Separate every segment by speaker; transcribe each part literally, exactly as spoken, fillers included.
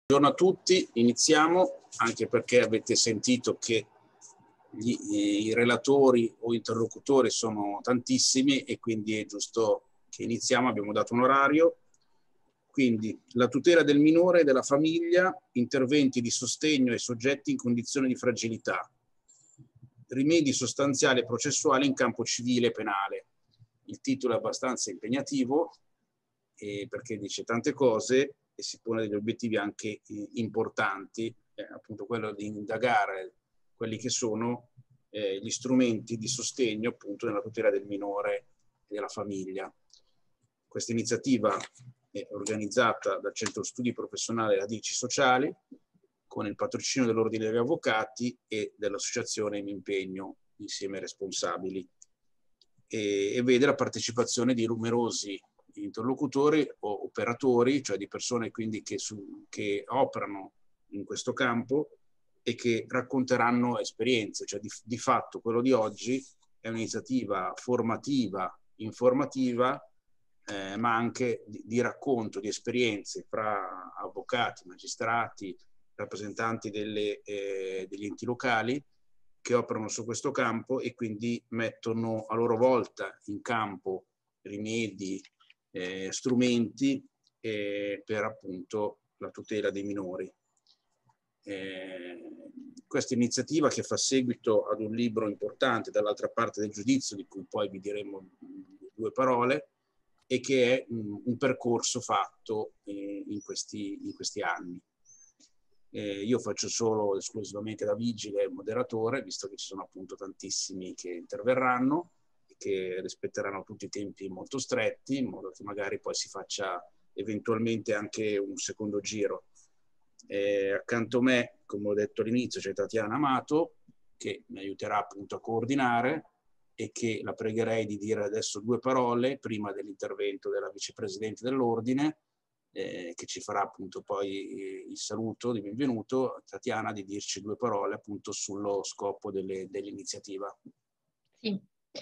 Speaker 1: Buongiorno a tutti, iniziamo anche perché avete sentito che gli, i relatori o interlocutori sono tantissimi e quindi è giusto che iniziamo, abbiamo dato un orario. Quindi la tutela del minore e della famiglia, interventi di sostegno ai soggetti in condizioni di fragilità, rimedi sostanziali e processuali in campo civile e penale. Il titolo è abbastanza impegnativo eh, perché dice tante cose e si pone degli obiettivi anche eh, importanti, eh, appunto quello di indagare quelli che sono eh, gli strumenti di sostegno appunto nella tutela del minore e della famiglia. Questa iniziativa è organizzata dal Centro Studi Professionali Radici Sociali con il patrocinio dell'Ordine degli Avvocati e dell'Associazione Mi Impegno Insieme Responsabili e, e vede la partecipazione di numerosi interlocutori o operatori, cioè di persone quindi che, su, che operano in questo campo e che racconteranno esperienze, cioè di, di fatto quello di oggi è un'iniziativa formativa, informativa, eh, ma anche di, di racconto di esperienze fra avvocati, magistrati, rappresentanti delle, eh, degli enti locali che operano su questo campo e quindi mettono a loro volta in campo rimedi, Eh, strumenti eh, per appunto la tutela dei minori. Eh, questa iniziativa che fa seguito ad un libro importante dall'altra parte del giudizio, di cui poi vi diremo due parole, e che è un, un percorso fatto eh, in, questi, in questi anni. Eh, io faccio solo esclusivamente da vigile e moderatore, visto che ci sono appunto tantissimi che interverranno, che rispetteranno tutti i tempi molto stretti, in modo che magari poi si faccia eventualmente anche un secondo giro. Eh, accanto a me, come ho detto all'inizio, c'è Tatiana Amato, che mi aiuterà appunto a coordinare e che la pregherei di dire adesso due parole prima dell'intervento della vicepresidente dell'Ordine, eh, che ci farà appunto poi il saluto di benvenuto. Tatiana, di dirci due parole appunto sullo scopo dell'iniziativa.
Speaker 2: Sì.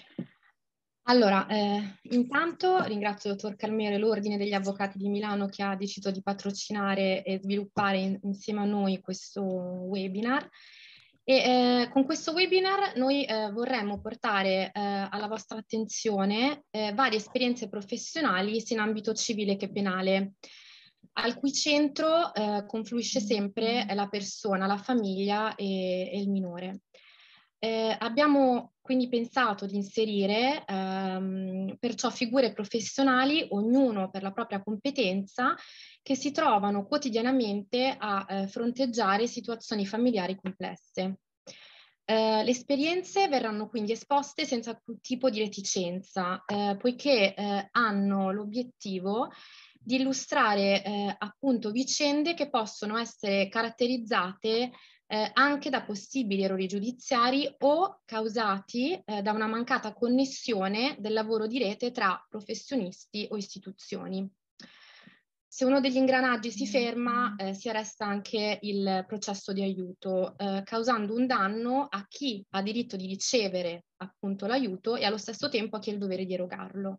Speaker 2: Allora, eh, intanto ringrazio il dottor Calmero e l'Ordine degli Avvocati di Milano che ha deciso di patrocinare e sviluppare in, insieme a noi questo webinar. E eh, con questo webinar noi eh, vorremmo portare eh, alla vostra attenzione eh, varie esperienze professionali sia in ambito civile che penale, al cui centro eh, confluisce sempre la persona, la famiglia e, e il minore. Eh, abbiamo quindi pensato di inserire ehm, perciò figure professionali, ognuno per la propria competenza, che si trovano quotidianamente a eh, fronteggiare situazioni familiari complesse. Eh, le esperienze verranno quindi esposte senza alcun tipo di reticenza, eh, poiché eh, hanno l'obiettivo di illustrare eh, appunto vicende che possono essere caratterizzate Eh, anche da possibili errori giudiziari o causati eh, da una mancata connessione del lavoro di rete tra professionisti o istituzioni. Se uno degli ingranaggi si ferma, eh, si arresta anche il processo di aiuto, eh, causando un danno a chi ha diritto di ricevere appunto l'aiuto e allo stesso tempo a chi ha il dovere di erogarlo.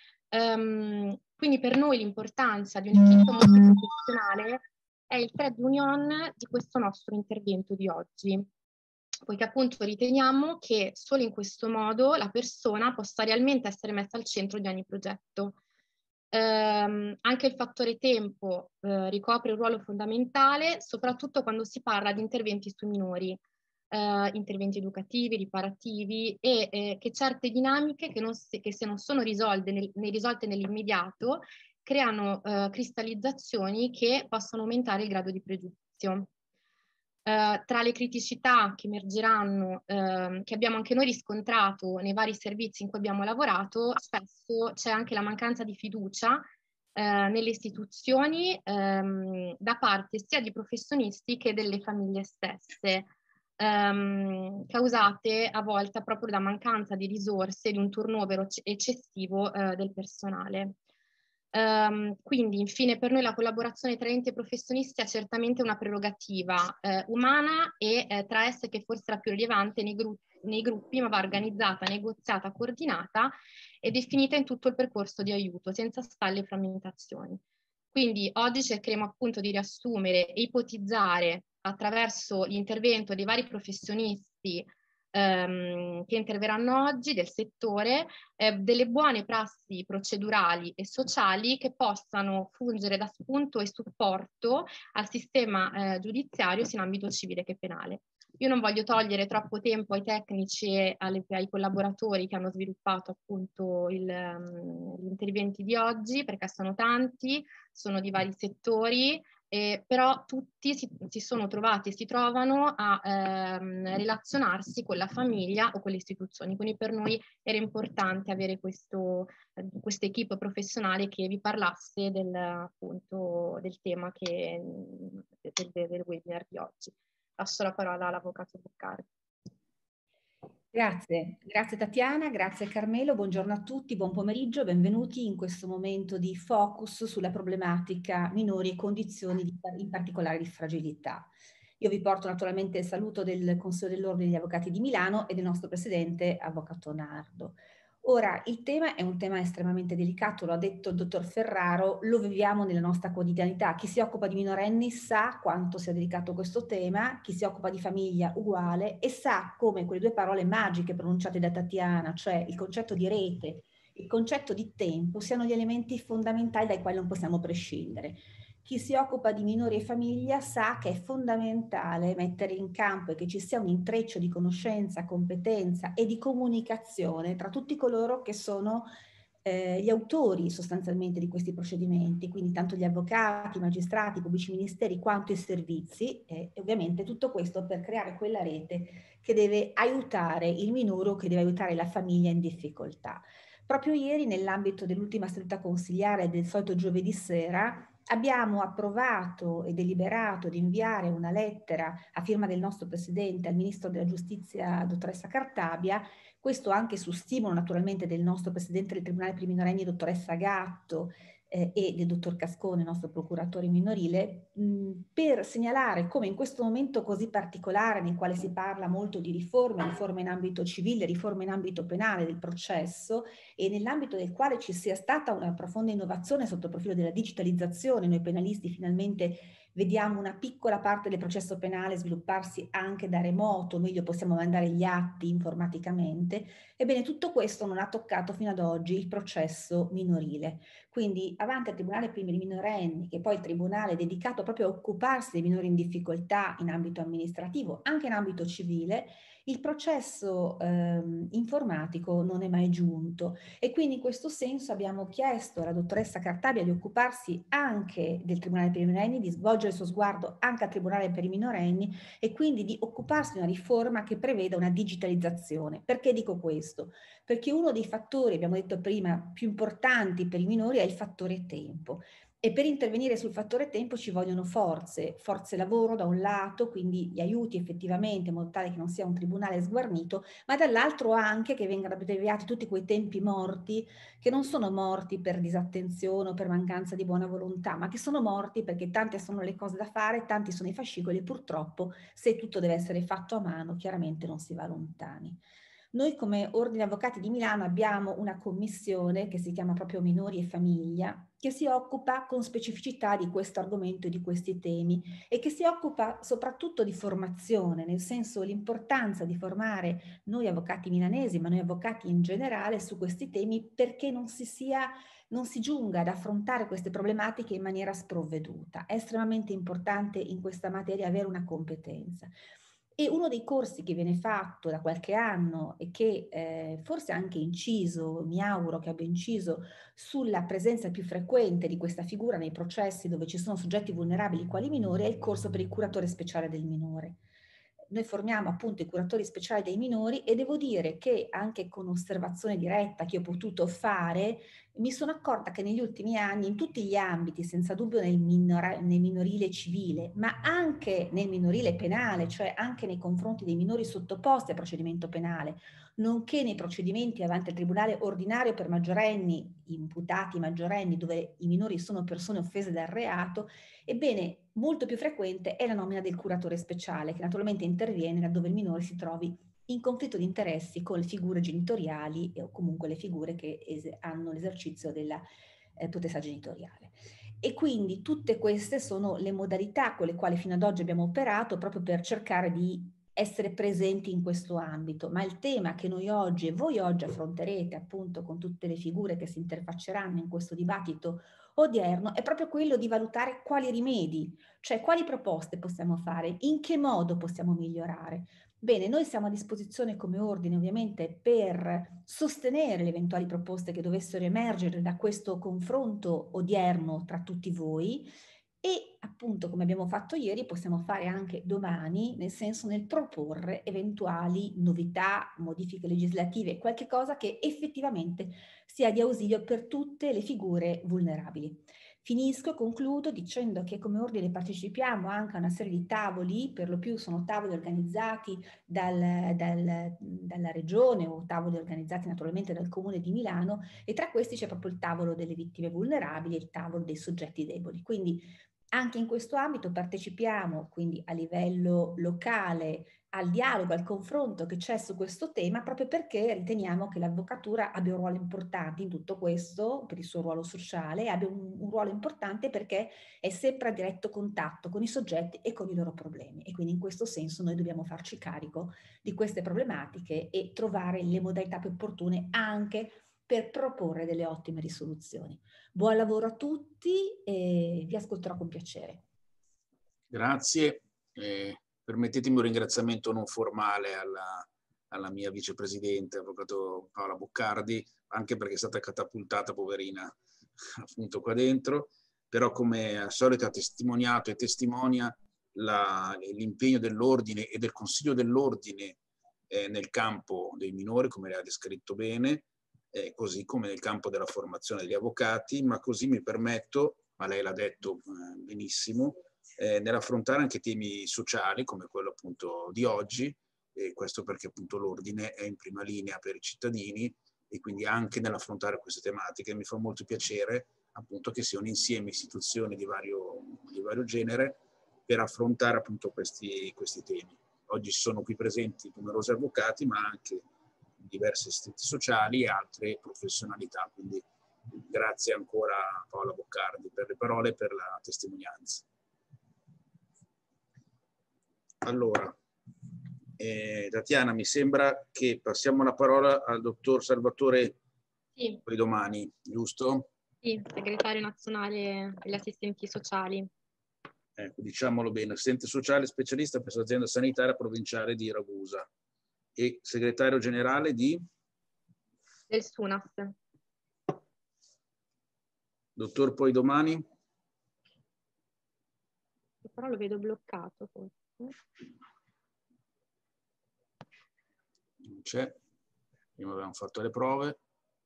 Speaker 2: Um, quindi per noi l'importanza di un'equipe multiprofessionale è il trade union di questo nostro intervento di oggi, poiché appunto riteniamo che solo in questo modo la persona possa realmente essere messa al centro di ogni progetto. Um, anche il fattore tempo uh, ricopre un ruolo fondamentale, soprattutto quando si parla di interventi sui minori, uh, interventi educativi, riparativi e eh, che certe dinamiche che, non si, che se non sono risolte, nel, risolte nell'immediato creano uh, cristallizzazioni che possono aumentare il grado di pregiudizio. Uh, tra le criticità che emergeranno, uh, che abbiamo anche noi riscontrato nei vari servizi in cui abbiamo lavorato, spesso c'è anche la mancanza di fiducia uh, nelle istituzioni um, da parte sia di professionisti che delle famiglie stesse, um, causate a volte proprio da mancanza di risorse e di un turnover eccessivo uh, del personale. Um, quindi, infine, per noi la collaborazione tra enti e professionisti è certamente una prerogativa eh, umana e eh, tra esse che forse è la più rilevante nei, gru nei gruppi, ma va organizzata, negoziata, coordinata e definita in tutto il percorso di aiuto, senza stalle e frammentazioni. Quindi oggi cercheremo appunto di riassumere e ipotizzare attraverso l'intervento dei vari professionisti ehm, che interverranno oggi del settore, eh, delle buone prassi procedurali e sociali che possano fungere da spunto e supporto al sistema eh, giudiziario sia in ambito civile che penale. Io non voglio togliere troppo tempo ai tecnici e alle, ai collaboratori che hanno sviluppato appunto il, um, gli interventi di oggi, perché sono tanti, sono di vari settori, eh, però tutti si, si sono trovati e si trovano a ehm, relazionarsi con la famiglia o con le istituzioni. Quindi per noi era importante avere questo, eh, questa equipe professionale che vi parlasse del, appunto, del tema che, del, del webinar di oggi. Passo la parola all'avvocato Boccari.
Speaker 3: Grazie, grazie Tatiana, grazie Carmelo, buongiorno a tutti, buon pomeriggio, benvenuti in questo momento di focus sulla problematica minori e condizioni di, in particolare di fragilità. Io vi porto naturalmente il saluto del Consiglio dell'Ordine degli Avvocati di Milano e del nostro Presidente, Avvocato Nardo. Ora, il tema è un tema estremamente delicato, lo ha detto il dottor Ferraro, lo viviamo nella nostra quotidianità. Chi si occupa di minorenni sa quanto sia delicato questo tema, chi si occupa di famiglia uguale, e sa come quelle due parole magiche pronunciate da Tatiana, cioè il concetto di rete, il concetto di tempo, siano gli elementi fondamentali dai quali non possiamo prescindere. Chi si occupa di minori e famiglia sa che è fondamentale mettere in campo e che ci sia un intreccio di conoscenza, competenza e di comunicazione tra tutti coloro che sono eh, gli autori sostanzialmente di questi procedimenti, quindi tanto gli avvocati, i magistrati, i pubblici ministeri quanto i servizi, e ovviamente tutto questo per creare quella rete che deve aiutare il minore o che deve aiutare la famiglia in difficoltà. Proprio ieri, nell'ambito dell'ultima seduta consigliare del solito giovedì sera, abbiamo approvato e deliberato di inviare una lettera a firma del nostro Presidente al Ministro della Giustizia, dottoressa Cartabia, questo anche su stimolo naturalmente del nostro Presidente del Tribunale per i minorenni, dottoressa Gatto, eh, e del dottor Cascone, nostro procuratore minorile, mh, per segnalare come in questo momento così particolare nel quale si parla molto di riforme, riforme in ambito civile, riforme in ambito penale del processo, e nell'ambito del quale ci sia stata una profonda innovazione sotto il profilo della digitalizzazione, noi penalisti finalmente vediamo una piccola parte del processo penale svilupparsi anche da remoto, meglio possiamo mandare gli atti informaticamente. Ebbene, tutto questo non ha toccato fino ad oggi il processo minorile. Quindi avanti al Tribunale per i minorenni, che è poi il tribunale dedicato proprio a occuparsi dei minori in difficoltà in ambito amministrativo, anche in ambito civile, il processo ehm, informatico non è mai giunto, e quindi in questo senso abbiamo chiesto alla dottoressa Cartabia di occuparsi anche del Tribunale per i minorenni, di svolgere il suo sguardo anche al Tribunale per i minorenni e quindi di occuparsi di una riforma che preveda una digitalizzazione. Perché dico questo? Perché uno dei fattori, abbiamo detto prima, più importanti per i minori è il fattore tempo. E per intervenire sul fattore tempo ci vogliono forze, forze lavoro da un lato, quindi gli aiuti effettivamente in modo tale che non sia un tribunale sguarnito, ma dall'altro anche che vengano abbreviati tutti quei tempi morti, che non sono morti per disattenzione o per mancanza di buona volontà, ma che sono morti perché tante sono le cose da fare, tanti sono i fascicoli e purtroppo se tutto deve essere fatto a mano chiaramente non si va lontani. Noi come Ordine Avvocati di Milano abbiamo una commissione che si chiama proprio Minori e Famiglia, che si occupa con specificità di questo argomento e di questi temi e che si occupa soprattutto di formazione, nel senso l'importanza di formare noi avvocati milanesi, ma noi avvocati in generale su questi temi, perché non si sia, non si giunga ad affrontare queste problematiche in maniera sprovveduta. È estremamente importante in questa materia avere una competenza. E uno dei corsi che viene fatto da qualche anno e che eh, forse ha anche inciso, mi auguro che abbia inciso, sulla presenza più frequente di questa figura nei processi dove ci sono soggetti vulnerabili quali minori, è il corso per il curatore speciale del minore. Noi formiamo appunto i curatori speciali dei minori e devo dire che anche con osservazione diretta che ho potuto fare, mi sono accorta che negli ultimi anni, in tutti gli ambiti, senza dubbio nel, minora, nel minorile civile, ma anche nel minorile penale, cioè anche nei confronti dei minori sottoposti a procedimento penale, nonché nei procedimenti avanti al tribunale ordinario per maggiorenni, imputati maggiorenni, dove i minori sono persone offese dal reato, ebbene, molto più frequente è la nomina del curatore speciale, che naturalmente interviene laddove il minore si trovi in conflitto di interessi con le figure genitoriali o comunque le figure che hanno l'esercizio della eh, potestà genitoriale. E quindi tutte queste sono le modalità con le quali fino ad oggi abbiamo operato proprio per cercare di essere presenti in questo ambito. Ma il tema che noi oggi e voi oggi affronterete appunto con tutte le figure che si interfacceranno in questo dibattito odierno è proprio quello di valutare quali rimedi, cioè quali proposte possiamo fare, in che modo possiamo migliorare. Bene, noi siamo a disposizione come ordine ovviamente per sostenere le eventuali proposte che dovessero emergere da questo confronto odierno tra tutti voi e appunto come abbiamo fatto ieri possiamo fare anche domani, nel senso nel proporre eventuali novità, modifiche legislative, qualche cosa che effettivamente sia di ausilio per tutte le figure vulnerabili. Finisco e concludo dicendo che come ordine partecipiamo anche a una serie di tavoli, per lo più sono tavoli organizzati dal, dal, dalla regione o tavoli organizzati naturalmente dal Comune di Milano e tra questi c'è proprio il tavolo delle vittime vulnerabili e il tavolo dei soggetti deboli. Quindi anche in questo ambito partecipiamo, quindi a livello locale, al dialogo, al confronto che c'è su questo tema, proprio perché riteniamo che l'avvocatura abbia un ruolo importante in tutto questo, per il suo ruolo sociale, abbia un, un ruolo importante perché è sempre a diretto contatto con i soggetti e con i loro problemi. E quindi in questo senso noi dobbiamo farci carico di queste problematiche e trovare le modalità più opportune anche per proporre delle ottime risoluzioni. Buon lavoro a tutti e vi ascolterò con piacere.
Speaker 1: Grazie. Eh, permettetemi un ringraziamento non formale alla, alla mia vicepresidente, avvocato Paola Boccardi, anche perché è stata catapultata, poverina, appunto qua dentro, però come al solito ha testimoniato e testimonia l'impegno dell'ordine e del Consiglio dell'Ordine eh, nel campo dei minori, come lei ha descritto bene, eh, così come nel campo della formazione degli avvocati, ma così mi permetto, ma lei l'ha detto eh, benissimo, eh, nell'affrontare anche temi sociali come quello appunto di oggi, e questo perché appunto l'ordine è in prima linea per i cittadini e quindi anche nell'affrontare queste tematiche mi fa molto piacere appunto che sia un insieme istituzioni di vario, di vario genere per affrontare appunto questi, questi temi. Oggi sono qui presenti numerosi avvocati ma anche diversi assistenti sociali e altre professionalità, quindi grazie ancora a Paola Boccardi per le parole e per la testimonianza. Allora, eh, Tatiana, mi sembra che passiamo la parola al dottor Salvatore
Speaker 2: sì.
Speaker 1: Poidomani, giusto?
Speaker 2: Sì, segretario nazionale degli assistenti sociali.
Speaker 1: Ecco, diciamolo bene, assistente sociale specialista presso l'azienda sanitaria provinciale di Ragusa e segretario generale di?
Speaker 2: Del SUNAS.
Speaker 1: Dottor Poidomani?
Speaker 2: Però lo vedo bloccato forse.
Speaker 1: Non c'è, prima avevamo fatto le prove.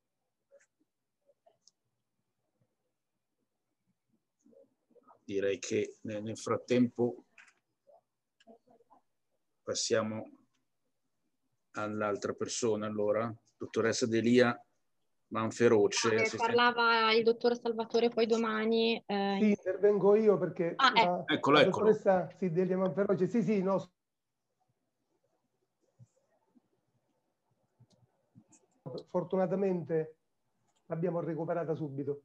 Speaker 1: Direi che nel frattempo passiamo all'altra persona, allora, dottoressa Delia Manferoce.
Speaker 2: Ah,
Speaker 1: assistente...
Speaker 2: Parlava il dottor Salvatore Poidomani. Eh...
Speaker 4: Sì, intervengo io perché
Speaker 2: ah,
Speaker 4: la,
Speaker 1: eccolo,
Speaker 4: la
Speaker 1: eccolo.
Speaker 4: dottoressa sì, Delia Manferoce, sì, sì, no. Fortunatamente l'abbiamo recuperata subito.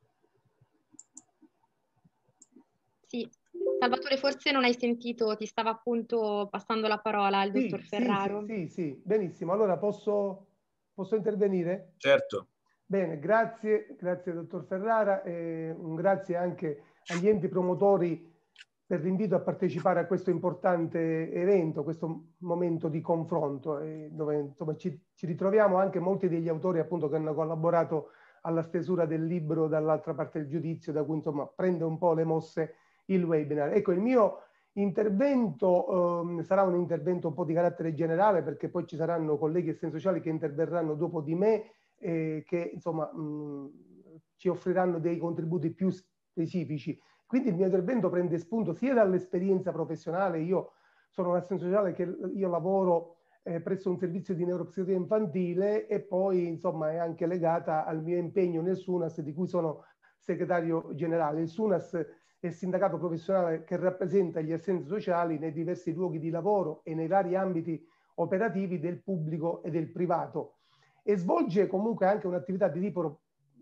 Speaker 2: Sì, Salvatore, forse non hai sentito, ti stava appunto passando la parola il
Speaker 4: Sì,
Speaker 2: dottor
Speaker 4: sì,
Speaker 2: Ferraro.
Speaker 4: sì, sì, sì, benissimo. Allora posso, posso intervenire?
Speaker 1: Certo.
Speaker 4: Bene, grazie, grazie dottor Ferrara e un grazie anche agli enti promotori per l'invito a partecipare a questo importante evento, questo momento di confronto, eh, dove insomma, ci, ci ritroviamo anche molti degli autori appunto che hanno collaborato alla stesura del libro Dall'altra parte del giudizio, da cui insomma prende un po' le mosse il webinar. Ecco, il mio intervento um, sarà un intervento un po' di carattere generale perché poi ci saranno colleghi assistenti sociali che interverranno dopo di me e che insomma mh, ci offriranno dei contributi più specifici. Quindi il mio intervento prende spunto sia dall'esperienza professionale, io sono un assistente sociale che io lavoro eh, presso un servizio di neuropsichiatria infantile e poi insomma è anche legata al mio impegno nel SUNAS di cui sono segretario generale. Il SUNAS è il sindacato professionale che rappresenta gli assistenti sociali nei diversi luoghi di lavoro e nei vari ambiti operativi del pubblico e del privato e svolge comunque anche un'attività di tipo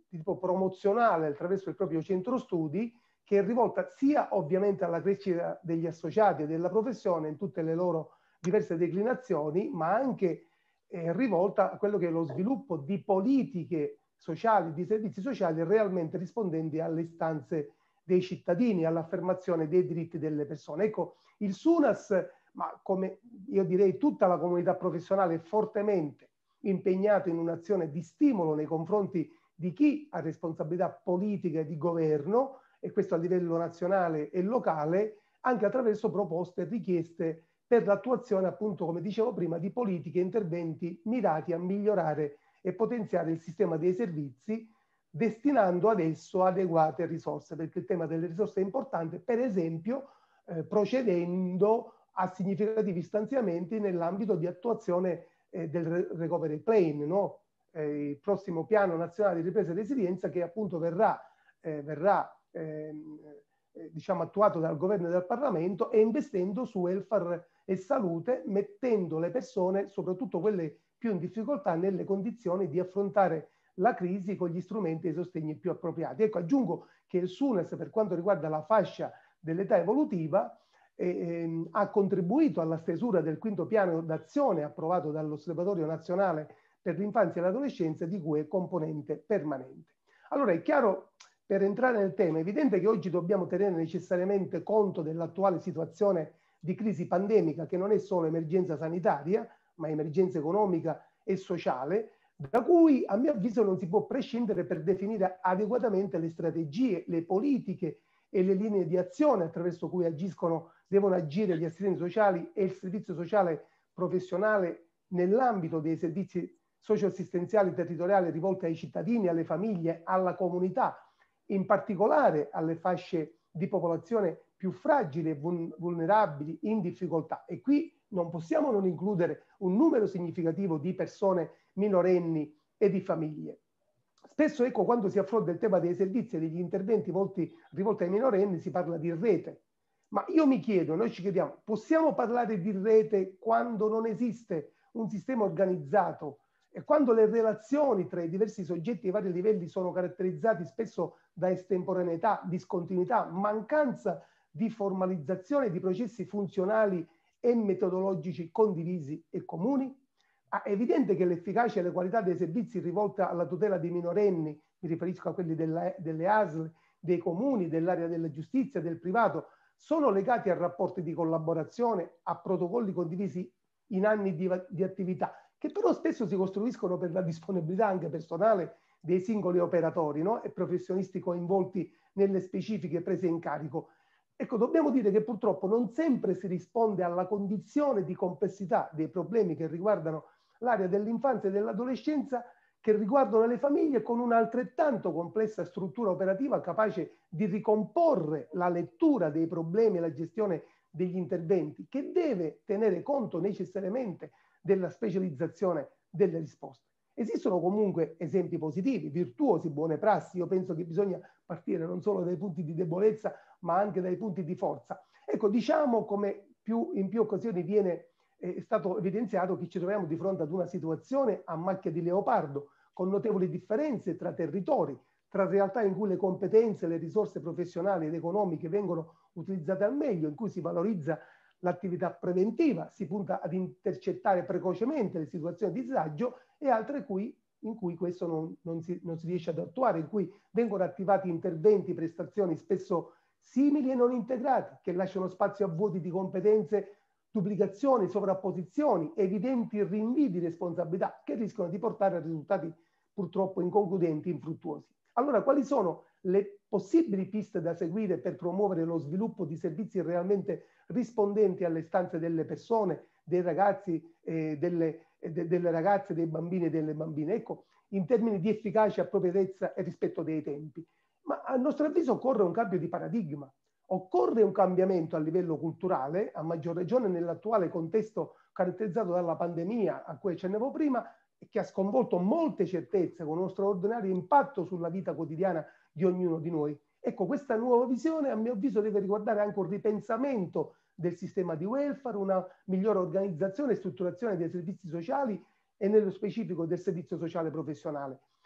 Speaker 4: di tipo promozionale attraverso il proprio centro studi, che è rivolta sia ovviamente alla crescita degli associati e della professione in tutte le loro diverse declinazioni, ma anche eh, rivolta a quello che è lo sviluppo di politiche sociali, di servizi sociali realmente rispondenti alle istanze dei cittadini, all'affermazione dei diritti delle persone. Ecco, il SUNAS, ma come io direi tutta la comunità professionale, è fortemente impegnato in un'azione di stimolo nei confronti di chi ha responsabilità politica e di governo, e questo a livello nazionale e locale, anche attraverso proposte e richieste per l'attuazione, appunto, come dicevo prima, di politiche e interventi mirati a migliorare e potenziare il sistema dei servizi, destinando ad esso adeguate risorse, perché il tema delle risorse è importante, per esempio eh, procedendo a significativi stanziamenti nell'ambito di attuazione eh, del Recovery Plan, no? eh, il prossimo piano nazionale di ripresa e resilienza, che appunto verrà, eh, verrà ehm, eh, diciamo attuato dal governo e dal Parlamento, e investendo su welfare e salute, mettendo le persone, soprattutto quelle più in difficoltà, nelle condizioni di affrontare la crisi con gli strumenti e i sostegni più appropriati. Ecco, aggiungo che il SUNAS, per quanto riguarda la fascia dell'età evolutiva, eh, eh, ha contribuito alla stesura del quinto piano d'azione approvato dall'Osservatorio Nazionale per l'Infanzia e l'Adolescenza, di cui è componente permanente. Allora è chiaro, per entrare nel tema, è evidente che oggi dobbiamo tenere necessariamente conto dell'attuale situazione di crisi pandemica, che non è solo emergenza sanitaria, ma emergenza economica e sociale, da cui a mio avviso non si può prescindere per definire adeguatamente le strategie, le politiche e le linee di azione attraverso cui agiscono, devono agire gli assistenti sociali e il servizio sociale professionale nell'ambito dei servizi socioassistenziali territoriali rivolti ai cittadini, alle famiglie, alla comunità, in particolare alle fasce di popolazione più fragili e vulnerabili, in difficoltà. E qui non possiamo non includere un numero significativo di persone minorenni e di famiglie. Spesso, ecco, quando si affronta il tema dei servizi e degli interventi volti, rivolti ai minorenni, si parla di rete. Ma io mi chiedo, noi ci chiediamo, possiamo parlare di rete quando non esiste un sistema organizzato e quando le relazioni tra i diversi soggetti ai vari livelli sono caratterizzati spesso da estemporaneità, discontinuità, mancanza di formalizzazione di processi funzionali e metodologici condivisi e comuni? Ah, è evidente che l'efficacia e la qualità dei servizi rivolti alla tutela dei minorenni, mi riferisco a quelli della, delle A S L, dei comuni, dell'area della giustizia, del privato, sono legati a rapporti di collaborazione, a protocolli condivisi in anni di, di attività, che però spesso si costruiscono per la disponibilità anche personale dei singoli operatori, no? E professionisti coinvolti nelle specifiche prese in carico. Ecco, dobbiamo dire che purtroppo non sempre si risponde alla condizione di complessità dei problemi che riguardano l'area dell'infanzia e dell'adolescenza, che riguardano le famiglie, con un'altrettanto complessa struttura operativa capace di ricomporre la lettura dei problemi e la gestione degli interventi, che deve tenere conto necessariamente della specializzazione delle risposte. Esistono comunque esempi positivi, virtuosi, buone prassi. Io penso che bisogna partire non solo dai punti di debolezza, ma anche dai punti di forza. Ecco, diciamo, come più, in più occasioni viene eh, è stato evidenziato, che ci troviamo di fronte ad una situazione a macchia di leopardo, con notevoli differenze tra territori, tra realtà in cui le competenze, le risorse professionali ed economiche vengono utilizzate al meglio, in cui si valorizza l'attività preventiva, si punta ad intercettare precocemente le situazioni di disagio, e altre cui, in cui questo non, non, si, non si riesce ad attuare, in cui vengono attivati interventi, prestazioni spesso simili e non integrati, che lasciano spazio a vuoti di competenze, duplicazioni, sovrapposizioni, evidenti rinvii di responsabilità che rischiano di portare a risultati purtroppo inconcludenti, infruttuosi. Allora, quali sono le possibili piste da seguire per promuovere lo sviluppo di servizi realmente rispondenti alle istanze delle persone, dei ragazzi, eh, delle, de, delle ragazze, dei bambini e delle bambine? Ecco, in termini di efficacia, appropriatezza e rispetto dei tempi. Ma a nostro avviso occorre un cambio di paradigma, occorre un cambiamento a livello culturale, a maggior ragione nell'attuale contesto caratterizzato dalla pandemia a cui accennavo prima, e che ha sconvolto molte certezze con uno straordinario impatto sulla vita quotidiana di ognuno di noi. Ecco, questa nuova visione, a mio avviso, deve riguardare anche un ripensamento del sistema di welfare, una migliore organizzazione e strutturazione dei servizi sociali e nello specifico del servizio sociale professionale.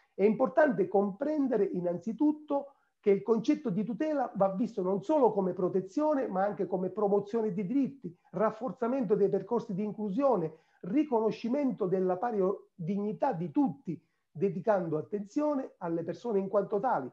Speaker 4: È importante comprendere innanzitutto che il concetto di tutela va visto non solo come protezione, ma anche come promozione di diritti, rafforzamento dei percorsi di inclusione, riconoscimento della pari dignità di tutti, dedicando attenzione alle persone in quanto tali,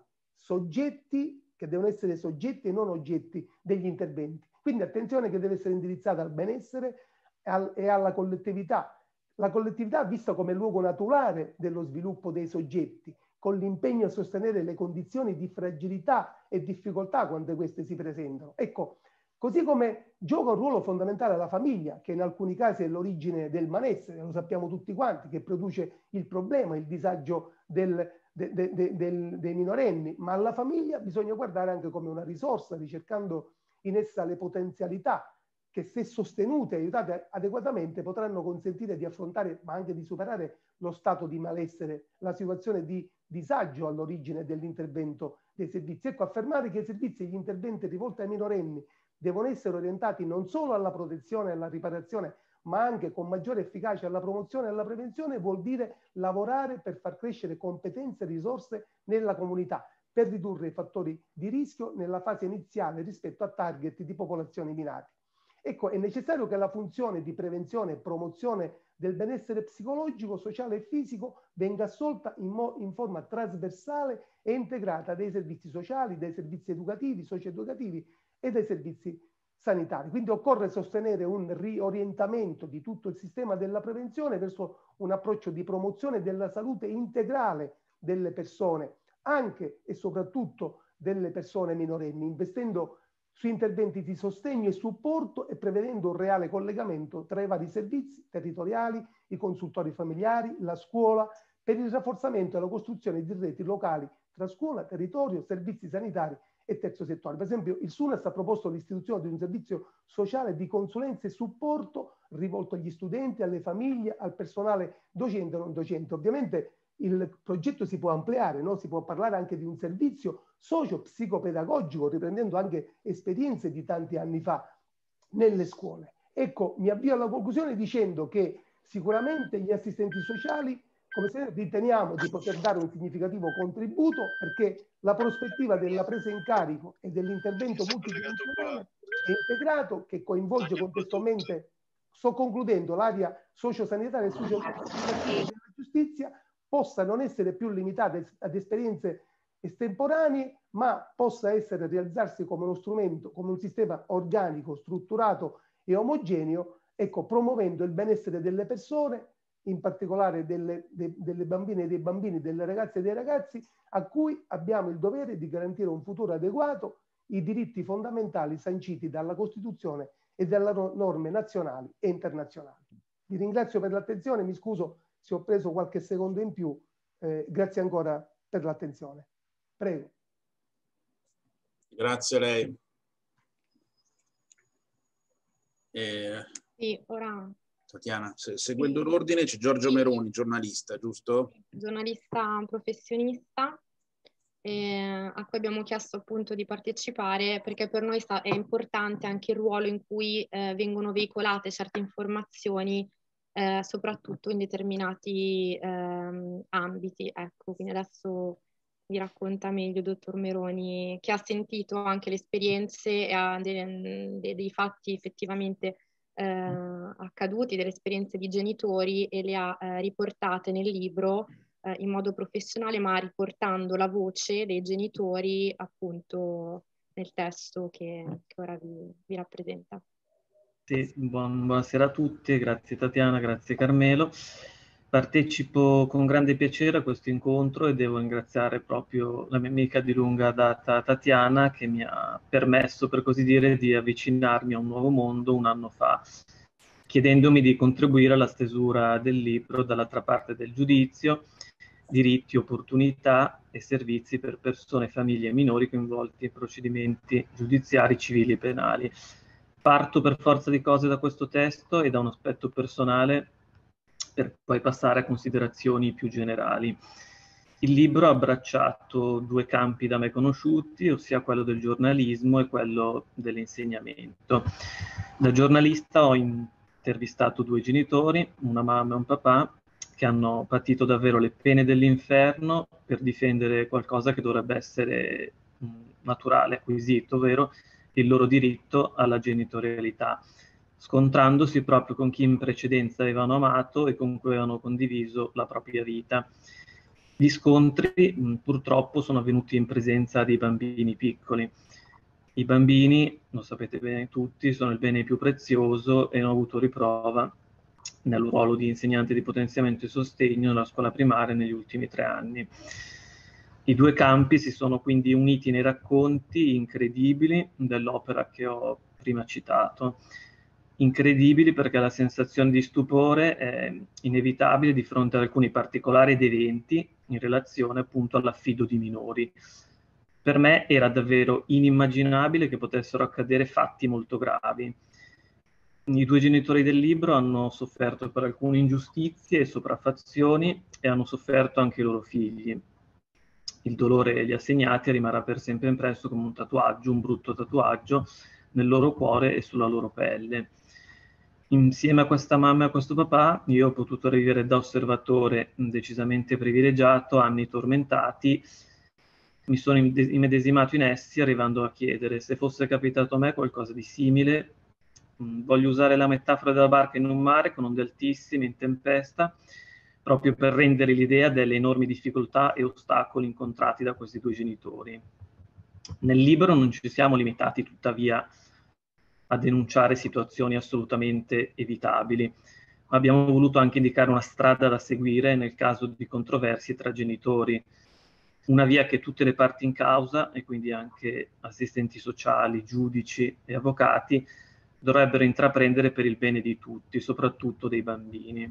Speaker 4: soggetti che devono essere soggetti e non oggetti degli interventi. Quindi attenzione che deve essere indirizzata al benessere e, al, e alla collettività. La collettività vista come luogo naturale dello sviluppo dei soggetti, con l'impegno a sostenere le condizioni di fragilità e difficoltà quando queste si presentano. Ecco, così come gioca un ruolo fondamentale la famiglia, che in alcuni casi è l'origine del malessere, lo sappiamo tutti quanti, che produce il problema, il disagio del, de, de, de, del, dei minorenni, ma alla famiglia bisogna guardare anche come una risorsa, ricercando in essa le potenzialità che, se sostenute e aiutate adeguatamente, potranno consentire di affrontare, ma anche di superare lo stato di malessere, la situazione di disagio all'origine dell'intervento dei servizi. Ecco, affermare che i servizi e gli interventi rivolti ai minorenni devono essere orientati non solo alla protezione e alla riparazione, ma anche con maggiore efficacia alla promozione e alla prevenzione, vuol dire lavorare per far crescere competenze e risorse nella comunità, per ridurre i fattori di rischio nella fase iniziale rispetto a target di popolazioni minate. Ecco, è necessario che la funzione di prevenzione e promozione del benessere psicologico, sociale e fisico venga assolta in, in forma trasversale e integrata dai servizi sociali, dai servizi educativi, socio-educativi e dai servizi sanitari. Quindi occorre sostenere un riorientamento di tutto il sistema della prevenzione verso un approccio di promozione della salute integrale delle persone, anche e soprattutto delle persone minorenni, investendo su interventi di sostegno e supporto e prevedendo un reale collegamento tra i vari servizi territoriali, i consultori familiari, la scuola, per il rafforzamento e la costruzione di reti locali tra scuola, territorio, servizi sanitari e terzo settore. Per esempio, il SUNAS ha proposto l'istituzione di un servizio sociale di consulenza e supporto rivolto agli studenti, alle famiglie, al personale docente e non docente. Ovviamente il progetto si può ampliare, no? Si può parlare anche di un servizio socio-psicopedagogico, riprendendo anche esperienze di tanti anni fa nelle scuole. Ecco, mi avvio alla conclusione dicendo che sicuramente gli assistenti sociali, come se riteniamo di poter dare un significativo contributo, perché la prospettiva della presa in carico e dell'intervento multidimensionale è integrato, che coinvolge contestualmente, sto concludendo, l'area sociosanitaria e socio-educativa della giustizia, possa non essere più limitata ad esperienze estemporanee, ma possa essere realizzarsi come uno strumento, come un sistema organico, strutturato e omogeneo, ecco, promuovendo il benessere delle persone, in particolare delle, de, delle bambine e dei bambini, delle ragazze e dei ragazzi, a cui abbiamo il dovere di garantire un futuro adeguato, i diritti fondamentali sanciti dalla Costituzione e dalle norme nazionali e internazionali. Vi ringrazio per l'attenzione, mi scuso se ho preso qualche secondo in più, eh, grazie ancora per l'attenzione. Prego.
Speaker 1: Grazie a lei. Eh,
Speaker 2: sì, ora...
Speaker 1: Tatiana, se, seguendo l'ordine c'è Giorgio Meroni, giornalista, giusto?
Speaker 2: Giornalista professionista, eh, a cui abbiamo chiesto appunto di partecipare perché per noi sta, è importante anche il ruolo in cui eh, vengono veicolate certe informazioni, eh, soprattutto in determinati eh, ambiti. Ecco, quindi adesso vi racconta meglio il dottor Meroni, che ha sentito anche le esperienze e ha dei, dei, dei fatti effettivamente eh, accaduti, delle esperienze di genitori, e le ha eh, riportate nel libro eh, in modo professionale, ma riportando la voce dei genitori appunto nel testo che, che ora vi, vi rappresenta.
Speaker 5: Sì, buon, buonasera a tutti, grazie Tatiana, grazie Carmelo. Partecipo con grande piacere a questo incontro e devo ringraziare proprio la mia amica di lunga data Tatiana, che mi ha permesso, per così dire, di avvicinarmi a un nuovo mondo un anno fa, chiedendomi di contribuire alla stesura del libro Dall'altra parte del giudizio, diritti, opportunità e servizi per persone e famiglie minori coinvolti in procedimenti giudiziari, civili e penali. Parto per forza di cose da questo testo e da un aspetto personale, per poi passare a considerazioni più generali. Il libro ha abbracciato due campi da me conosciuti, ossia quello del giornalismo e quello dell'insegnamento. Da giornalista ho intervistato due genitori, una mamma e un papà, che hanno patito davvero le pene dell'inferno per difendere qualcosa che dovrebbe essere mh, naturale, acquisito, ovvero il loro diritto alla genitorialità, scontrandosi proprio con chi in precedenza avevano amato e con cui avevano condiviso la propria vita. Gli scontri mh, purtroppo sono avvenuti in presenza di bambini piccoli. I bambini, lo sapete bene tutti, sono il bene più prezioso e hanno avuto riprova nel ruolo di insegnante di potenziamento e sostegno nella scuola primaria negli ultimi tre anni. I due campi si sono quindi uniti nei racconti incredibili dell'opera che ho prima citato. Incredibili perché la sensazione di stupore è inevitabile di fronte ad alcuni particolari ed eventi in relazione appunto all'affido di minori. Per me era davvero inimmaginabile che potessero accadere fatti molto gravi. I due genitori del libro hanno sofferto per alcune ingiustizie e sopraffazioni e hanno sofferto anche i loro figli. Il dolore li ha segnati e rimarrà per sempre impresso come un tatuaggio, un brutto tatuaggio, nel loro cuore e sulla loro pelle. Insieme a questa mamma e a questo papà io ho potuto vivere da osservatore decisamente privilegiato anni tormentati. Mi sono immedesimato in essi arrivando a chiedere se fosse capitato a me qualcosa di simile. Voglio usare la metafora della barca in un mare con onde altissime, in tempesta, proprio per rendere l'idea delle enormi difficoltà e ostacoli incontrati da questi due genitori. Nel libro non ci siamo limitati tuttavia a denunciare situazioni assolutamente evitabili, ma abbiamo voluto anche indicare una strada da seguire nel caso di controversie tra genitori, una via che tutte le parti in causa, e quindi anche assistenti sociali, giudici e avvocati, dovrebbero intraprendere per il bene di tutti, soprattutto dei bambini.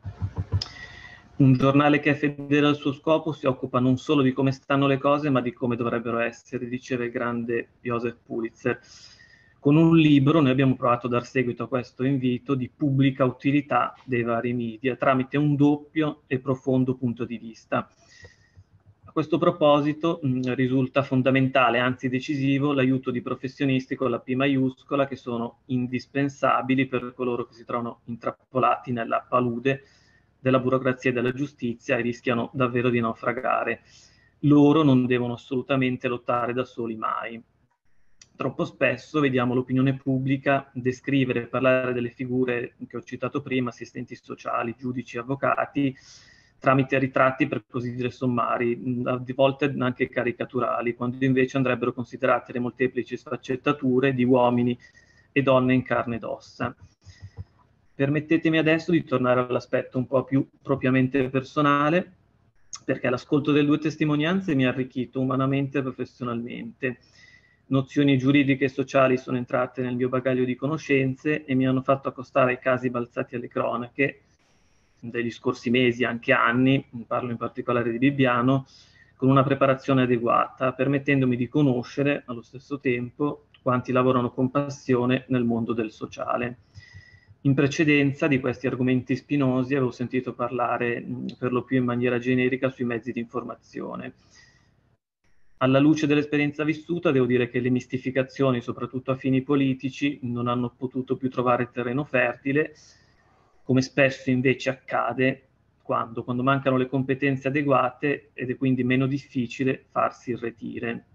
Speaker 5: Un giornale che è fedele al suo scopo si occupa non solo di come stanno le cose, ma di come dovrebbero essere, diceva il grande Joseph Pulitzer. Con un libro noi abbiamo provato a dar seguito a questo invito di pubblica utilità dei vari media, tramite un doppio e profondo punto di vista. A questo proposito mh, risulta fondamentale, anzi decisivo, l'aiuto di professionisti con la P maiuscola, che sono indispensabili per coloro che si trovano intrappolati nella palude della burocrazia e della giustizia e rischiano davvero di naufragare. Loro non devono assolutamente lottare da soli mai. Troppo spesso vediamo l'opinione pubblica descrivere e parlare delle figure che ho citato prima, assistenti sociali, giudici, avvocati, tramite ritratti per così dire sommari, a volte anche caricaturali, quando invece andrebbero considerate le molteplici sfaccettature di uomini e donne in carne ed ossa. Permettetemi adesso di tornare all'aspetto un po' più propriamente personale, perché l'ascolto delle due testimonianze mi ha arricchito umanamente e professionalmente. Nozioni giuridiche e sociali sono entrate nel mio bagaglio di conoscenze e mi hanno fatto accostare ai casi balzati alle cronache degli scorsi mesi, anche anni, parlo in particolare di Bibbiano, con una preparazione adeguata, permettendomi di conoscere allo stesso tempo quanti lavorano con passione nel mondo del sociale. In precedenza di questi argomenti spinosi avevo sentito parlare mh, per lo più in maniera generica sui mezzi di informazione. Alla luce dell'esperienza vissuta devo dire che le mistificazioni, soprattutto a fini politici, non hanno potuto più trovare terreno fertile, come spesso invece accade quando, quando mancano le competenze adeguate ed è quindi meno difficile farsi irretire.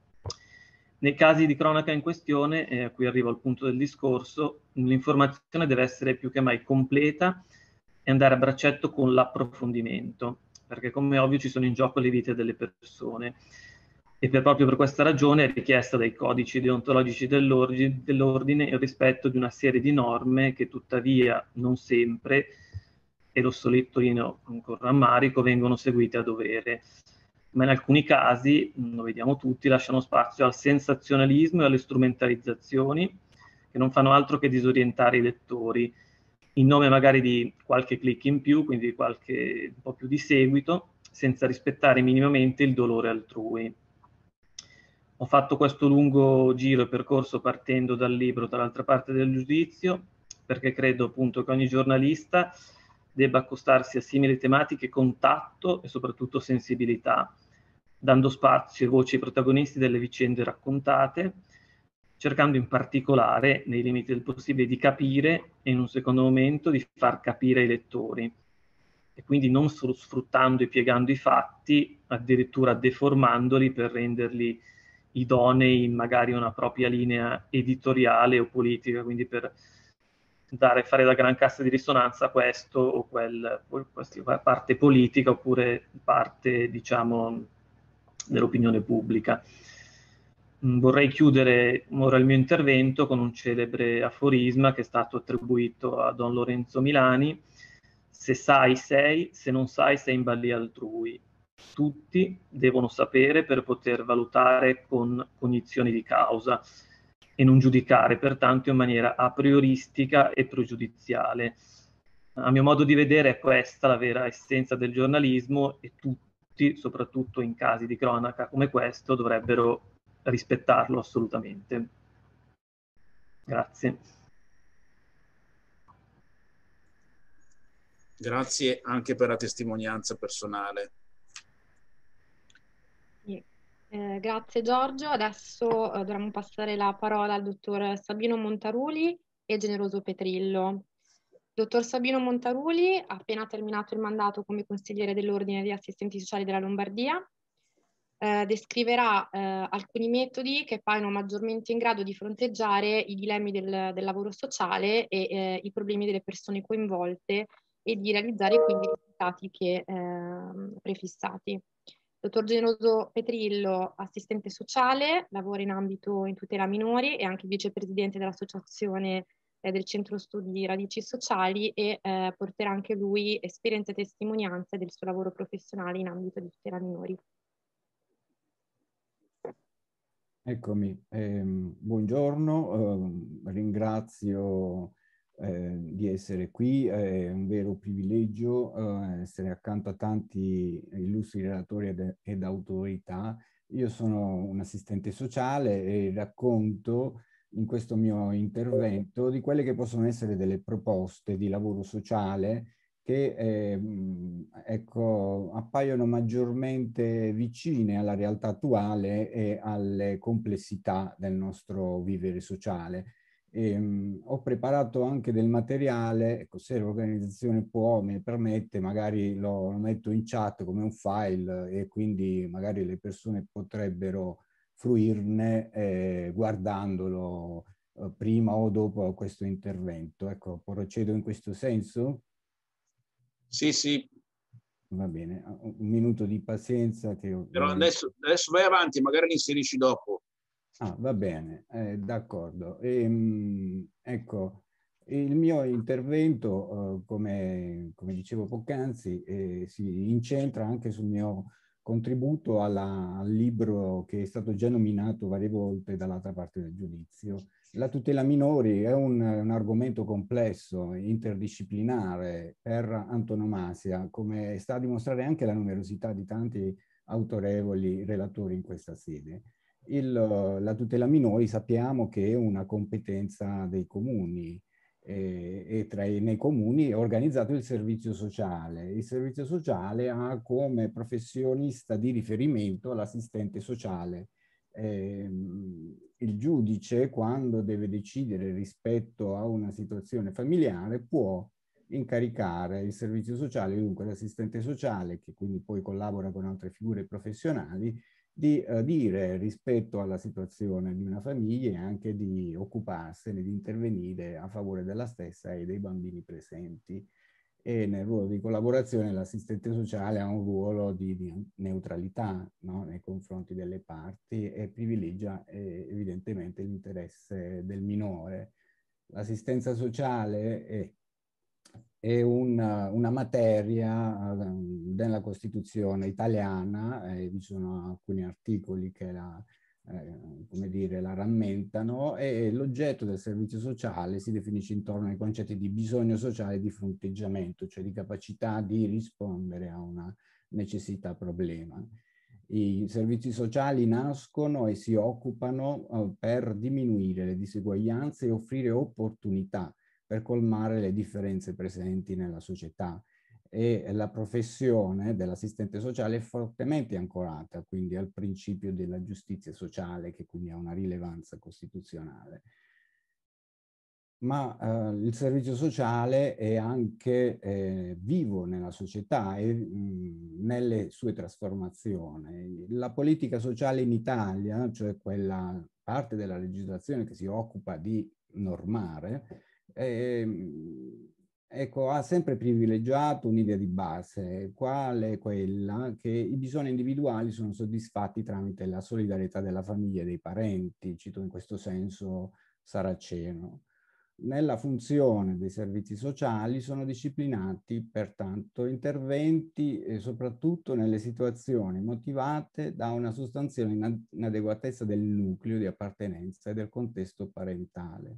Speaker 5: Nei casi di cronaca in questione, e a cui arrivo al punto del discorso, l'informazione deve essere più che mai completa e andare a braccetto con l'approfondimento, perché come ovvio ci sono in gioco le vite delle persone. E per, proprio per questa ragione è richiesta dai codici deontologici dell'ordine, dell'ordine il rispetto di una serie di norme che tuttavia non sempre, e lo sottolineo con rammarico, vengono seguite a dovere. Ma in alcuni casi, lo vediamo tutti, lasciano spazio al sensazionalismo e alle strumentalizzazioni che non fanno altro che disorientare i lettori, in nome magari di qualche click in più, quindi di qualche un po' più di seguito, senza rispettare minimamente il dolore altrui. Ho fatto questo lungo giro e percorso partendo dal libro Dall'altra parte del giudizio, perché credo appunto che ogni giornalista debba accostarsi a simili tematiche con tatto e soprattutto sensibilità, dando spazio e voce ai protagonisti delle vicende raccontate, cercando in particolare, nei limiti del possibile, di capire e in un secondo momento di far capire ai lettori. e quindi non solo sfruttando e piegando i fatti, addirittura deformandoli per renderli idonei in magari una propria linea editoriale o politica, quindi per dare, fare da gran cassa di risonanza a questo o quel, questa parte politica oppure parte, diciamo, dell'opinione pubblica. Vorrei chiudere ora il mio intervento con un celebre aforisma che è stato attribuito a Don Lorenzo Milani: se sai, sei, se non sai, sei in balia altrui. Tutti devono sapere per poter valutare con cognizione di causa e non giudicare pertanto in maniera a prioristica e pregiudiziale. A mio modo di vedere è questa la vera essenza del giornalismo, e tutti, soprattutto in casi di cronaca come questo, dovrebbero rispettarlo assolutamente. Grazie.
Speaker 1: Grazie anche per la testimonianza personale.
Speaker 2: Sì. Eh, grazie Giorgio. Adesso eh, dovremmo passare la parola al dottor Sabino Montaruli e Generoso Petrillo. Dottor Sabino Montaruli ha appena terminato il mandato come consigliere dell'Ordine degli Assistenti Sociali della Lombardia. Eh, descriverà eh, alcuni metodi che paiono maggiormente in grado di fronteggiare i dilemmi del, del lavoro sociale e eh, i problemi delle persone coinvolte e di realizzare quindi i risultati che eh, prefissati. Dottor Generoso Petrillo, assistente sociale, lavora in ambito in tutela minori e anche vicepresidente dell'associazione eh, del Centro Studi Radici Sociali, e eh, porterà anche lui esperienze e testimonianze del suo lavoro professionale in ambito di tutela minori.
Speaker 6: Eccomi, eh, buongiorno, eh, ringrazio eh, di essere qui, è un vero privilegio eh, essere accanto a tanti illustri relatori ed, ed autorità. Io sono un assistente sociale e racconto in questo mio intervento di quelle che possono essere delle proposte di lavoro sociale che eh, ecco, appaiono maggiormente vicine alla realtà attuale e alle complessità del nostro vivere sociale. E, um, ho preparato anche del materiale, ecco, se l'organizzazione può, mi permette, magari lo, lo metto in chat come un file e quindi magari le persone potrebbero fruirne eh, guardandolo eh, prima o dopo questo intervento. Ecco, procedo in questo senso?
Speaker 1: Sì, sì.
Speaker 6: Va bene, un minuto di pazienza. Che
Speaker 1: Però adesso, adesso vai avanti, magari li inserisci dopo.
Speaker 6: Ah, va bene, eh, d'accordo. Ecco, il mio intervento, eh, come, come dicevo poc'anzi, eh, si incentra anche sul mio contributo alla, al libro che è stato già nominato varie volte dall'altra parte del giudizio. La tutela minori è un, un argomento complesso, interdisciplinare per antonomasia, come sta a dimostrare anche la numerosità di tanti autorevoli relatori in questa sede. Il, la tutela minori sappiamo che è una competenza dei comuni eh, e tra i, nei comuni è organizzato il servizio sociale. Il servizio sociale ha come professionista di riferimento l'assistente sociale. Eh, il giudice, quando deve decidere rispetto a una situazione familiare, può incaricare il servizio sociale, dunque l'assistente sociale, che quindi poi collabora con altre figure professionali, di uh, dire rispetto alla situazione di una famiglia e anche di occuparsene, di intervenire a favore della stessa e dei bambini presenti. E nel ruolo di collaborazione l'assistente sociale ha un ruolo di, di neutralità, no? Nei confronti delle parti, e privilegia eh, evidentemente l'interesse del minore. L'assistenza sociale è è una, una materia della Costituzione italiana, e vi sono alcuni articoli che la, eh, come dire, la rammentano, e l'oggetto del servizio sociale si definisce intorno ai concetti di bisogno sociale e di fronteggiamento, cioè di capacità di rispondere a una necessità problema. I servizi sociali nascono e si occupano eh, per diminuire le diseguaglianze e offrire opportunità per colmare le differenze presenti nella società, e la professione dell'assistente sociale è fortemente ancorata quindi al principio della giustizia sociale, che quindi ha una rilevanza costituzionale. ma eh, il servizio sociale è anche eh, vivo nella società e mh, nelle sue trasformazioni. La politica sociale in Italia, cioè quella parte della legislazione che si occupa di normare, eh, ecco, ha sempre privilegiato un'idea di base, quale è quella che i bisogni individuali sono soddisfatti tramite la solidarietà della famiglia e dei parenti, cito in questo senso Saraceno. Nella funzione dei servizi sociali sono disciplinati pertanto interventi eh, soprattutto nelle situazioni motivate da una sostanziale inadeguatezza del nucleo di appartenenza e del contesto parentale.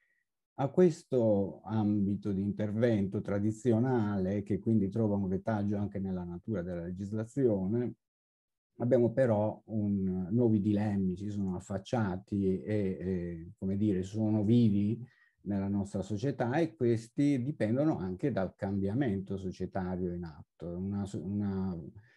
Speaker 6: A questo ambito di intervento tradizionale, che quindi trova un retaggio anche nella natura della legislazione, abbiamo però un, nuovi dilemmi, si sono affacciati e, e, come dire, sono vivi nella nostra società, e questi dipendono anche dal cambiamento societario in atto. Una, una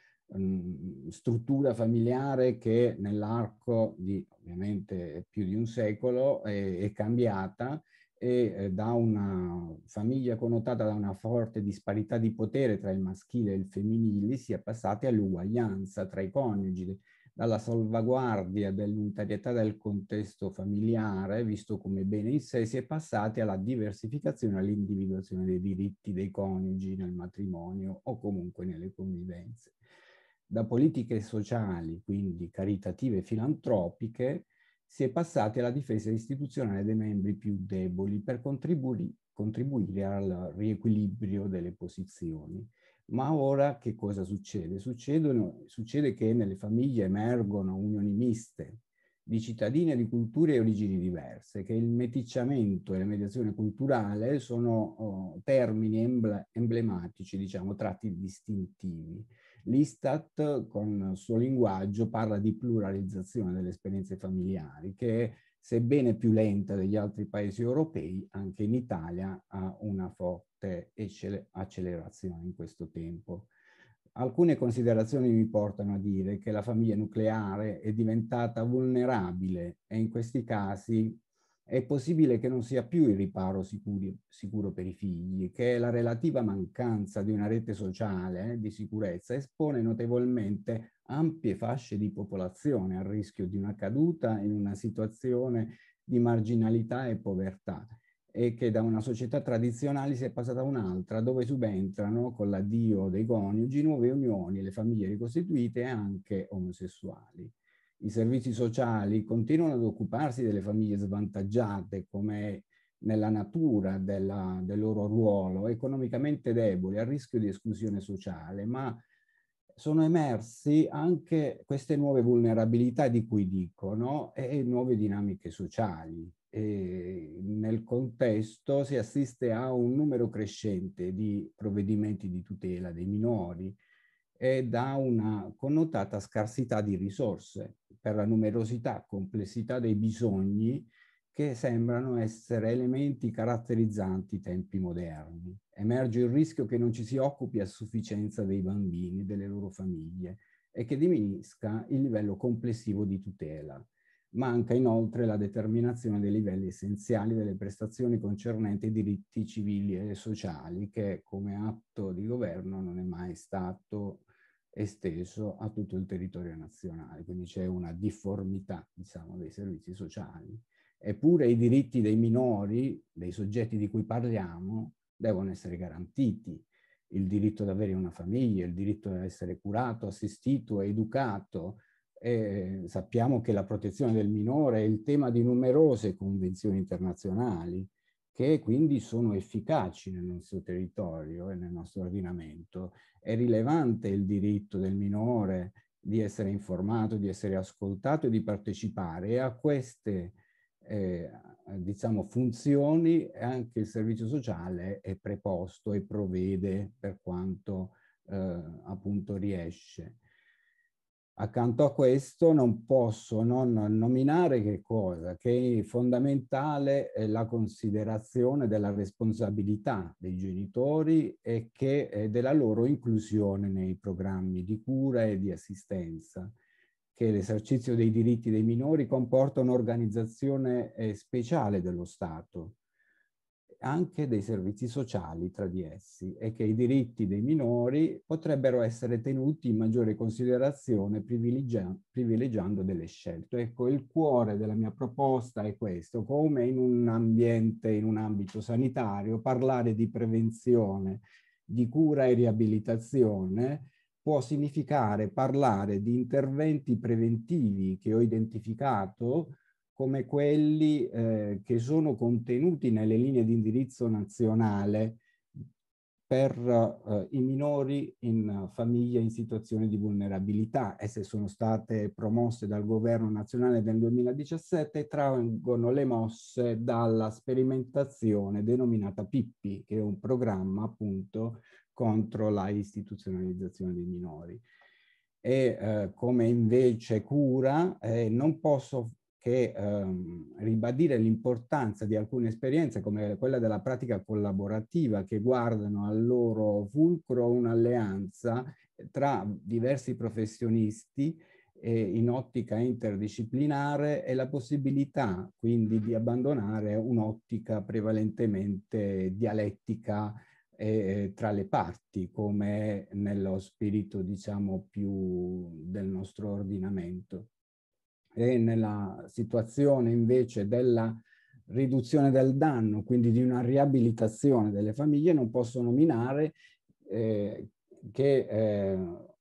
Speaker 6: um, struttura familiare che nell'arco di ovviamente più di un secolo è, è cambiata, e eh, da una famiglia connotata da una forte disparità di potere tra il maschile e il femminile si è passati all'uguaglianza tra i coniugi, dalla salvaguardia dell'unitarietà del contesto familiare, visto come bene in sé, si è passati alla diversificazione e all'individuazione dei diritti dei coniugi nel matrimonio o comunque nelle convivenze. Da politiche sociali, quindi caritative e filantropiche, si è passati alla difesa istituzionale dei membri più deboli per contribuire, contribuire al riequilibrio delle posizioni. Ma ora che cosa succede? Succedono, succede che nelle famiglie emergono unioni miste di cittadini di culture e origini diverse, che il meticciamento e la mediazione culturale sono oh, termini emble, emblematici, diciamo, tratti distintivi. L'Istat, con il suo linguaggio, parla di pluralizzazione delle esperienze familiari, che, sebbene più lenta degli altri paesi europei, anche in Italia ha una forte accelerazione in questo tempo. Alcune considerazioni mi portano a dire che la famiglia nucleare è diventata vulnerabile e in questi casi è possibile che non sia più il riparo sicuri, sicuro per i figli, che la relativa mancanza di una rete sociale eh, di sicurezza espone notevolmente ampie fasce di popolazione al rischio di una caduta in una situazione di marginalità e povertà, e che da una società tradizionale si è passata a un'altra, dove subentrano, con l'addio dei coniugi, nuove unioni, le famiglie ricostituite e anche omosessuali. I servizi sociali continuano ad occuparsi delle famiglie svantaggiate, come nella natura della, del loro ruolo, economicamente deboli, a rischio di esclusione sociale, ma sono emersi anche queste nuove vulnerabilità di cui dicono e nuove dinamiche sociali. E nel contesto si assiste a un numero crescente di provvedimenti di tutela dei minori e da una connotata scarsità di risorse per la numerosità, complessità dei bisogni che sembrano essere elementi caratterizzanti i tempi moderni. Emerge il rischio che non ci si occupi a sufficienza dei bambini, delle loro famiglie, e che diminuisca il livello complessivo di tutela. Manca inoltre la determinazione dei livelli essenziali delle prestazioni concernenti i diritti civili e sociali, che come atto di governo non è mai stato esteso a tutto il territorio nazionale. Quindi c'è una difformità, diciamo, dei servizi sociali. Eppure i diritti dei minori, dei soggetti di cui parliamo, devono essere garantiti. Il diritto ad avere una famiglia, il diritto ad essere curato, assistito, educato. E sappiamo che la protezione del minore è il tema di numerose convenzioni internazionali, che quindi sono efficaci nel nostro territorio e nel nostro ordinamento. È rilevante il diritto del minore di essere informato, di essere ascoltato e di partecipare, e a queste eh, diciamo, funzioni anche il servizio sociale è preposto e provvede per quanto eh, appunto riesce. Accanto a questo non posso non nominare che cosa? Che è fondamentale è la considerazione della responsabilità dei genitori e che è della loro inclusione nei programmi di cura e di assistenza, che l'esercizio dei diritti dei minori comporta un'organizzazione speciale dello Stato, anche dei servizi sociali tra di essi, e che i diritti dei minori potrebbero essere tenuti in maggiore considerazione privilegia- privilegiando delle scelte. Ecco, il cuore della mia proposta è questo: come in un ambiente, in un ambito sanitario, parlare di prevenzione, di cura e riabilitazione può significare parlare di interventi preventivi che ho identificato come quelli eh, che sono contenuti nelle linee di indirizzo nazionale per eh, i minori in famiglie in situazioni di vulnerabilità. Esse sono state promosse dal governo nazionale nel duemiladiciassette e traggono le mosse dalla sperimentazione denominata Pippi, che è un programma appunto contro la istituzionalizzazione dei minori. E eh, come invece cura eh, non posso che ehm, ribadire l'importanza di alcune esperienze come quella della pratica collaborativa, che guardano al loro fulcro un'alleanza tra diversi professionisti eh, in ottica interdisciplinare, e la possibilità quindi di abbandonare un'ottica prevalentemente dialettica eh, tra le parti, come nello spirito, diciamo, più del nostro ordinamento. E nella situazione invece della riduzione del danno, quindi di una riabilitazione delle famiglie, non posso nominare eh, che eh,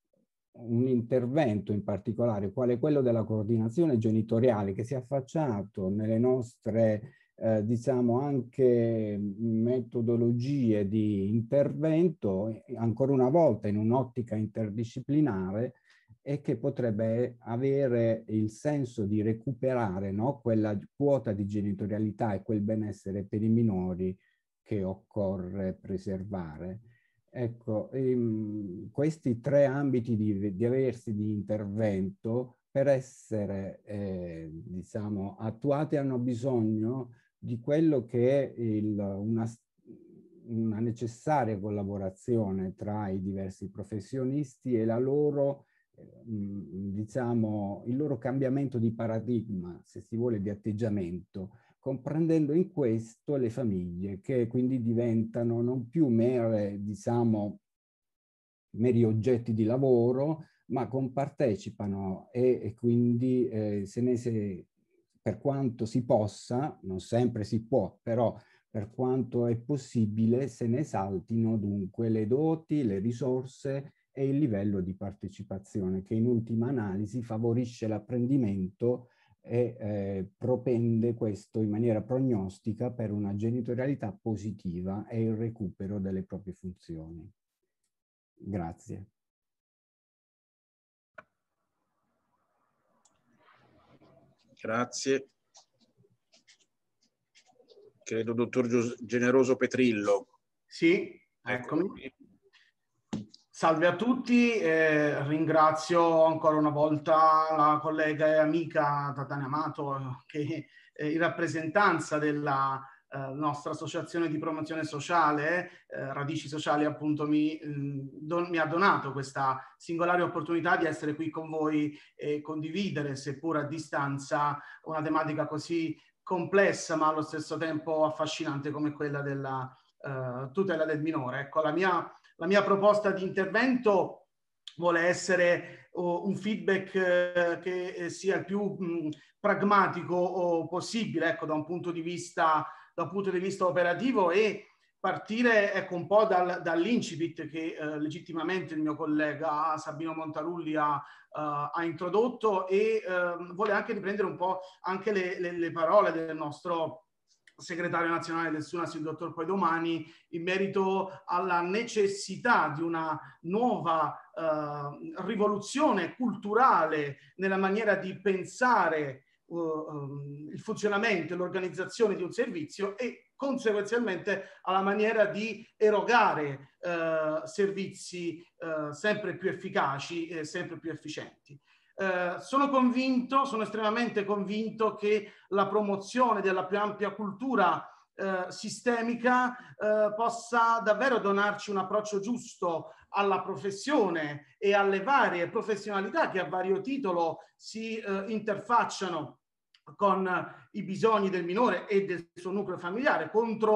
Speaker 6: un intervento in particolare, quale quello della coordinazione genitoriale, che si è affacciato nelle nostre eh, diciamo anche metodologie di intervento, ancora una volta in un'ottica interdisciplinare, e che potrebbe avere il senso di recuperare, no, quella quota di genitorialità e quel benessere per i minori che occorre preservare. Ecco, ehm, questi tre ambiti di diversi di intervento, per essere eh, diciamo, attuati, hanno bisogno di quello che è il, una, una necessaria collaborazione tra i diversi professionisti e la loro diciamo il loro cambiamento di paradigma, se si vuole, di atteggiamento, comprendendo in questo le famiglie, che quindi diventano non più mere, diciamo, meri oggetti di lavoro, ma compartecipano e, e quindi eh, se ne se, per quanto si possa, non sempre si può, però per quanto è possibile, se ne esaltino dunque le doti, le risorse e il livello di partecipazione, che in ultima analisi favorisce l'apprendimento e eh, propende questo in maniera prognostica per una genitorialità positiva e il recupero delle proprie funzioni. Grazie.
Speaker 1: Grazie. Credo dottor Generoso Petrillo.
Speaker 7: Sì, eccomi. Salve a tutti, eh, ringrazio ancora una volta la collega e amica Tatiana Amato, che eh, in rappresentanza della eh, nostra associazione di promozione sociale, eh, Radici Sociali, appunto, mi, don, mi ha donato questa singolare opportunità di essere qui con voi e condividere, seppur a distanza, una tematica così complessa ma allo stesso tempo affascinante come quella della eh, tutela del minore. Ecco, la mia La mia proposta di intervento vuole essere uh, un feedback uh, che sia il più mh, pragmatico uh, possibile, ecco, da un punto di vista, da un punto di vista operativo, e partire, ecco, un po' dal, dall'incipit che uh, legittimamente il mio collega Sabino Montarulli ha, uh, ha introdotto, e uh, vuole anche riprendere un po' anche le, le, le parole del nostro segretario nazionale del SUNAS, il dottor Poidomani, in merito alla necessità di una nuova eh, rivoluzione culturale nella maniera di pensare uh, um, il funzionamento e l'organizzazione di un servizio, e conseguenzialmente alla maniera di erogare eh, servizi eh, sempre più efficaci e sempre più efficienti. Eh, sono convinto, sono estremamente convinto che la promozione della più ampia cultura eh, sistemica eh, possa davvero donarci un approccio giusto alla professione e alle varie professionalità che a vario titolo si eh, interfacciano con i bisogni del minore e del suo nucleo familiare, contro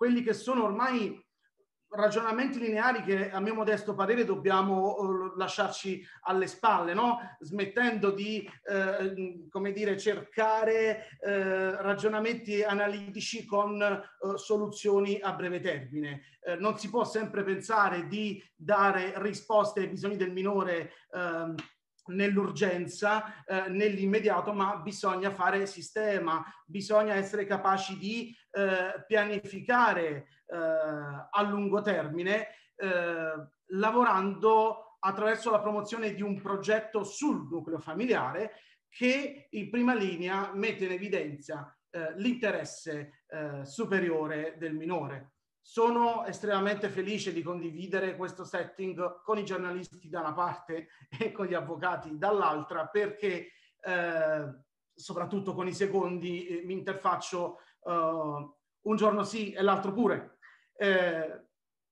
Speaker 7: quelli che sono ormai ragionamenti lineari che a mio modesto parere dobbiamo uh, lasciarci alle spalle, no? Smettendo di eh, come dire, cercare eh, ragionamenti analitici con eh, soluzioni a breve termine. Eh, non si può sempre pensare di dare risposte ai bisogni del minore eh, nell'urgenza, eh, nell'immediato, ma bisogna fare sistema, bisogna essere capaci di eh, pianificare eh, a lungo termine, eh, lavorando attraverso la promozione di un progetto sul nucleo familiare che in prima linea mette in evidenza eh, l'interesse eh, superiore del minore. Sono estremamente felice di condividere questo setting con i giornalisti da una parte e con gli avvocati dall'altra, perché eh, soprattutto con i secondi eh, mi interfaccio eh, un giorno sì e l'altro pure. Eh,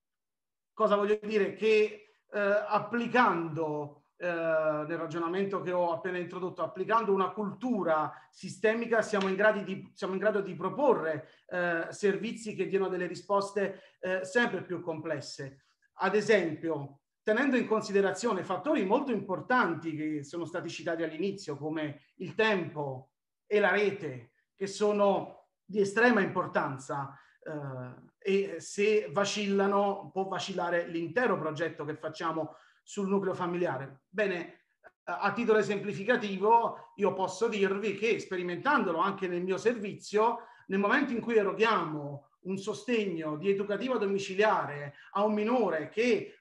Speaker 7: cosa voglio dire? Che eh, applicando eh, nel ragionamento che ho appena introdotto, applicando una cultura sistemica siamo in grado di, siamo in grado di proporre eh, servizi che diano delle risposte eh, sempre più complesse. Ad esempio, tenendo in considerazione fattori molto importanti che sono stati citati all'inizio, come il tempo e la rete, che sono di estrema importanza, eh, e se vacillano può vacillare l'intero progetto che facciamo sul nucleo familiare. Bene, a titolo esemplificativo io posso dirvi che, sperimentandolo anche nel mio servizio, nel momento in cui eroghiamo un sostegno di educativa domiciliare a un minore che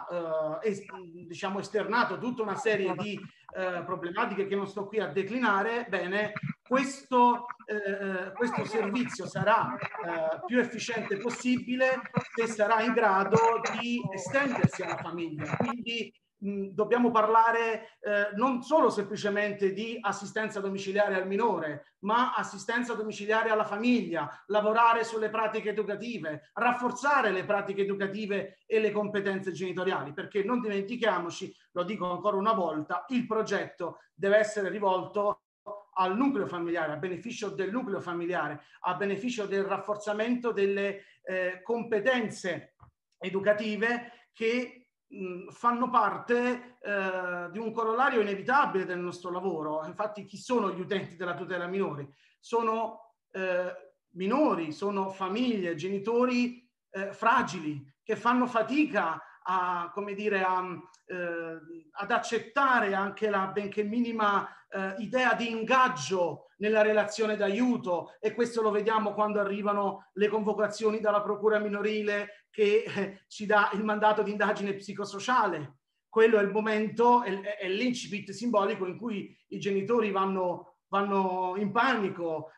Speaker 7: ha eh, es diciamo esternato tutta una serie di eh, problematiche che non sto qui a declinare, bene, questo, eh, questo servizio sarà eh, più efficiente possibile se sarà in grado di estendersi alla famiglia. Quindi mh, dobbiamo parlare eh, non solo semplicemente di assistenza domiciliare al minore, ma assistenza domiciliare alla famiglia, lavorare sulle pratiche educative, rafforzare le pratiche educative e le competenze genitoriali, perché non dimentichiamoci, lo dico ancora una volta, il progetto deve essere rivolto al nucleo familiare, a beneficio del nucleo familiare, a beneficio del rafforzamento delle eh, competenze educative che mh, fanno parte eh, di un corollario inevitabile del nostro lavoro. Infatti, chi sono gli utenti della tutela minori? Sono eh, minori, sono famiglie, genitori eh, fragili che fanno fatica a, come dire, a, eh, ad accettare anche la benché minima eh, idea di ingaggio nella relazione d'aiuto, e questo lo vediamo quando arrivano le convocazioni dalla procura minorile che eh, ci dà il mandato di indagine psicosociale. Quello è il momento, è, è l'incipit simbolico in cui i genitori vanno, vanno in panico,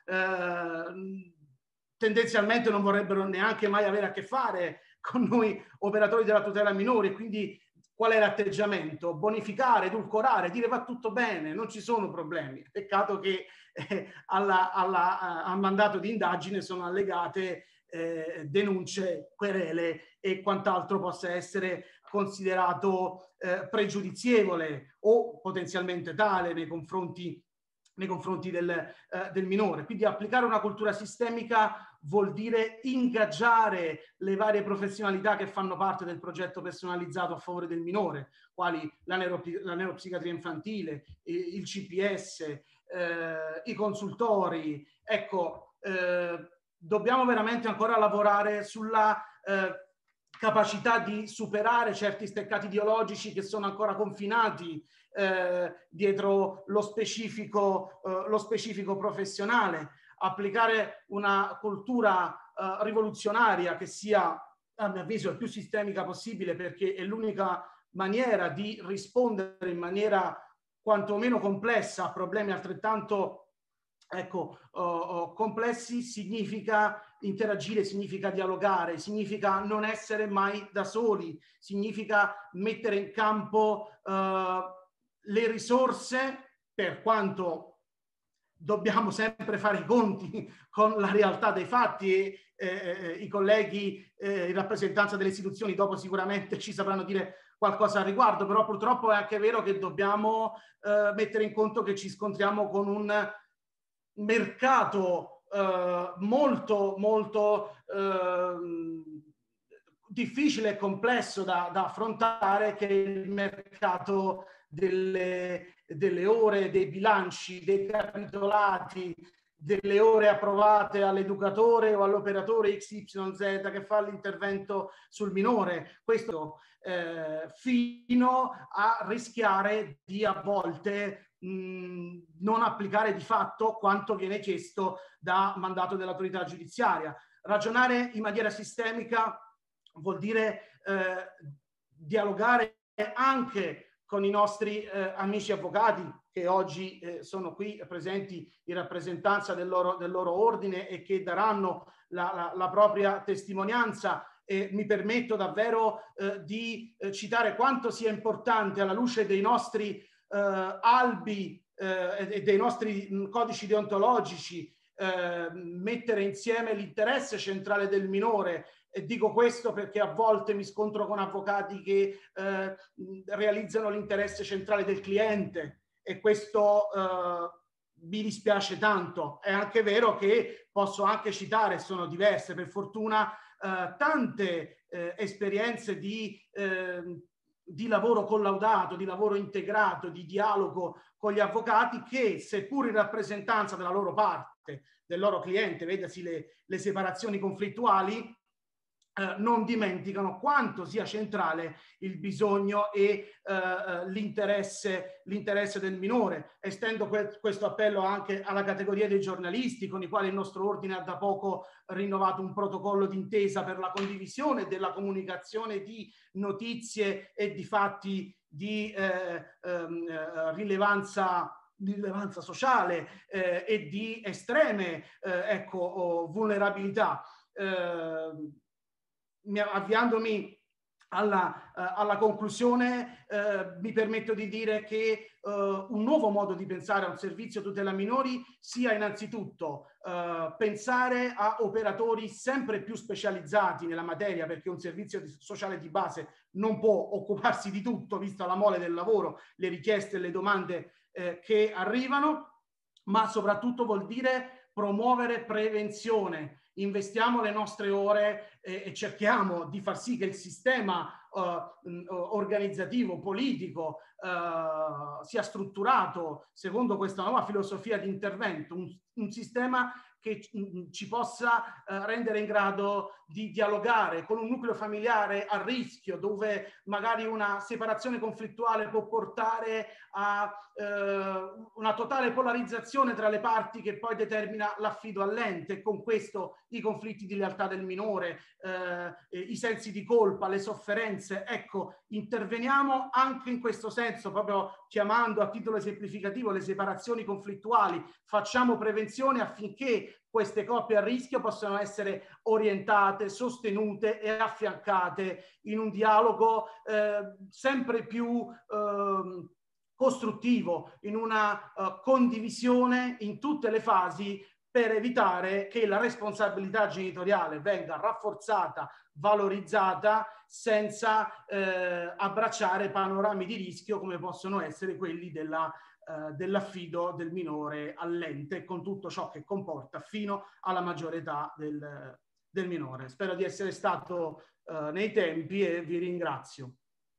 Speaker 7: eh, tendenzialmente non vorrebbero neanche mai avere a che fare con noi operatori della tutela minori. Quindi qual è l'atteggiamento? Bonificare, edulcorare, dire va tutto bene, non ci sono problemi. Peccato che eh, alla, alla, al mandato di indagine sono allegate eh, denunce, querele e quant'altro possa essere considerato eh, pregiudizievole o potenzialmente tale nei confronti nei confronti del, eh, del minore. Quindi applicare una cultura sistemica vuol dire ingaggiare le varie professionalità che fanno parte del progetto personalizzato a favore del minore, quali la, neuropi la neuropsichiatria infantile, il C P S, eh, i consultori. Ecco, eh, dobbiamo veramente ancora lavorare sulla eh, capacità di superare certi steccati ideologici che sono ancora confinati eh, dietro lo specifico, eh, lo specifico professionale, applicare una cultura eh, rivoluzionaria che sia, a mio avviso, il più sistemica possibile, perché è l'unica maniera di rispondere in maniera quantomeno complessa a problemi altrettanto ecco, uh, uh, complessi. Significa interagire, significa dialogare, significa non essere mai da soli, significa mettere in campo uh, le risorse, per quanto dobbiamo sempre fare i conti con la realtà dei fatti, e eh, i colleghi eh, in rappresentanza delle istituzioni dopo sicuramente ci sapranno dire qualcosa al riguardo, però purtroppo è anche vero che dobbiamo eh, mettere in conto che ci scontriamo con un mercato eh, molto, molto eh, difficile e complesso da, da affrontare, che è il mercato delle, delle ore, dei bilanci, dei capitolati, delle ore approvate all'educatore o all'operatore X Y Z che fa l'intervento sul minore. Questo eh, fino a rischiare di a volte mh, non applicare di fatto quanto viene chiesto da mandato dell'autorità giudiziaria. Ragionare in maniera sistemica vuol dire eh, dialogare anche con i nostri eh, amici avvocati che oggi eh, sono qui presenti in rappresentanza del loro, del loro ordine e che daranno la, la, la propria testimonianza. E mi permetto davvero eh, di eh, citare quanto sia importante, alla luce dei nostri eh, albi eh, e dei nostri mh, codici deontologici, eh, mettere insieme l'interesse centrale del minore. E dico questo perché a volte mi scontro con avvocati che eh, realizzano l'interesse centrale del cliente, e questo eh, mi dispiace tanto. È anche vero che posso anche citare, sono diverse per fortuna, eh, tante eh, esperienze di, eh, di lavoro collaudato, di lavoro integrato, di dialogo con gli avvocati che, seppur in rappresentanza della loro parte, del loro cliente, vedasi le, le separazioni conflittuali, Eh, non dimenticano quanto sia centrale il bisogno e eh, l'interesse, l'interesse del minore. Estendo que questo appello anche alla categoria dei giornalisti, con i quali il nostro ordine ha da poco rinnovato un protocollo d'intesa per la condivisione della comunicazione di notizie e di fatti di eh, eh, rilevanza di rilevanza sociale eh, e di estreme eh, ecco, oh, vulnerabilità. Eh, avviandomi alla, uh, alla conclusione, uh, mi permetto di dire che uh, un nuovo modo di pensare a un servizio tutela minori sia innanzitutto uh, pensare a operatori sempre più specializzati nella materia, perché un servizio di, sociale di base non può occuparsi di tutto, vista la mole del lavoro, le richieste e le domande eh, che arrivano, ma soprattutto vuol dire promuovere prevenzione. Investiamo le nostre ore e, e cerchiamo di far sì che il sistema uh, organizzativo, politico uh, sia strutturato secondo questa nuova filosofia di intervento, un, un sistema che ci possa eh, rendere in grado di dialogare con un nucleo familiare a rischio, dove magari una separazione conflittuale può portare a eh, una totale polarizzazione tra le parti che poi determina l'affido all'ente, e con questo i conflitti di lealtà del minore, eh, i sensi di colpa, le sofferenze. Ecco, interveniamo anche in questo senso, proprio chiamando a titolo esemplificativo le separazioni conflittuali. Facciamo prevenzione affinché queste coppie a rischio possano essere orientate, sostenute e affiancate in un dialogo eh, sempre più eh, costruttivo, in una uh, condivisione in tutte le fasi, per evitare che la responsabilità genitoriale venga rafforzata, valorizzata, senza eh, abbracciare panorami di rischio come possono essere quelli della Uh, dell'affido del minore all'ente, con tutto ciò che comporta fino alla maggiore età del, del minore. Spero di essere stato uh, nei tempi e vi ringrazio.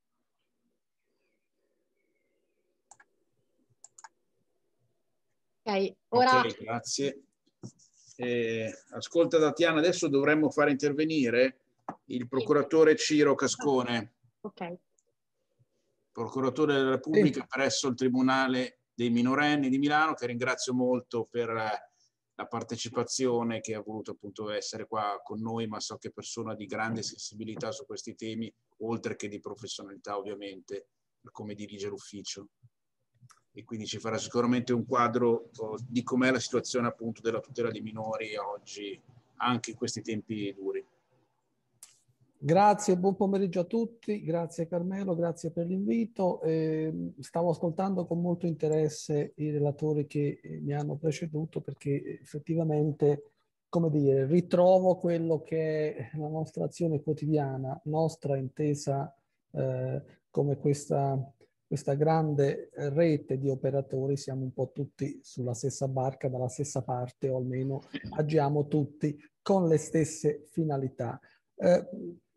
Speaker 2: Ok, ora...
Speaker 1: Okay, grazie. Eh, ascolta Tatiana, adesso dovremmo fare intervenire il procuratore Ciro Cascone.
Speaker 2: Ok.
Speaker 1: Procuratore della Repubblica
Speaker 8: sì.
Speaker 1: presso il Tribunale dei minorenni di Milano, che ringrazio molto per la partecipazione, che ha voluto appunto essere qua con noi, ma so che è persona di grande sensibilità su questi temi, oltre che di professionalità ovviamente, per come dirige l'ufficio. E quindi ci farà sicuramente un quadro oh, di com'è la situazione appunto della tutela dei minori oggi, anche in questi tempi duri.
Speaker 8: Grazie, buon pomeriggio a tutti, grazie Carmelo, grazie per l'invito. Eh, stavo ascoltando con molto interesse i relatori che mi hanno preceduto, perché effettivamente, come dire, ritrovo quello che è la nostra azione quotidiana, nostra intesa eh, come questa, questa grande rete di operatori siamo un po' tutti sulla stessa barca, dalla stessa parte, o almeno agiamo tutti con le stesse finalità. Eh,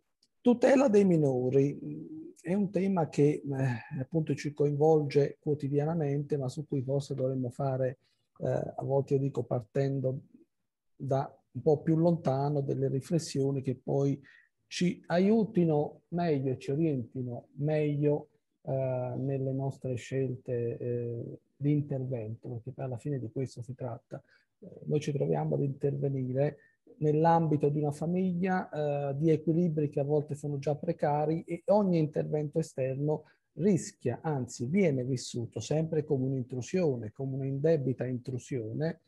Speaker 8: tutela dei minori è un tema che eh, appunto ci coinvolge quotidianamente, ma su cui forse dovremmo fare, eh, a volte io dico partendo da un po' più lontano, delle riflessioni che poi ci aiutino meglio e ci orientino meglio eh, nelle nostre scelte eh, di intervento, perché poi alla fine di questo si tratta. Eh, noi ci troviamo ad intervenire nell'ambito di una famiglia, eh, di equilibri che a volte sono già precari, e ogni intervento esterno rischia, anzi viene vissuto sempre come un'intrusione, come un'indebita intrusione,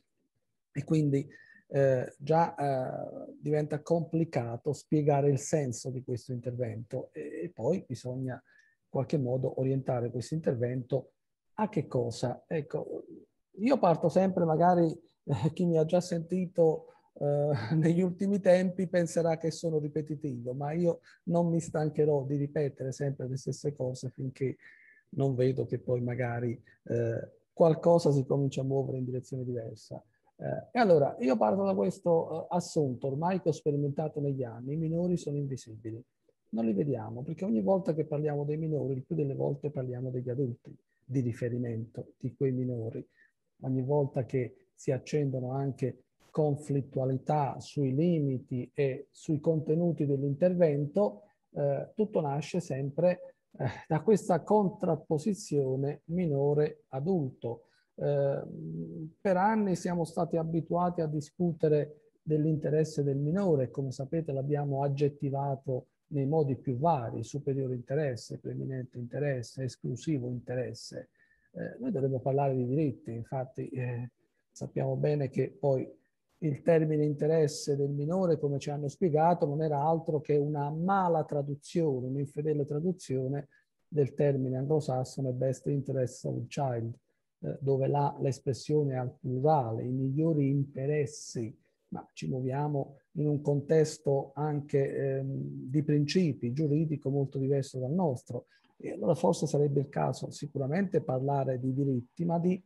Speaker 8: e quindi eh, già eh, diventa complicato spiegare il senso di questo intervento, e, e poi bisogna in qualche modo orientare questo intervento a che cosa? Ecco, io parto sempre, magari eh, chi mi ha già sentito Uh, negli ultimi tempi penserà che sono ripetitivo, ma io non mi stancherò di ripetere sempre le stesse cose finché non vedo che poi magari uh, qualcosa si comincia a muovere in direzione diversa. Uh, e allora io parto da questo assunto ormai che ho sperimentato negli anni: i minori sono invisibili, non li vediamo, perché ogni volta che parliamo dei minori, il più delle volte parliamo degli adulti di riferimento di quei minori. Ogni volta che si accendono anche conflittualità sui limiti e sui contenuti dell'intervento, eh, tutto nasce sempre eh, da questa contrapposizione minore-adulto. Eh, per anni siamo stati abituati a discutere dell'interesse del minore, come sapete l'abbiamo aggettivato nei modi più vari: superiore interesse, preminente interesse, esclusivo interesse. Eh, noi dovremmo parlare di diritti, infatti eh, sappiamo bene che poi il termine interesse del minore, come ci hanno spiegato, non era altro che una mala traduzione, un'infedele traduzione del termine anglosassone best interest of the child, eh, dove l'espressione è al plurale, i migliori interessi, ma ci muoviamo in un contesto anche ehm, di principi giuridico molto diverso dal nostro. E allora forse sarebbe il caso sicuramente parlare di diritti, ma di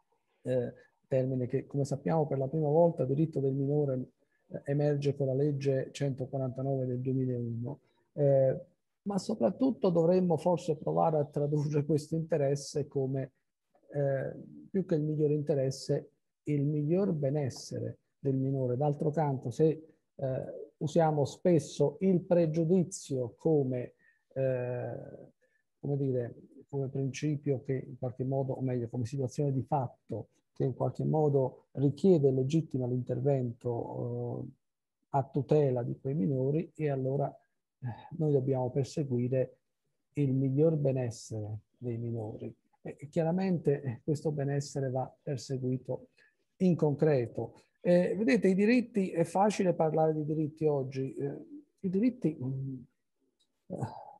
Speaker 8: eh, termine che, come sappiamo, per la prima volta il diritto del minore eh, emerge con la legge centoquarantanove del duemilauno, eh, ma soprattutto dovremmo forse provare a tradurre questo interesse come, eh, più che il migliore interesse, il miglior benessere del minore. D'altro canto, se eh, usiamo spesso il pregiudizio come, eh, come dire, come principio che in qualche modo, o meglio, come situazione di fatto, che in qualche modo richiede e legittima l'intervento eh, a tutela di quei minori, e allora eh, noi dobbiamo perseguire il miglior benessere dei minori. E, e chiaramente eh, questo benessere va perseguito in concreto. Eh, vedete, i diritti, è facile parlare di diritti oggi. Eh, I diritti, mh, eh,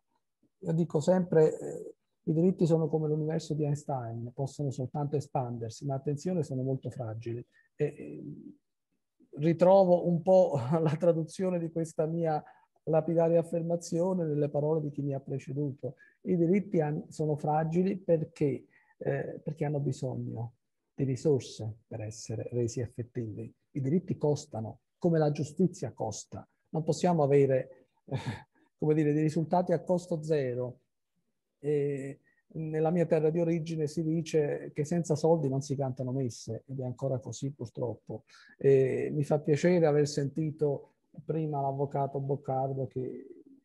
Speaker 8: io dico sempre, eh, i diritti sono come l'universo di Einstein, possono soltanto espandersi, ma attenzione, sono molto fragili. E, e, ritrovo un po' la traduzione di questa mia lapidaria affermazione nelle parole di chi mi ha preceduto. I diritti han, sono fragili perché, eh, perché hanno bisogno di risorse per essere resi effettivi. I diritti costano, come la giustizia costa. Non possiamo avere, eh, come dire, dei risultati a costo zero. E nella mia terra di origine si dice che senza soldi non si cantano messe, ed è ancora così purtroppo. E mi fa piacere aver sentito prima l'avvocato Boccardo che,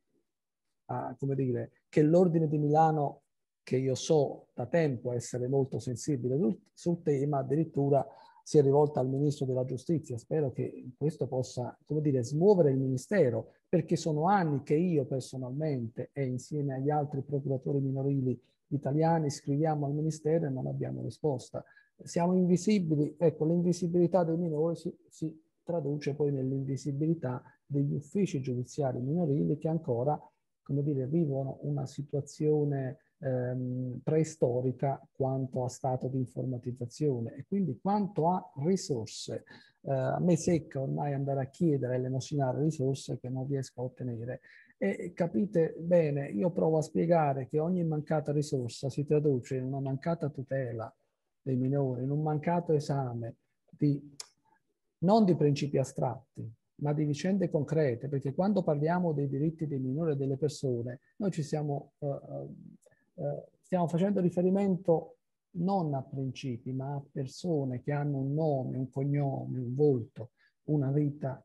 Speaker 8: ah, come dire, che l'Ordine di Milano, che io so da tempo essere molto sensibile sul, sul tema, addirittura si è rivolta al Ministro della Giustizia. Spero che questo possa, come dire, smuovere il Ministero, perché sono anni che io personalmente e insieme agli altri procuratori minorili italiani scriviamo al Ministero e non abbiamo risposta. Siamo invisibili. Ecco, l'invisibilità dei minori si, si traduce poi nell'invisibilità degli uffici giudiziari minorili, che ancora, come dire, vivono una situazione ehm, preistorica quanto a stato di informatizzazione e quindi quanto a risorse. Eh, a me secca ormai andare a chiedere, a elemosinare risorse che non riesco a ottenere. E capite bene, io provo a spiegare che ogni mancata risorsa si traduce in una mancata tutela dei minori, in un mancato esame di, non di principi astratti, ma di vicende concrete, perché quando parliamo dei diritti dei minori e delle persone, noi ci siamo, uh, uh, stiamo facendo riferimento non a principi, ma a persone che hanno un nome, un cognome, un volto, una vita.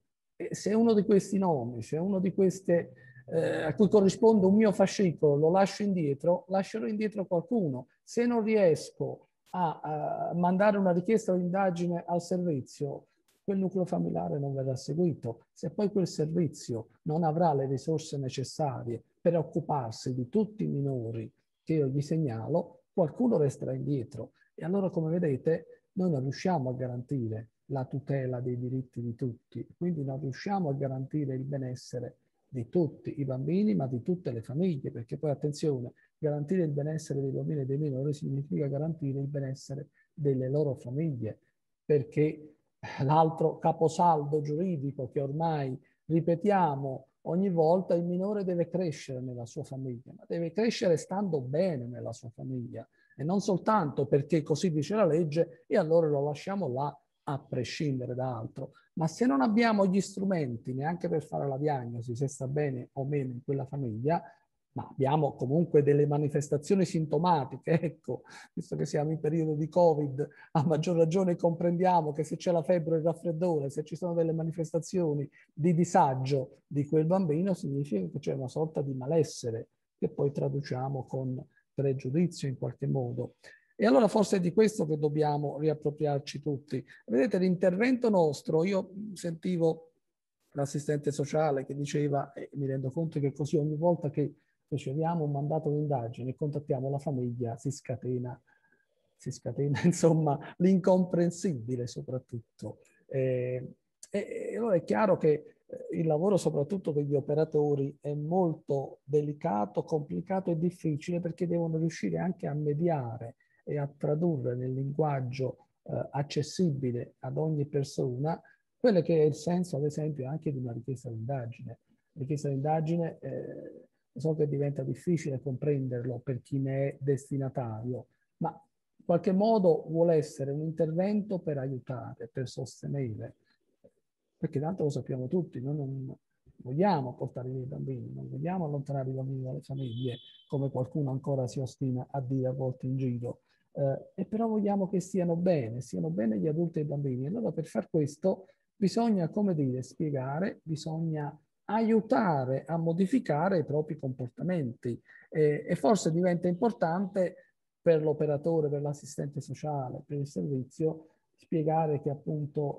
Speaker 8: E se uno di questi nomi, se uno di queste eh, a cui corrisponde un mio fascicolo lo lascio indietro, lascerò indietro qualcuno. Se non riesco a, a mandare una richiesta di indagine al servizio, quel nucleo familiare non verrà seguito. Se poi quel servizio non avrà le risorse necessarie per occuparsi di tutti i minori che io gli segnalo, qualcuno resterà indietro. E allora, come vedete, noi non riusciamo a garantire la tutela dei diritti di tutti, quindi non riusciamo a garantire il benessere di tutti i bambini, ma di tutte le famiglie, perché poi, attenzione, garantire il benessere dei bambini e dei minori significa garantire il benessere delle loro famiglie, perché l'altro caposaldo giuridico che ormai ripetiamo ogni volta, il minore deve crescere nella sua famiglia, ma deve crescere stando bene nella sua famiglia e non soltanto perché così dice la legge e allora lo lasciamo là a prescindere da altro. Ma se non abbiamo gli strumenti neanche per fare la diagnosi se sta bene o meno in quella famiglia, ma abbiamo comunque delle manifestazioni sintomatiche, ecco, visto che siamo in periodo di Covid, a maggior ragione comprendiamo che se c'è la febbre e il raffreddore, se ci sono delle manifestazioni di disagio di quel bambino, significa che c'è una sorta di malessere che poi traduciamo con pregiudizio in qualche modo. E allora forse è di questo che dobbiamo riappropriarci tutti. Vedete, l'intervento nostro, io sentivo l'assistente sociale che diceva, e mi rendo conto che così ogni volta che riceviamo un mandato di indagine e contattiamo la famiglia si scatena, si scatena insomma l'incomprensibile soprattutto. Eh, e, e allora è chiaro che il lavoro soprattutto degli operatori è molto delicato, complicato e difficile perché devono riuscire anche a mediare e a tradurre nel linguaggio eh, accessibile ad ogni persona quello che è il senso, ad esempio, anche di una richiesta di indagine. La richiesta di indagine, eh, so che diventa difficile comprenderlo per chi ne è destinatario, ma in qualche modo vuole essere un intervento per aiutare, per sostenere, perché tanto lo sappiamo tutti, noi non vogliamo portare via i bambini, non vogliamo allontanare i bambini dalle famiglie, come qualcuno ancora si ostina a dire a volte in giro, eh, e però vogliamo che stiano bene, stiano bene gli adulti e i bambini. Allora per far questo bisogna, come dire, spiegare, bisogna aiutare a modificare i propri comportamenti eh, e forse diventa importante per l'operatore, per l'assistente sociale, per il servizio, spiegare che appunto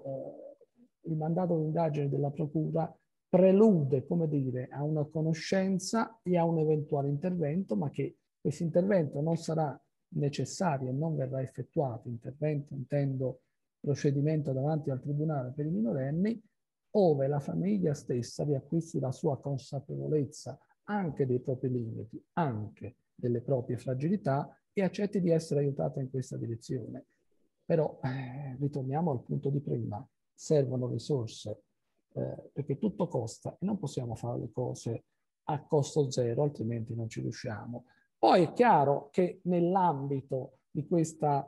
Speaker 8: eh, il mandato di indagine della procura prelude, come dire, a una conoscenza e a un eventuale intervento, ma che questo intervento non sarà necessario e non verrà effettuato. Intervento intendo procedimento davanti al tribunale per i minorenni, ove la famiglia stessa riacquisti la sua consapevolezza anche dei propri limiti, anche delle proprie fragilità e accetti di essere aiutata in questa direzione. Però eh, ritorniamo al punto di prima, servono risorse, eh, perché tutto costa e non possiamo fare le cose a costo zero, altrimenti non ci riusciamo. Poi è chiaro che nell'ambito di questa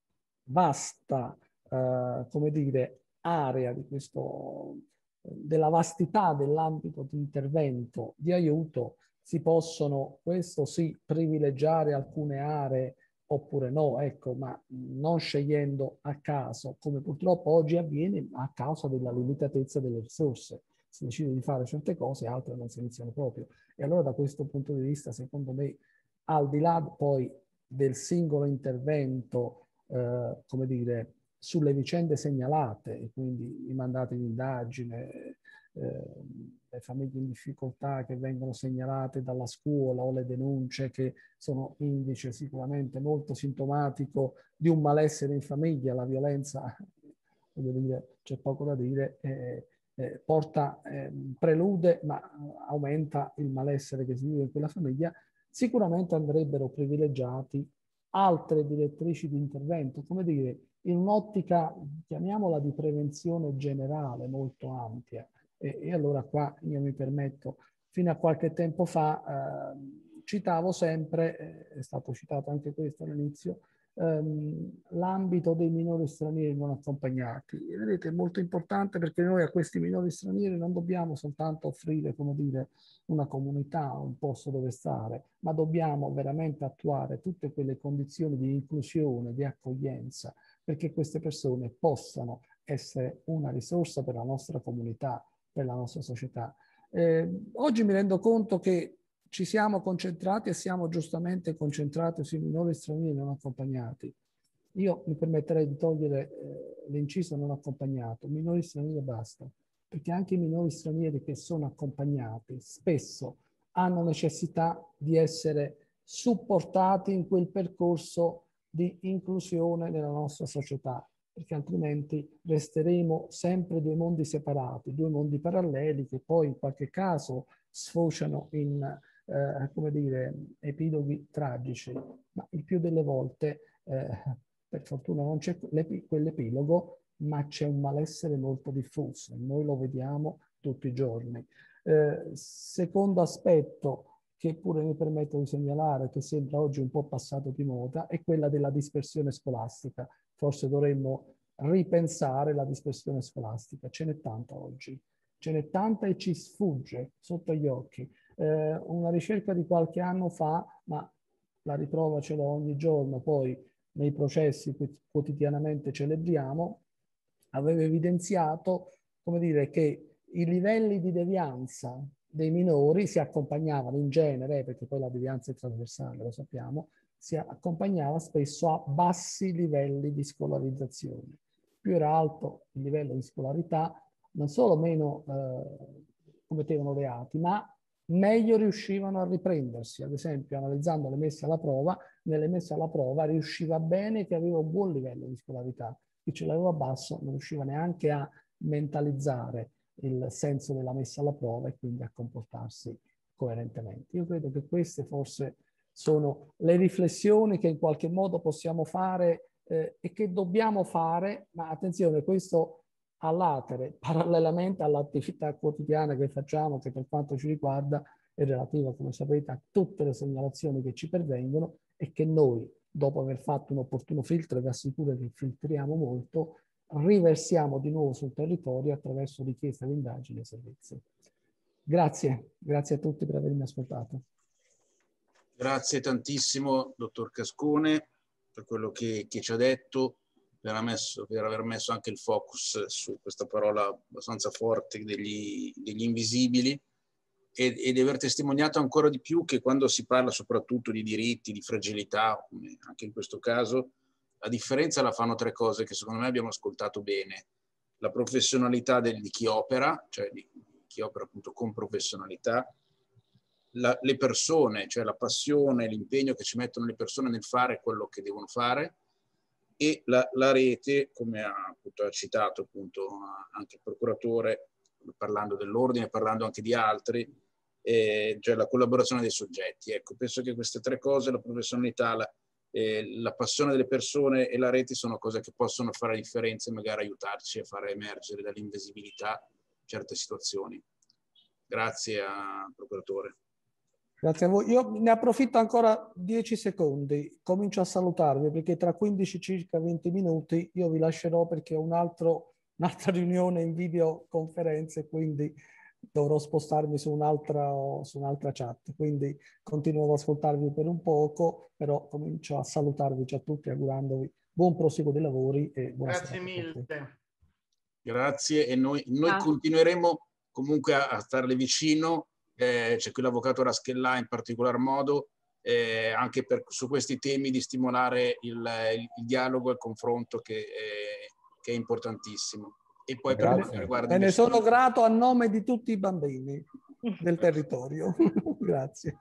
Speaker 8: vasta, eh, come dire, area di questo, della vastità dell'ambito di intervento, di aiuto, si possono, questo sì, privilegiare alcune aree oppure no, ecco, ma non scegliendo a caso, come purtroppo oggi avviene a causa della limitatezza delle risorse. Si decide di fare certe cose, altre non si iniziano proprio. E allora da questo punto di vista, secondo me, al di là poi del singolo intervento, eh, come dire, sulle vicende segnalate, e quindi i mandati di indagine, eh, le famiglie in difficoltà che vengono segnalate dalla scuola o le denunce che sono indice sicuramente molto sintomatico di un malessere in famiglia, la violenza, voglio dire, c'è poco da dire, eh, eh, porta, eh, prelude ma aumenta il malessere che si vive in quella famiglia. Sicuramente andrebbero privilegiati altre direttrici di intervento, come dire, in un'ottica, chiamiamola di prevenzione generale molto ampia. E, e allora qua io mi permetto fino a qualche tempo fa eh, citavo sempre, eh, è stato citato anche questo all'inizio, ehm, l'ambito dei minori stranieri non accompagnati. E vedete, è molto importante perché noi a questi minori stranieri non dobbiamo soltanto offrire, come dire, una comunità, un posto dove stare, ma dobbiamo veramente attuare tutte quelle condizioni di inclusione, di accoglienza, perché queste persone possano essere una risorsa per la nostra comunità, per la nostra società. Eh, oggi mi rendo conto che ci siamo concentrati e siamo giustamente concentrati sui minori stranieri non accompagnati. Io mi permetterei di togliere eh, l'inciso non accompagnato, minori stranieri e basta, perché anche i minori stranieri che sono accompagnati spesso hanno necessità di essere supportati in quel percorso di inclusione nella nostra società, perché altrimenti resteremo sempre due mondi separati, due mondi paralleli che poi in qualche caso sfociano in, eh, come dire, epiloghi tragici, ma il più delle volte, eh, per fortuna non c'è quell'epilogo, ma c'è un malessere molto diffuso, noi lo vediamo tutti i giorni. Eh, secondo aspetto che pure mi permetto di segnalare, che sembra oggi un po' passato di moda, è quella della dispersione scolastica. Forse dovremmo ripensare la dispersione scolastica. Ce n'è tanta oggi, ce n'è tanta e ci sfugge sotto gli occhi. Eh, una ricerca di qualche anno fa, ma la riprova ce l'ho ogni giorno, poi nei processi che quotidianamente celebriamo, aveva evidenziato, come dire, che i livelli di devianza dei minori si accompagnavano in genere, perché poi la devianza è trasversale, lo sappiamo, si accompagnava spesso a bassi livelli di scolarizzazione. Più era alto il livello di scolarità, non solo meno eh, commettevano reati, ma meglio riuscivano a riprendersi. Ad esempio, analizzando le messe alla prova, nelle messe alla prova riusciva bene che aveva un buon livello di scolarità. Chi ce l'aveva basso non riusciva neanche a mentalizzare il senso della messa alla prova e quindi a comportarsi coerentemente. Io credo che queste forse sono le riflessioni che in qualche modo possiamo fare eh, e che dobbiamo fare, ma attenzione, questo all'atere, parallelamente all'attività quotidiana che facciamo, che per quanto ci riguarda è relativa, come sapete, a tutte le segnalazioni che ci pervengono e che noi, dopo aver fatto un opportuno filtro, e vi assicuro che filtriamo molto, riversiamo di nuovo sul territorio attraverso richieste di indagini e servizi. Grazie, grazie a tutti per avermi ascoltato.
Speaker 1: Grazie tantissimo, dottor Cascone, per quello che, che ci ha detto, per, messo, per aver messo anche il focus su questa parola abbastanza forte degli, degli invisibili e, e di aver testimoniato ancora di più che quando si parla soprattutto di diritti, di fragilità, come anche in questo caso, la differenza la fanno tre cose che secondo me abbiamo ascoltato bene. La professionalità del, di chi opera, cioè di chi opera appunto con professionalità, la, le persone, cioè la passione, l'impegno che ci mettono le persone nel fare quello che devono fare, e la, la rete, come ha, appunto, ha citato appunto anche il procuratore, parlando dell'ordine, parlando anche di altri, eh, cioè la collaborazione dei soggetti. Ecco, penso che queste tre cose, la professionalità, la, eh, la passione delle persone e la rete, sono cose che possono fare la differenza e magari aiutarci a fare emergere dall'invisibilità certe situazioni. Grazie al procuratore.
Speaker 8: Grazie a voi. Io ne approfitto ancora dieci secondi, comincio a salutarvi perché tra quindici circa venti minuti io vi lascerò perché ho un altro, un'altra riunione in videoconferenze, quindi dovrò spostarmi su un'altra su un'altra chat, quindi continuo ad ascoltarvi per un poco, però comincio a salutarvi già tutti augurandovi buon proseguo dei lavori e buona
Speaker 7: Grazie
Speaker 8: serata a tutti.
Speaker 7: mille.
Speaker 1: Grazie, e noi, noi continueremo comunque a, a starle vicino. Eh, c'è qui l'avvocato Raschellà in particolar modo, eh, anche per, su questi temi, di stimolare il, il, il dialogo e il confronto che, eh, che è importantissimo. E poi per quanto riguarda
Speaker 8: e ne sono grato a nome di tutti i bambini del territorio. Grazie.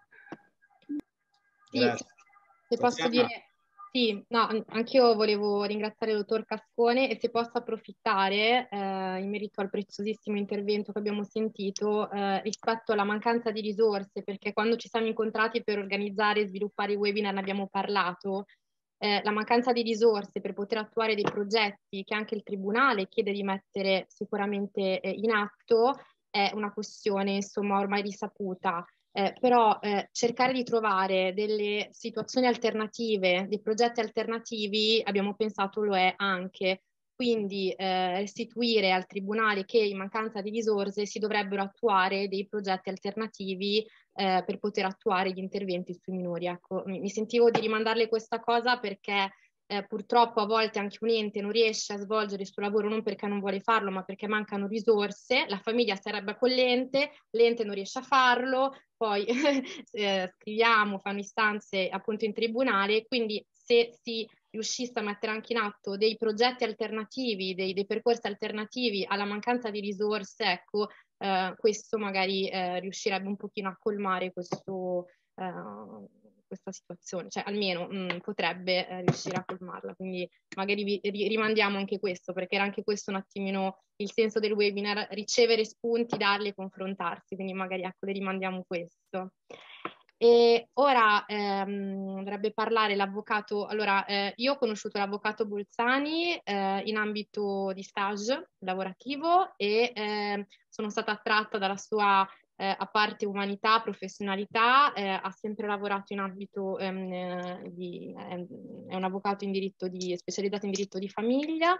Speaker 2: Sì, Grazie. Se posso dire, sì, no, anch'io volevo ringraziare il dottor Cascone e se posso approfittare eh, in merito al preziosissimo intervento che abbiamo sentito eh, rispetto alla mancanza di risorse, perché quando ci siamo incontrati per organizzare e sviluppare i webinar ne abbiamo parlato, eh, la mancanza di risorse per poter attuare dei progetti che anche il Tribunale chiede di mettere sicuramente eh, in atto, è una questione insomma ormai risaputa. Eh, però eh, cercare di trovare delle situazioni alternative, dei progetti alternativi, abbiamo pensato lo è anche. Quindi eh, restituire al Tribunale che in mancanza di risorse si dovrebbero attuare dei progetti alternativi eh, per poter attuare gli interventi sui minori. Ecco, mi, mi sentivo di rimandarle questa cosa perché eh, purtroppo a volte anche un ente non riesce a svolgere il suo lavoro non perché non vuole farlo, ma perché mancano risorse. La famiglia sarebbe accogliente, l'ente non riesce a farlo, poi eh, scriviamo, fanno istanze appunto in tribunale, quindi se si riuscisse a mettere anche in atto dei progetti alternativi, dei, dei percorsi alternativi alla mancanza di risorse, ecco, eh, questo magari eh, riuscirebbe un pochino a colmare questo, eh, questa situazione, cioè almeno mh, potrebbe eh, riuscire a colmarla, quindi magari vi, ri, rimandiamo anche questo, perché era anche questo un attimino il senso del webinar, ricevere spunti, darli e confrontarsi, quindi magari ecco le rimandiamo questo. E ora ehm, dovrebbe parlare l'avvocato, allora eh, io ho conosciuto l'avvocato Bolzani eh, in ambito di stage lavorativo e eh, sono stata attratta dalla sua, eh, a parte umanità, professionalità, eh, ha sempre lavorato in ambito, ehm, di, ehm, è un avvocato in diritto di, specializzato in diritto di famiglia.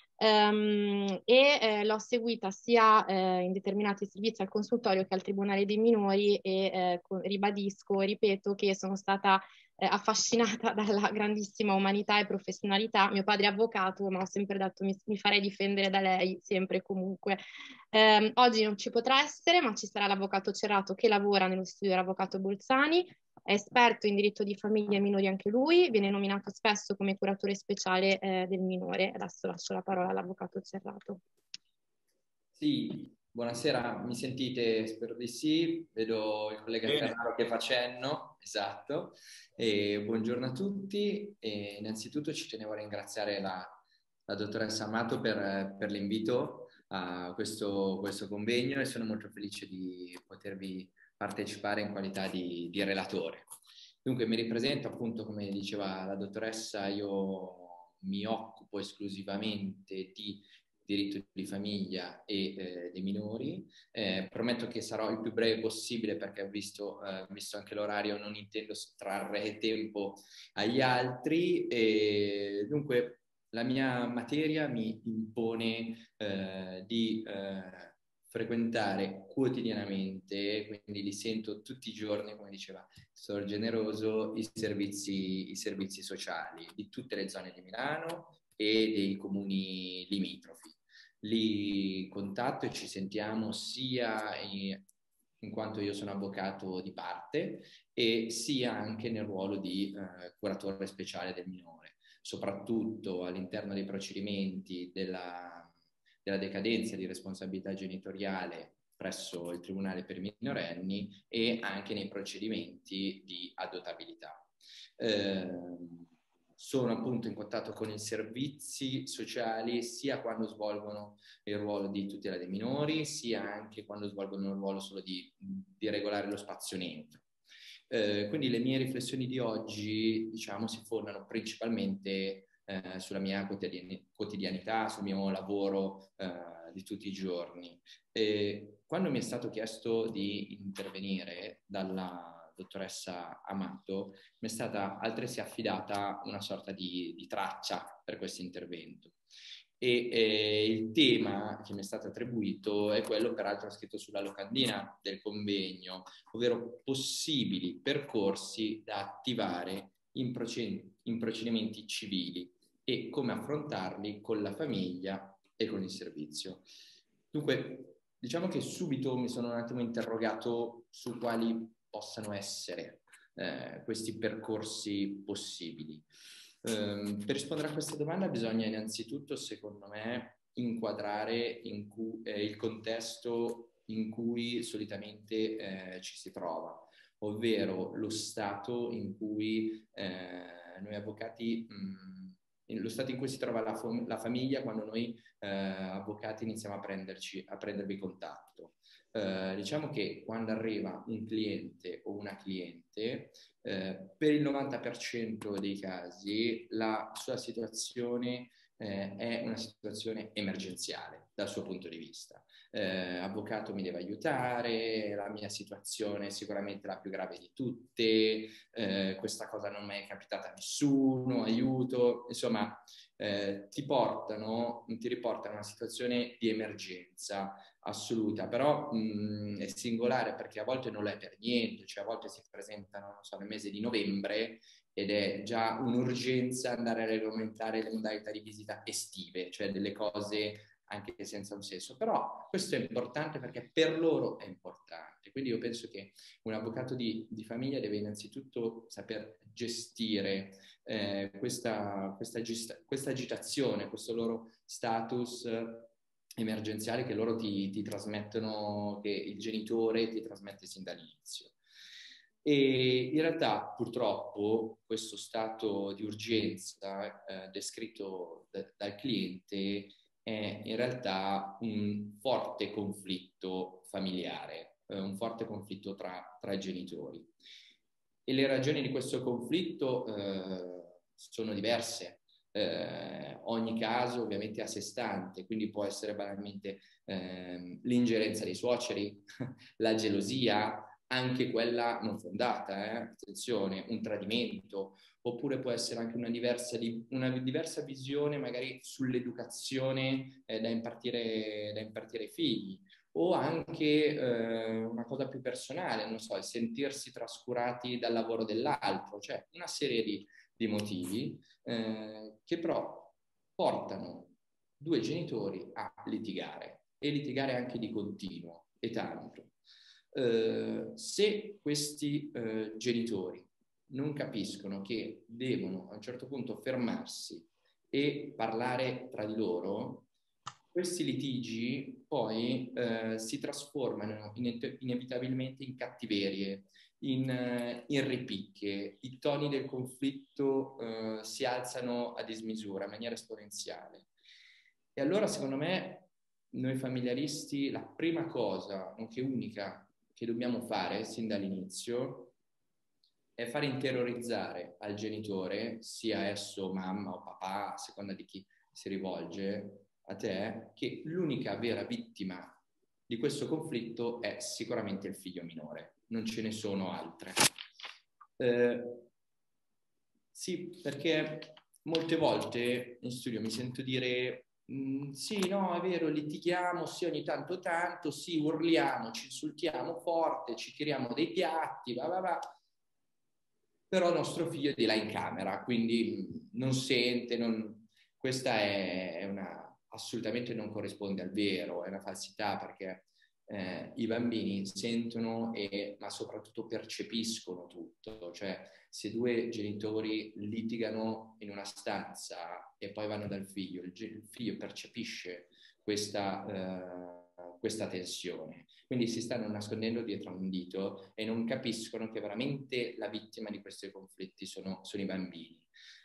Speaker 2: Um, e eh, l'ho seguita sia eh, in determinati servizi al consultorio che al Tribunale dei minori e eh, ribadisco, ripeto che sono stata eh, affascinata dalla grandissima umanità e professionalità. Mio padre è avvocato, ma ho sempre detto mi, mi farei difendere da lei, sempre e comunque. Um, oggi non ci potrà essere, ma ci sarà l'avvocato Cerrato che lavora nello studio dell'avvocato Bolzani. È esperto in diritto di famiglia e minori anche lui, viene nominato spesso come curatore speciale eh, del minore. Adesso lascio la parola all'avvocato Cerrato.
Speaker 9: Sì, buonasera, mi sentite? Spero di sì, vedo il collega Ferraro che fa cenno, esatto, e buongiorno a tutti. E innanzitutto ci tenevo a ringraziare la, la dottoressa Amato per, per l'invito a questo, questo convegno e sono molto felice di potervi partecipare in qualità di, di relatore. Dunque mi ripresento appunto, come diceva la dottoressa, io mi occupo esclusivamente di diritto di famiglia e eh, dei minori. Eh, prometto che sarò il più breve possibile perché ho visto, eh, visto anche l'orario, non intendo sottrarre tempo agli altri. E dunque la mia materia mi impone eh, di eh, frequentare quotidianamente, quindi li sento tutti i giorni, come diceva Sor Generoso, i servizi, i servizi sociali di tutte le zone di Milano e dei comuni limitrofi. Li contatto e ci sentiamo sia in, in quanto io sono avvocato di parte e sia anche nel ruolo di eh, curatore speciale del minore, soprattutto all'interno dei procedimenti della della decadenza di responsabilità genitoriale presso il Tribunale per i minorenni e anche nei procedimenti di adottabilità. Eh, sono appunto in contatto con i servizi sociali sia quando svolgono il ruolo di tutela dei minori, sia anche quando svolgono il ruolo solo di, di regolare lo spazio neutro. Eh, quindi le mie riflessioni di oggi, diciamo, si fondano principalmente Eh, sulla mia quotidianità, sul mio lavoro eh, di tutti i giorni. E quando mi è stato chiesto di intervenire dalla dottoressa Amato, mi è stata altresì affidata una sorta di, di traccia per questo intervento. E eh, il tema che mi è stato attribuito è quello peraltro scritto sulla locandina del convegno, ovvero possibili percorsi da attivare in, proced- in procedimenti civili e come affrontarli con la famiglia e con il servizio. Dunque, diciamo che subito mi sono un attimo interrogato su quali possano essere eh, questi percorsi possibili. Eh, per rispondere a questa domanda bisogna innanzitutto, secondo me, inquadrare in cui, eh, il contesto in cui solitamente eh, ci si trova, ovvero lo stato in cui eh, noi avvocati mh, lo stato in cui si trova la, fam- la famiglia quando noi eh, avvocati iniziamo a prenderci, a prendervi contatto. Eh, diciamo che quando arriva un cliente o una cliente, eh, per il novanta per cento dei casi la sua situazione eh, è una situazione emergenziale dal suo punto di vista. Eh, avvocato mi deve aiutare, la mia situazione è sicuramente la più grave di tutte, eh, questa cosa non mi è capitata a nessuno, aiuto, insomma eh, ti portano, ti riportano a una situazione di emergenza assoluta, però mh, è singolare perché a volte non lo è per niente, cioè a volte si presentano, non so, nel mese di novembre ed è già un'urgenza andare a regolamentare le modalità di visita estive, cioè delle cose anche senza un senso, però questo è importante perché per loro è importante, quindi io penso che un avvocato di, di famiglia deve innanzitutto saper gestire eh, questa, questa, questa agitazione, questo loro status emergenziale che loro ti, ti trasmettono, che il genitore ti trasmette sin dall'inizio. E in realtà purtroppo questo stato di urgenza eh, descritto da, dal cliente è in realtà un forte conflitto familiare, eh, un forte conflitto tra, tra i genitori. E le ragioni di questo conflitto eh, sono diverse. Eh, ogni caso ovviamente è a sé stante, quindi può essere banalmente eh, l'ingerenza dei suoceri, la gelosia, anche quella non fondata, eh? Attenzione, un tradimento, oppure può essere anche una diversa, una diversa visione magari sull'educazione eh, da impartire, da impartire ai figli, o anche eh, una cosa più personale, non so, il sentirsi trascurati dal lavoro dell'altro, cioè una serie di, di motivi eh, che però portano due genitori a litigare, e litigare anche di continuo, e tanto. Uh, se questi uh, genitori non capiscono che devono a un certo punto fermarsi e parlare tra di loro, questi litigi poi uh, si trasformano in inevitabilmente in cattiverie, in, uh, in ripicche, i toni del conflitto uh, si alzano a dismisura, in maniera esponenziale. E allora secondo me noi familiaristi la prima cosa, nonché unica, che dobbiamo fare sin dall'inizio è fare interiorizzare al genitore, sia esso mamma o papà, a seconda di chi si rivolge a te, che l'unica vera vittima di questo conflitto è sicuramente il figlio minore, non ce ne sono altre. Eh, sì, perché molte volte in studio mi sento dire Mm, sì, no, è vero, litighiamo, sì, ogni tanto tanto, sì, urliamo, ci insultiamo forte, ci tiriamo dei piatti, va, va, va. Però il nostro figlio è di là in camera, quindi non sente, non... questa è, è una... assolutamente non corrisponde al vero, è una falsità, perché eh, i bambini sentono, e, ma soprattutto percepiscono tutto, cioè se due genitori litigano in una stanza e poi vanno dal figlio, il, il figlio percepisce questa, eh, questa tensione, quindi si stanno nascondendo dietro a un dito e non capiscono che veramente la vittima di questi conflitti sono, sono i bambini.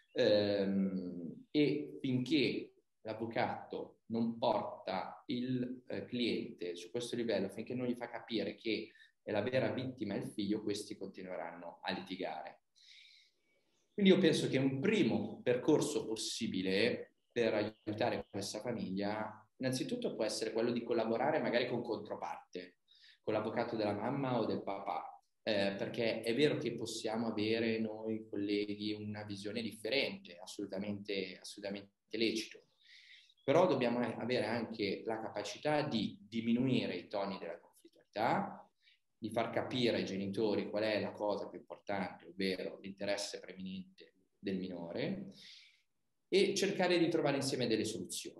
Speaker 9: Ehm, e finché l'avvocato non porta il eh, cliente su questo livello, finché non gli fa capire che è la vera vittima è il figlio, questi continueranno a litigare. Quindi io penso che un primo percorso possibile per aiutare questa famiglia, innanzitutto può essere quello di collaborare magari con controparte, con l'avvocato della mamma o del papà, eh, perché è vero che possiamo avere noi colleghi una visione differente, assolutamente, assolutamente lecito. Però dobbiamo avere anche la capacità di diminuire i toni della conflittualità, di far capire ai genitori qual è la cosa più importante, ovvero l'interesse preminente del minore, e cercare di trovare insieme delle soluzioni.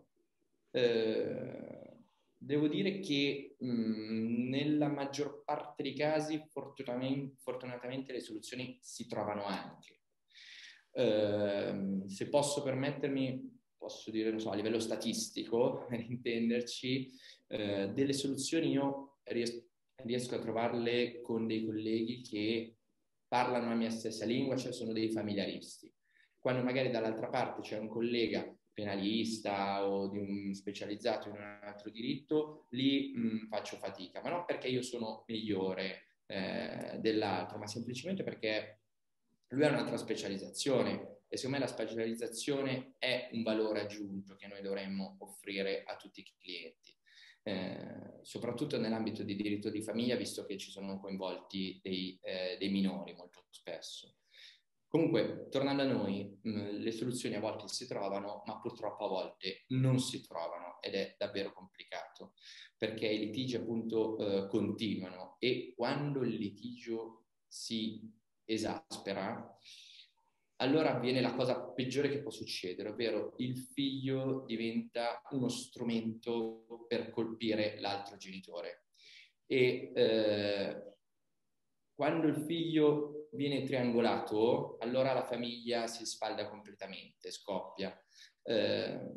Speaker 9: Eh, devo dire che mh, nella maggior parte dei casi fortunatamente, fortunatamente le soluzioni si trovano anche. Eh, se posso permettermi, posso dire, non so, a livello statistico, per intenderci, eh, delle soluzioni io riesco, riesco a trovarle con dei colleghi che parlano la mia stessa lingua, cioè sono dei familiaristi. Quando magari dall'altra parte c'è un collega penalista o di un specializzato in un altro diritto, lì mh, faccio fatica, ma non perché io sono migliore eh, dell'altro, ma semplicemente perché lui ha un'altra specializzazione, E secondo me la specializzazione è un valore aggiunto che noi dovremmo offrire a tutti i clienti. Eh, soprattutto nell'ambito di diritto di famiglia, visto che ci sono coinvolti dei, eh, dei minori molto spesso. Comunque, tornando a noi, mh, le soluzioni a volte si trovano, ma purtroppo a volte non si trovano ed è davvero complicato, perché i litigi appunto eh, continuano e quando il litigio si esaspera, allora avviene la cosa peggiore che può succedere, ovvero il figlio diventa uno strumento per colpire l'altro genitore. E eh, quando il figlio viene triangolato, allora la famiglia si sfalda completamente, scoppia. Eh,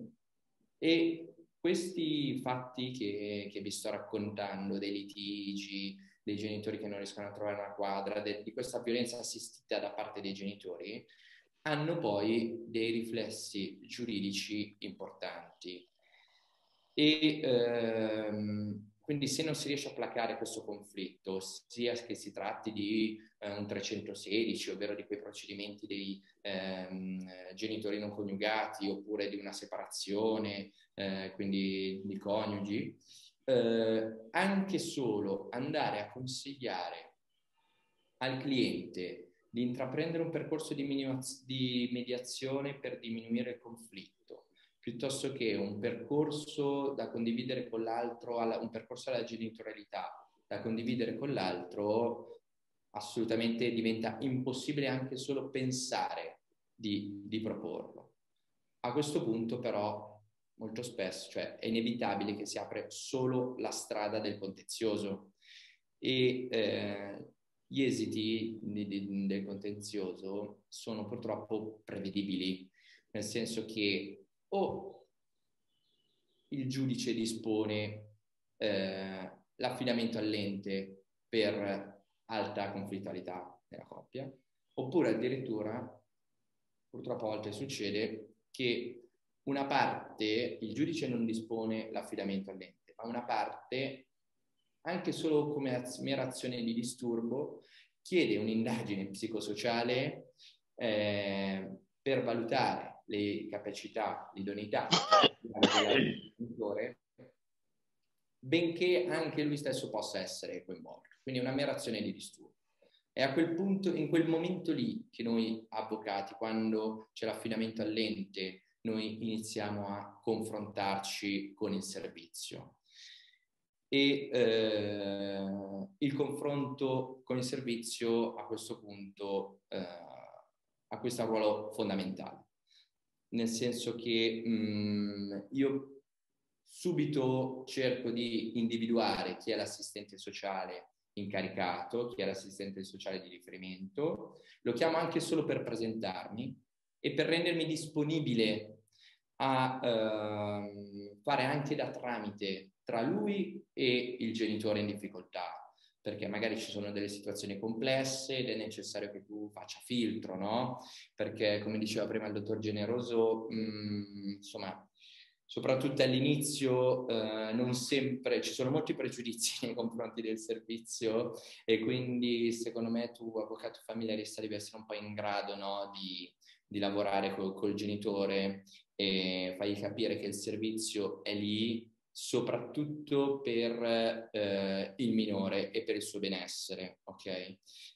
Speaker 9: e questi fatti che, che vi sto raccontando, dei litigi, dei genitori che non riescono a trovare una quadra, de, di questa violenza assistita da parte dei genitori, hanno poi dei riflessi giuridici importanti. E ehm, quindi se non si riesce a placare questo conflitto, sia che si tratti di eh, un trecentosedici, ovvero di quei procedimenti dei ehm, genitori non coniugati, oppure di una separazione, eh, quindi di coniugi, eh, anche solo andare a consigliare al cliente di intraprendere un percorso di, di mediazione per diminuire il conflitto, piuttosto che un percorso da condividere con l'altro, un percorso alla genitorialità da condividere con l'altro, assolutamente diventa impossibile anche solo pensare di, di proporlo. A questo punto però molto spesso, cioè è inevitabile che si apre solo la strada del contenzioso e eh, gli esiti di, di, del contenzioso sono purtroppo prevedibili, nel senso che o il giudice dispone eh, l'affidamento all'ente per alta conflittualità nella coppia, oppure addirittura, purtroppo a volte succede, che una parte, il giudice non dispone l'affidamento all'ente, ma una parte, anche solo come mera azione di disturbo, chiede un'indagine psicosociale eh, per valutare le capacità, l'idoneità del genitore, benché anche lui stesso possa essere coinvolto. Quindi una mera azione di disturbo. È a quel punto, in quel momento lì, che noi avvocati, quando c'è l'affidamento all'ente, noi iniziamo a confrontarci con il servizio. E eh, il confronto con il servizio a questo punto eh, ha questo ruolo fondamentale, nel senso che mh, io subito cerco di individuare chi è l'assistente sociale incaricato, chi è l'assistente sociale di riferimento, lo chiamo anche solo per presentarmi e per rendermi disponibile a eh, fare anche da tramite tra lui e il genitore in difficoltà, perché magari ci sono delle situazioni complesse ed è necessario che tu faccia filtro, no? Perché, come diceva prima il dottor Generoso, mh, insomma, soprattutto all'inizio eh, non sempre, ci sono molti pregiudizi nei confronti del servizio e quindi secondo me tu, avvocato familiarista, devi essere un po' in grado, no, di, di lavorare col, col genitore e fargli capire che il servizio è lì soprattutto per eh, il minore e per il suo benessere, ok?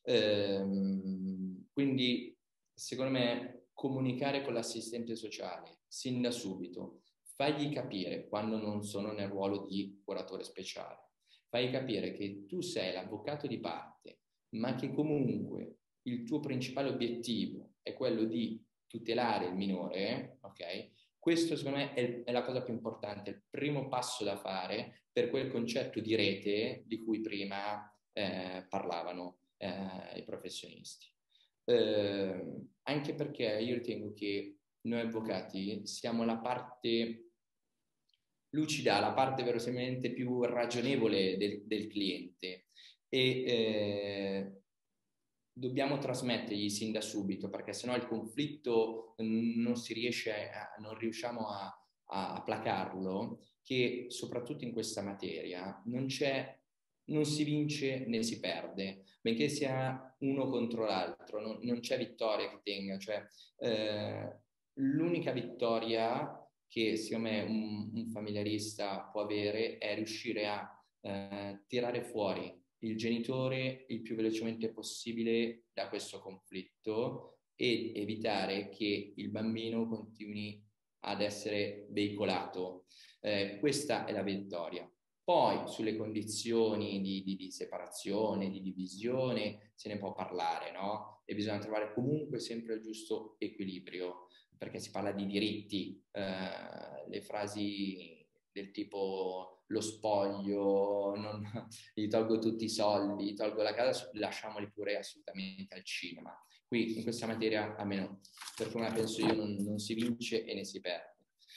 Speaker 9: Ehm, quindi secondo me comunicare con l'assistente sociale sin da subito, fagli capire quando non sono nel ruolo di curatore speciale, fagli capire che tu sei l'avvocato di parte, ma che comunque il tuo principale obiettivo è quello di tutelare il minore, ok? Questo secondo me è, è la cosa più importante, il primo passo da fare per quel concetto di rete di cui prima eh, parlavano eh, i professionisti. Eh, anche perché io ritengo che noi avvocati siamo la parte lucida, la parte verosimilmente più ragionevole del, del cliente e eh, dobbiamo trasmettergli sin da subito, perché sennò il conflitto non si riesce a, non riusciamo a, a placarlo, che soprattutto in questa materia non c'è non si vince né si perde, benché sia uno contro l'altro, non, non c'è vittoria che tenga, cioè eh, l'unica vittoria che secondo me un, un familiarista può avere è riuscire a eh, tirare fuori il genitore il più velocemente possibile da questo conflitto ed evitare che il bambino continui ad essere veicolato. Eh, questa è la vittoria. Poi sulle condizioni di, di, di separazione, di divisione, se ne può parlare, no? E bisogna trovare comunque sempre il giusto equilibrio, perché si parla di diritti, eh, le frasi del tipo lo spoglio, non, gli tolgo tutti i soldi, gli tolgo la casa, lasciamoli pure assolutamente al cinema. Qui in questa materia, almeno per come la penso io, non, non si vince e ne si perde.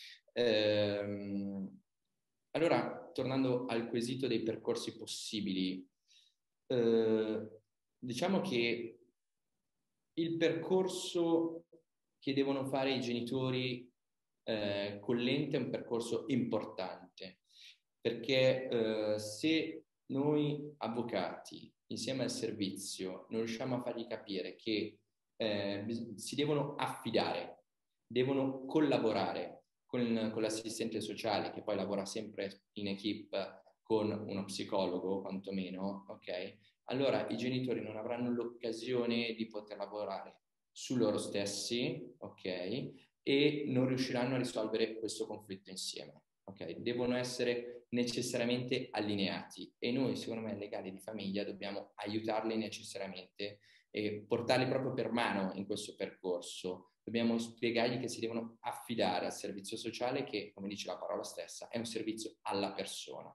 Speaker 9: Ehm, allora, tornando al quesito dei percorsi possibili, eh, diciamo che il percorso che devono fare i genitori eh, con l'ente è un percorso importante, perché eh, se noi avvocati insieme al servizio non riusciamo a fargli capire che eh, si devono affidare, devono collaborare con, con l'assistente sociale, che poi lavora sempre in equipe con uno psicologo quantomeno, ok? Allora i genitori non avranno l'occasione di poter lavorare su loro stessi, ok? E non riusciranno a risolvere questo conflitto insieme, ok? Devono essere necessariamente allineati e noi, secondo me, legali di famiglia, dobbiamo aiutarli necessariamente e portarli proprio per mano in questo percorso. Dobbiamo spiegargli che si devono affidare al servizio sociale che, come dice la parola stessa, è un servizio alla persona.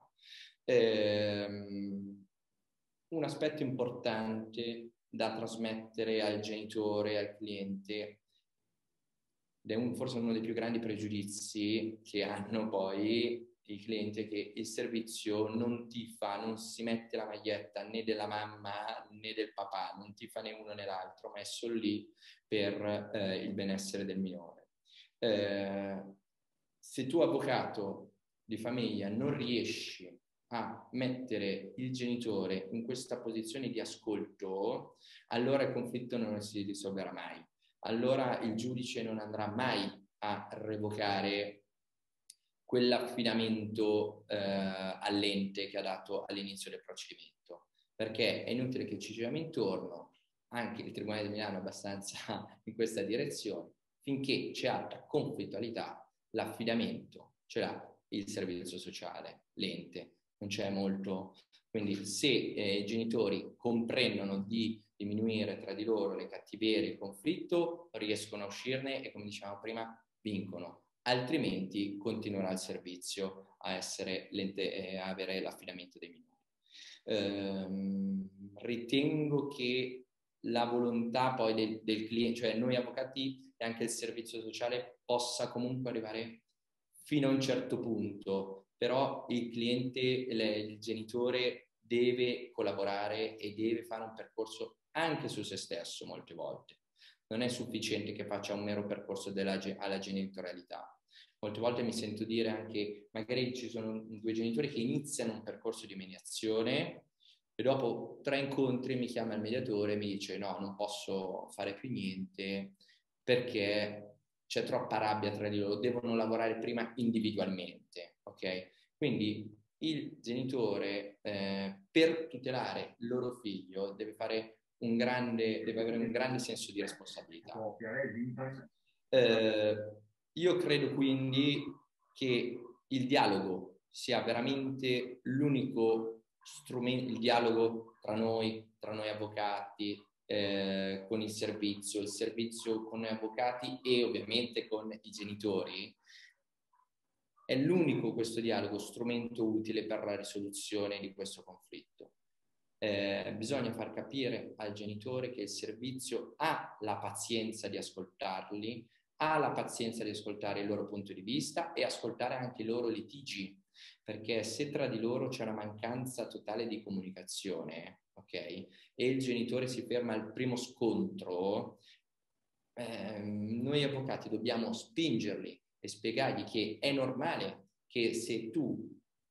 Speaker 9: Ehm, un aspetto importante da trasmettere al genitore, al cliente, ed è un, forse uno dei più grandi pregiudizi che hanno poi i clienti, che il servizio non tifa, non si mette la maglietta né della mamma né del papà, non tifa né uno né l'altro, ma è solo lì per eh, il benessere del minore. Eh, se tu, avvocato di famiglia, non riesci a mettere il genitore in questa posizione di ascolto, allora il conflitto non si risolverà mai. Allora il giudice non andrà mai a revocare quell'affidamento eh, all'ente che ha dato all'inizio del procedimento, perché è inutile che ci giriamo intorno, anche il Tribunale di Milano è abbastanza in questa direzione, finché c'è alta conflittualità, l'affidamento ce l'ha il servizio sociale, l'ente, non c'è molto. Quindi se eh, i genitori comprendono di diminuire tra di loro le cattiverie, il conflitto, riescono a uscirne e, come dicevamo prima, vincono. Altrimenti continuerà il servizio a essere l'ente e a avere l'affidamento dei minori. Ehm, ritengo che la volontà poi del, del cliente, cioè noi avvocati e anche il servizio sociale, possa comunque arrivare fino a un certo punto, però il cliente, il genitore deve collaborare e deve fare un percorso anche su se stesso molte volte. Non è sufficiente che faccia un mero percorso della, alla genitorialità. Molte volte mi sento dire anche, magari ci sono due genitori che iniziano un percorso di mediazione e dopo tre incontri mi chiama il mediatore e mi dice no, non posso fare più niente perché c'è troppa rabbia tra di loro, devono lavorare prima individualmente, ok? Quindi il genitore eh, per tutelare il loro figlio deve fare un grande, deve avere un grande senso di responsabilità. Eh, io credo quindi che il dialogo sia veramente l'unico strumento, il dialogo tra noi, tra noi avvocati, eh, con il servizio, il servizio con noi avvocati e ovviamente con i genitori, è l'unico, questo dialogo, strumento utile per la risoluzione di questo conflitto. Eh, bisogna far capire al genitore che il servizio ha la pazienza di ascoltarli, ha la pazienza di ascoltare il loro punto di vista e ascoltare anche i loro litigi, perché se tra di loro c'è una mancanza totale di comunicazione, ok, e il genitore si ferma al primo scontro, eh, noi avvocati dobbiamo spingerli e spiegargli che è normale che se tu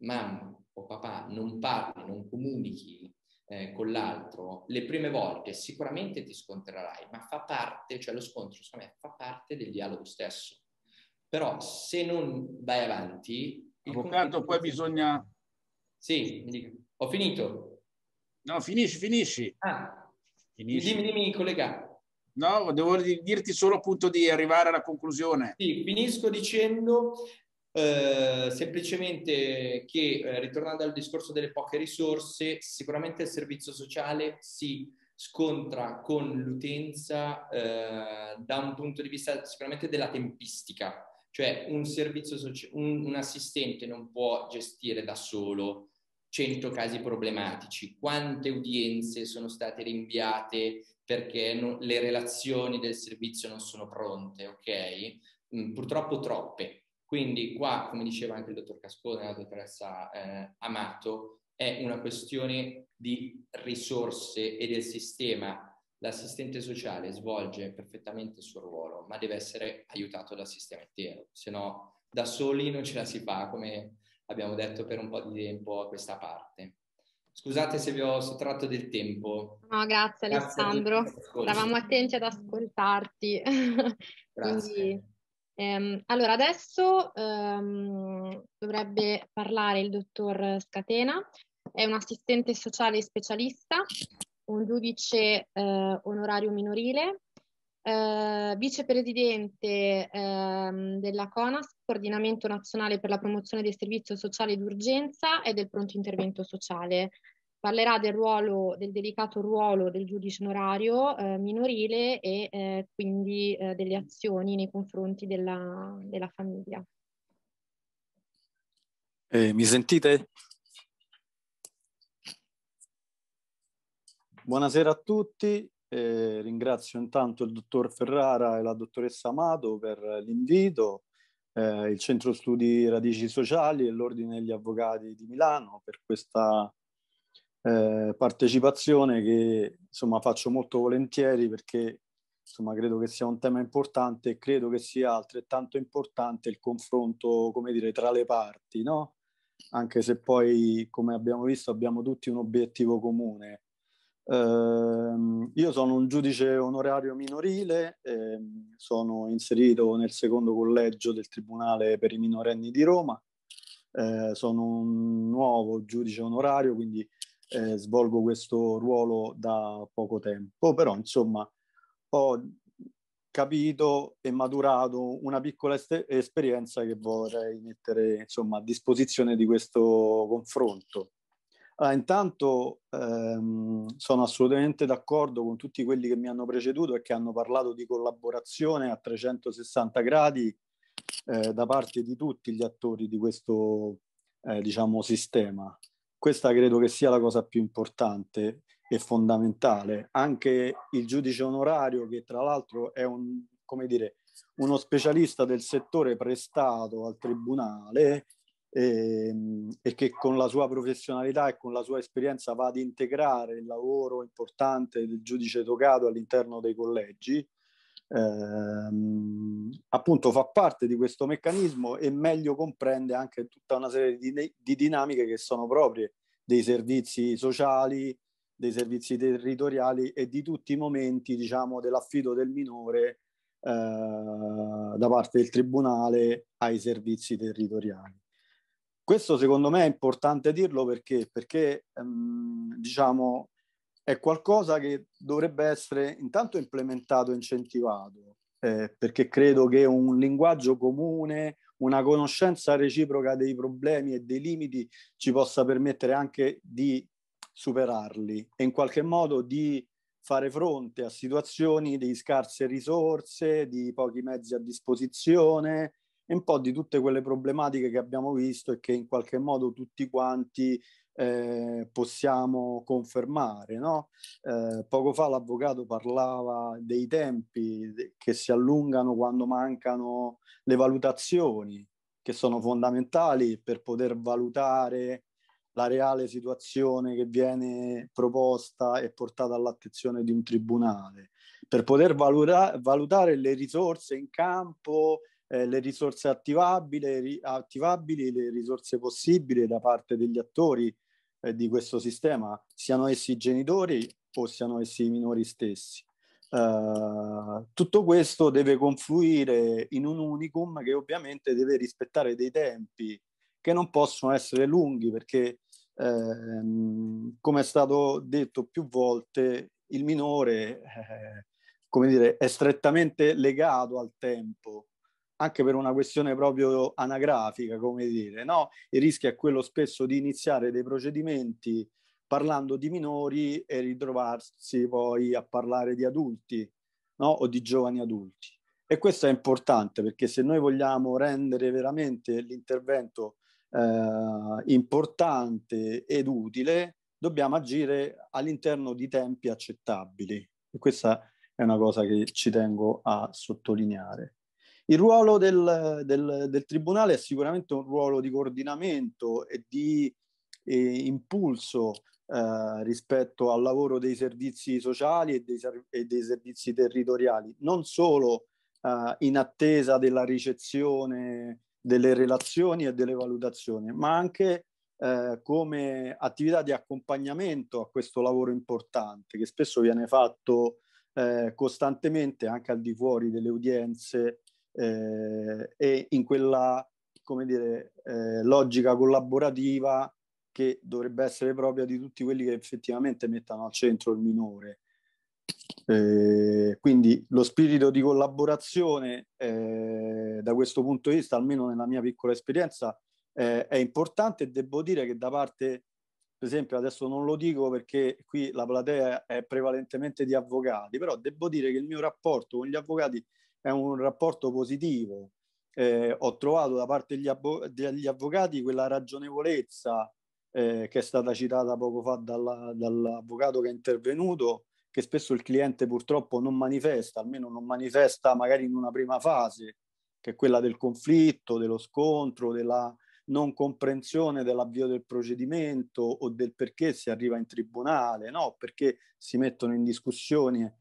Speaker 9: mamma o papà non parli, non comunichi eh, con l'altro, le prime volte sicuramente ti scontrerai, ma fa parte, cioè lo scontro secondo me fa parte del dialogo stesso. Però se non vai avanti...
Speaker 1: Avvocato, poi bisogna...
Speaker 9: Sì, mi dica. Ho finito.
Speaker 1: No, finisci, finisci.
Speaker 9: Ah,
Speaker 1: finisci.
Speaker 9: Dimmi, dimmi, collega.
Speaker 1: No, devo dirti solo appunto di arrivare alla conclusione.
Speaker 9: Sì, finisco dicendo eh, semplicemente che, eh, ritornando al discorso delle poche risorse, sicuramente il servizio sociale si scontra con l'utenza eh, da un punto di vista sicuramente della tempistica. Cioè un servizio sociale, un, un assistente non può gestire da solo cento casi problematici. Quante udienze sono state rinviate perché non, le relazioni del servizio non sono pronte, ok? Mm, purtroppo troppe. Quindi qua, come diceva anche il dottor Cascone e la dottoressa eh, Amato, è una questione di risorse e del sistema. L'assistente sociale svolge perfettamente il suo ruolo, ma deve essere aiutato dal sistema intero, se no da soli non ce la si fa, come abbiamo detto per un po' di tempo a questa parte. Scusate se vi ho sottratto del tempo.
Speaker 2: No, grazie, grazie Alessandro, eravamo attenti ad ascoltarti.
Speaker 9: Grazie.
Speaker 2: Quindi, ehm, allora adesso ehm, dovrebbe parlare il dottor Scatena, è un assistente sociale specialista, un giudice eh, onorario minorile, eh, vicepresidente ehm, della CONAS, Coordinamento Nazionale per la Promozione del Servizio Sociale d'Urgenza e del Pronto Intervento Sociale. Parlerà del ruolo, del delicato ruolo del giudice onorario eh, minorile e eh, quindi eh, delle azioni nei confronti della, della famiglia.
Speaker 10: Eh, mi sentite? Buonasera a tutti, eh, ringrazio intanto il dottor Ferrara e la dottoressa Amato per l'invito, eh, il Centro Studi Radici Sociali e l'Ordine degli Avvocati di Milano per questa eh, partecipazione che insomma faccio molto volentieri perché insomma credo che sia un tema importante e credo che sia altrettanto importante il confronto, come dire, tra le parti, no? Anche se poi, come abbiamo visto, abbiamo tutti un obiettivo comune. Uh, io sono un giudice onorario minorile, eh, sono inserito nel secondo collegio del Tribunale per i minorenni di Roma, eh, sono un nuovo giudice onorario, quindi eh, svolgo questo ruolo da poco tempo, però insomma ho capito e maturato una piccola est- esperienza che vorrei mettere insomma a disposizione di questo confronto. Allora, intanto ehm, sono assolutamente d'accordo con tutti quelli che mi hanno preceduto e che hanno parlato di collaborazione a trecentosessanta gradi eh, da parte di tutti gli attori di questo eh, diciamo, sistema. Questa credo che sia la cosa più importante e fondamentale. Anche il giudice onorario, che tra l'altro è un, come dire, uno specialista del settore prestato al tribunale, E, e che con la sua professionalità e con la sua esperienza va ad integrare il lavoro importante del giudice togato all'interno dei collegi, ehm, appunto fa parte di questo meccanismo e meglio comprende anche tutta una serie di, di dinamiche che sono proprie dei servizi sociali, dei servizi territoriali e di tutti i momenti, diciamo, dell'affido del minore eh, da parte del tribunale ai servizi territoriali. Questo secondo me è importante dirlo perché, perché ehm, diciamo, è qualcosa che dovrebbe essere intanto implementato e incentivato, eh, perché credo che un linguaggio comune, una conoscenza reciproca dei problemi e dei limiti ci possa permettere anche di superarli e in qualche modo di fare fronte a situazioni di scarse risorse, di pochi mezzi a disposizione, un po' di tutte quelle problematiche che abbiamo visto e che in qualche modo tutti quanti eh, possiamo confermare, no? Eh, poco fa l'avvocato parlava dei tempi che si allungano quando mancano le valutazioni, che sono fondamentali per poter valutare la reale situazione che viene proposta e portata all'attenzione di un tribunale, per poter valuta- valutare le risorse in campo, eh, le risorse attivabili, ri, attivabili, le risorse possibili da parte degli attori eh, di questo sistema, siano essi i genitori o siano essi i minori stessi. Uh, tutto questo deve confluire in un unicum che ovviamente deve rispettare dei tempi che non possono essere lunghi, perché ehm, come è stato detto più volte, il minore eh, come dire, è strettamente legato al tempo, anche per una questione proprio anagrafica, come dire, no? Il rischio è quello spesso di iniziare dei procedimenti parlando di minori e ritrovarsi poi a parlare di adulti, no? O di giovani adulti. E questo è importante, perché se noi vogliamo rendere veramente l'intervento eh, importante ed utile, dobbiamo agire all'interno di tempi accettabili. E questa è una cosa che ci tengo a sottolineare. Il ruolo del, del, del Tribunale è sicuramente un ruolo di coordinamento e di eh, impulso Eh, rispetto al lavoro dei servizi sociali e dei, e dei servizi territoriali, non solo eh, in attesa della ricezione delle relazioni e delle valutazioni, ma anche eh, come attività di accompagnamento a questo lavoro importante che spesso viene fatto eh, costantemente anche al di fuori delle udienze eh, e in quella, come dire, eh, logica collaborativa che dovrebbe essere propria di tutti quelli che effettivamente mettono al centro il minore. Eh, quindi lo spirito di collaborazione eh, da questo punto di vista, almeno nella mia piccola esperienza, eh, è importante, e devo dire che da parte, per esempio, adesso non lo dico perché qui la platea è prevalentemente di avvocati, però devo dire che il mio rapporto con gli avvocati è un rapporto positivo. Eh, ho trovato da parte degli, avvo- degli avvocati quella ragionevolezza Eh, che è stata citata poco fa dalla, dall'avvocato che è intervenuto, che spesso il cliente purtroppo non manifesta, almeno non manifesta magari in una prima fase, che è quella del conflitto, dello scontro, della non comprensione dell'avvio del procedimento o del perché si arriva in tribunale, no? Perché si mettono in discussione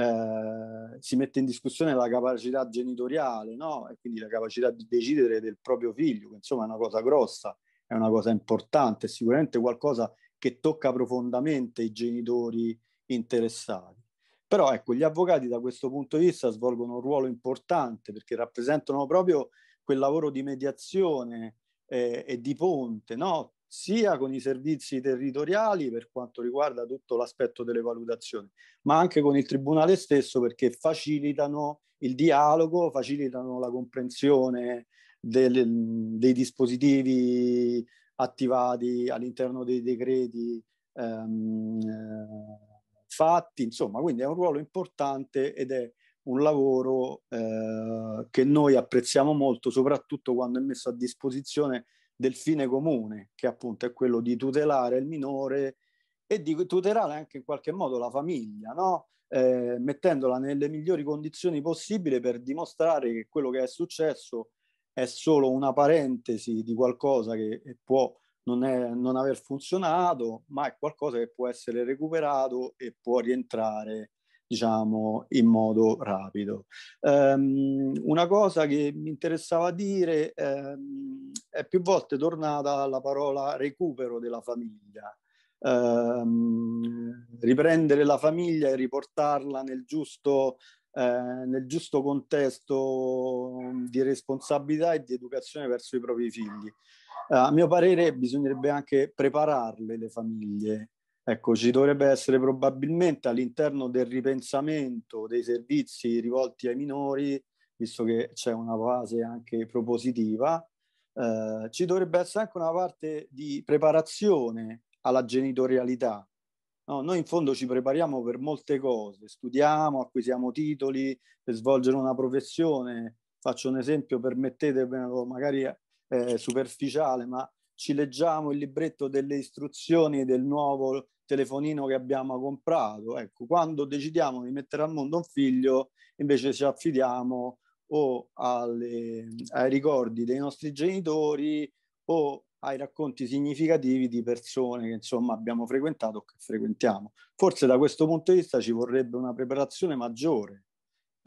Speaker 10: eh, si mette in discussione la capacità genitoriale, no? E quindi la capacità di decidere del proprio figlio, che insomma è una cosa grossa, è una cosa importante, sicuramente qualcosa che tocca profondamente i genitori interessati. Però ecco, gli avvocati da questo punto di vista svolgono un ruolo importante, perché rappresentano proprio quel lavoro di mediazione eh, e di ponte, no? Sia con i servizi territoriali per quanto riguarda tutto l'aspetto delle valutazioni, ma anche con il Tribunale stesso, perché facilitano il dialogo, facilitano la comprensione Del, dei dispositivi attivati all'interno dei decreti ehm, eh, fatti, insomma, quindi è un ruolo importante ed è un lavoro eh, che noi apprezziamo molto, soprattutto quando è messo a disposizione del fine comune, che appunto è quello di tutelare il minore e di tutelare anche in qualche modo la famiglia, no? Eh, mettendola nelle migliori condizioni possibili per dimostrare che quello che è successo è solo una parentesi di qualcosa che può non, è, non aver funzionato, ma è qualcosa che può essere recuperato e può rientrare, diciamo, in modo rapido. Um, una cosa che mi interessava dire um, è più volte tornata la parola recupero della famiglia. Um, riprendere la famiglia e riportarla nel giusto Eh, nel giusto contesto di responsabilità e di educazione verso i propri figli. Eh, a mio parere bisognerebbe anche prepararle le famiglie. Ecco, ci dovrebbe essere probabilmente all'interno del ripensamento dei servizi rivolti ai minori, visto che c'è una fase anche propositiva, eh, ci dovrebbe essere anche una parte di preparazione alla genitorialità. No, noi in fondo ci prepariamo per molte cose, studiamo, acquisiamo titoli per svolgere una professione. Faccio un esempio, permettetemelo, magari eh, superficiale, ma ci leggiamo il libretto delle istruzioni del nuovo telefonino che abbiamo comprato. Ecco, quando decidiamo di mettere al mondo un figlio, invece ci affidiamo o alle, ai ricordi dei nostri genitori o ai racconti significativi di persone che insomma abbiamo frequentato o che frequentiamo. Forse da questo punto di vista ci vorrebbe una preparazione maggiore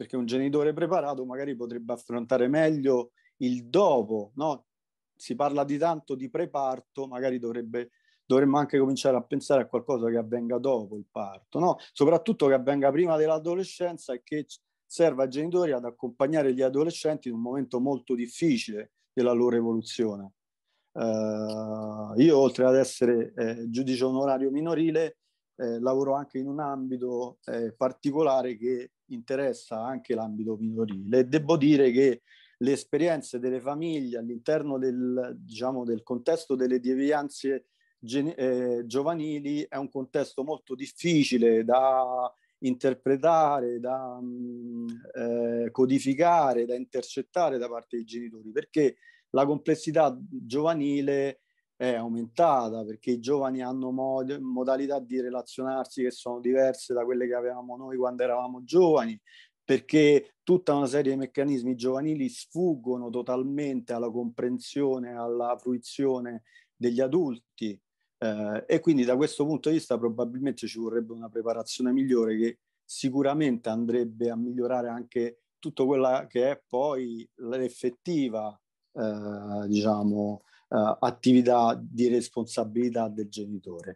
Speaker 10: perché un genitore preparato magari potrebbe affrontare meglio il dopo, no? Si parla di tanto di preparto, magari dovrebbe, dovremmo anche cominciare a pensare a qualcosa che avvenga dopo il parto, no? Soprattutto che avvenga prima dell'adolescenza e che serva ai genitori ad accompagnare gli adolescenti in un momento molto difficile della loro evoluzione. Uh, io, oltre ad essere eh, giudice onorario minorile, eh, lavoro anche in un ambito eh, particolare che interessa anche l'ambito minorile, e devo dire che le esperienze delle famiglie all'interno del, diciamo, del contesto delle devianze gen- eh, giovanili è un contesto molto difficile da interpretare, da mh, eh, codificare, da intercettare da parte dei genitori, perché la complessità giovanile è aumentata, perché i giovani hanno mod- modalità di relazionarsi che sono diverse da quelle che avevamo noi quando eravamo giovani, perché tutta una serie di meccanismi giovanili sfuggono totalmente alla comprensione, alla fruizione degli adulti, eh, e quindi da questo punto di vista probabilmente ci vorrebbe una preparazione migliore che sicuramente andrebbe a migliorare anche tutto quella che è poi l'effettiva Eh, diciamo, eh, attività di responsabilità del genitore.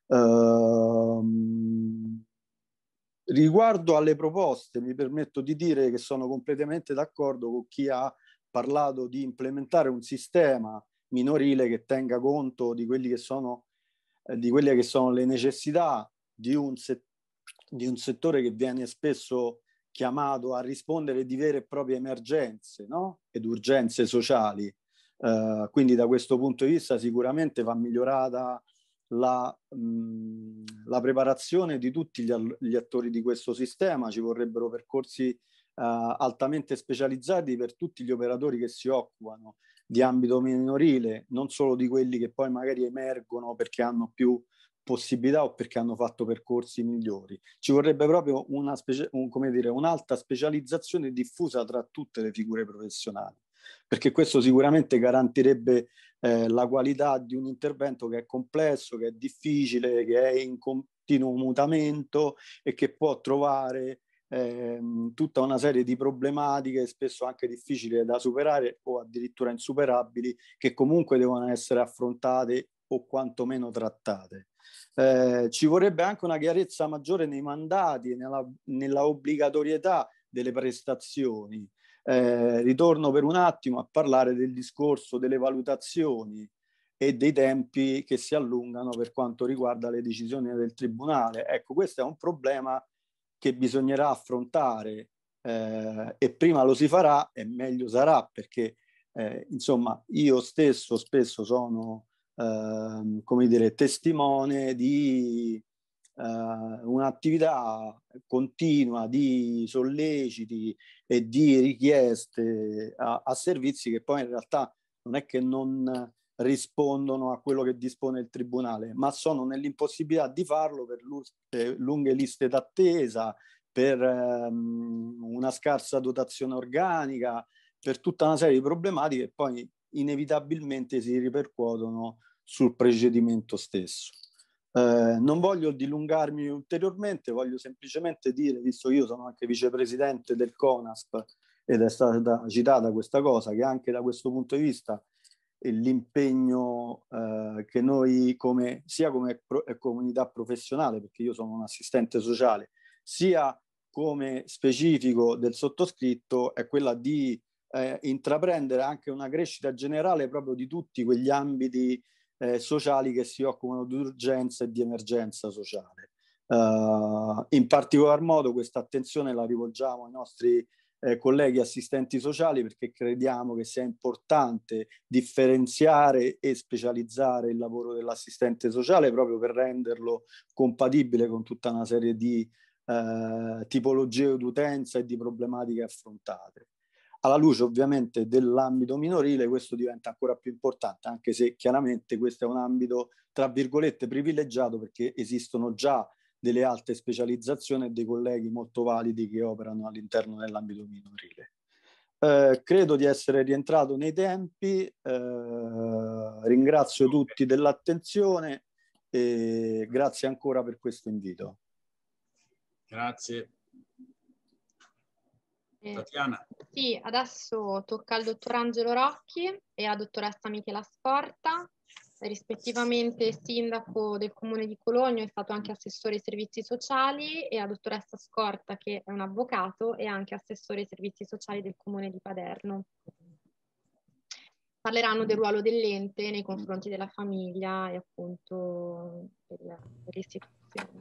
Speaker 10: Uh, riguardo alle proposte, mi permetto di dire che sono completamente d'accordo con chi ha parlato di implementare un sistema minorile che tenga conto di quelli che sono, eh, di quelle che sono le necessità di un, se- di un settore che viene spesso chiamato a rispondere di vere e proprie emergenze, no? Ed urgenze sociali. Uh, quindi da questo punto di vista sicuramente va migliorata la, mh, la preparazione di tutti gli, gli attori di questo sistema. Ci vorrebbero percorsi uh, altamente specializzati per tutti gli operatori che si occupano di ambito minorile, non solo di quelli che poi magari emergono perché hanno più possibilità o perché hanno fatto percorsi migliori. Ci vorrebbe proprio una specie, un, come dire, un'alta specializzazione diffusa tra tutte le figure professionali, perché questo sicuramente garantirebbe eh, la qualità di un intervento che è complesso, che è difficile, che è in continuo mutamento e che può trovare eh, tutta una serie di problematiche spesso anche difficili da superare o addirittura insuperabili, che comunque devono essere affrontate o quantomeno trattate. Eh, ci vorrebbe anche una chiarezza maggiore nei mandati e nella, nella obbligatorietà delle prestazioni. Eh, ritorno per un attimo a parlare del discorso delle valutazioni e dei tempi che si allungano per quanto riguarda le decisioni del tribunale. Ecco, questo è un problema che bisognerà affrontare eh, e prima lo si farà e meglio sarà, perché eh, insomma io stesso spesso sono Uh, come dire, testimone di uh, un'attività continua di solleciti e di richieste a, a servizi che poi in realtà non è che non rispondono a quello che dispone il tribunale, ma sono nell'impossibilità di farlo per lunghe liste d'attesa, per um, una scarsa dotazione organica, per tutta una serie di problematiche che poi inevitabilmente si ripercuotono sul procedimento stesso. Eh, non voglio dilungarmi ulteriormente, voglio semplicemente dire, visto che io sono anche vicepresidente del CONASP ed è stata citata questa cosa, che anche da questo punto di vista l'impegno eh, che noi come, sia come pro, comunità professionale, perché io sono un assistente sociale, sia come specifico del sottoscritto è quella di Eh, intraprendere anche una crescita generale proprio di tutti quegli ambiti eh, sociali che si occupano di urgenza e di emergenza sociale. Uh, in particolar modo questa attenzione la rivolgiamo ai nostri eh, colleghi assistenti sociali, perché crediamo che sia importante differenziare e specializzare il lavoro dell'assistente sociale proprio per renderlo compatibile con tutta una serie di eh, tipologie d'utenza e di problematiche affrontate. Alla luce ovviamente dell'ambito minorile questo diventa ancora più importante, anche se chiaramente questo è un ambito tra virgolette privilegiato, perché esistono già delle alte specializzazioni e dei colleghi molto validi che operano all'interno dell'ambito minorile. Eh, credo di essere rientrato nei tempi, eh, ringrazio tutti dell'attenzione e grazie ancora per questo invito.
Speaker 1: Grazie.
Speaker 2: Eh,
Speaker 1: Tatiana.
Speaker 2: Sì, adesso tocca al dottor Angelo Rocchi e alla dottoressa Michela Scorta, rispettivamente sindaco del comune di Cologno, è stato anche assessore ai servizi sociali, e la dottoressa Scorta, che è un avvocato e anche assessore ai servizi sociali del comune di Paderno. Parleranno del ruolo dell'ente nei confronti della famiglia e appunto del, dell'istituzione.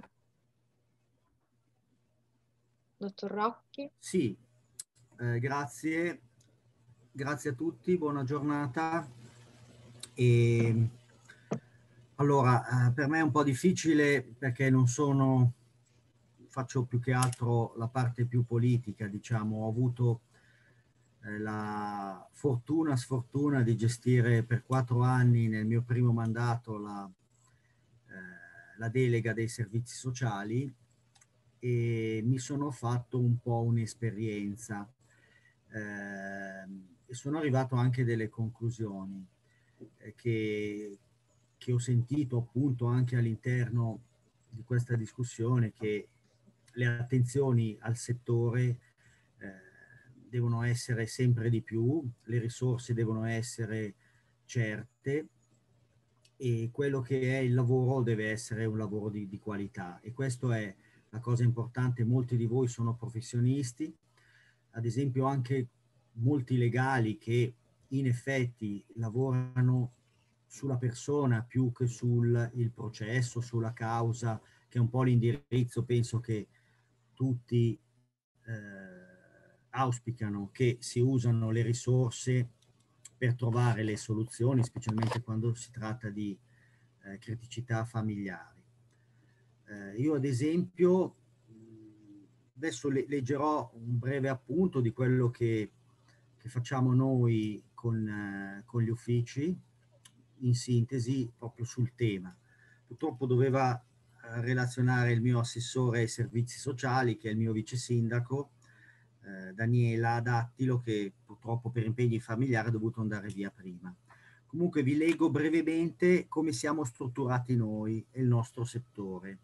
Speaker 2: Dottor Rocchi?
Speaker 11: Sì, eh, grazie. Grazie a tutti, buona giornata. E, allora, eh, per me è un po' difficile perché non sono, faccio più che altro la parte più politica, diciamo. Ho avuto eh, la fortuna, sfortuna di gestire per quattro anni nel mio primo mandato la, eh, la delega dei servizi sociali, e mi sono fatto un po' un'esperienza eh, e sono arrivato anche a delle conclusioni eh, che, che ho sentito appunto anche all'interno di questa discussione, che le attenzioni al settore eh, devono essere sempre di più, le risorse devono essere certe e quello che è il lavoro deve essere un lavoro di, di qualità, e questo è la cosa importante. Molti di voi sono professionisti, ad esempio anche molti legali che in effetti lavorano sulla persona più che sul il processo, sulla causa, che è un po' l'indirizzo, penso che tutti eh, auspicano, che si usano le risorse per trovare le soluzioni, specialmente quando si tratta di eh, criticità familiari. Eh, io ad esempio, adesso le leggerò un breve appunto di quello che, che facciamo noi con, eh, con gli uffici, in sintesi proprio sul tema. Purtroppo doveva eh, relazionare il mio assessore ai servizi sociali, che è il mio vice sindaco, eh, Daniela Dattilo, che purtroppo per impegni familiari ha dovuto andare via prima. Comunque vi leggo brevemente come siamo strutturati noi e il nostro settore.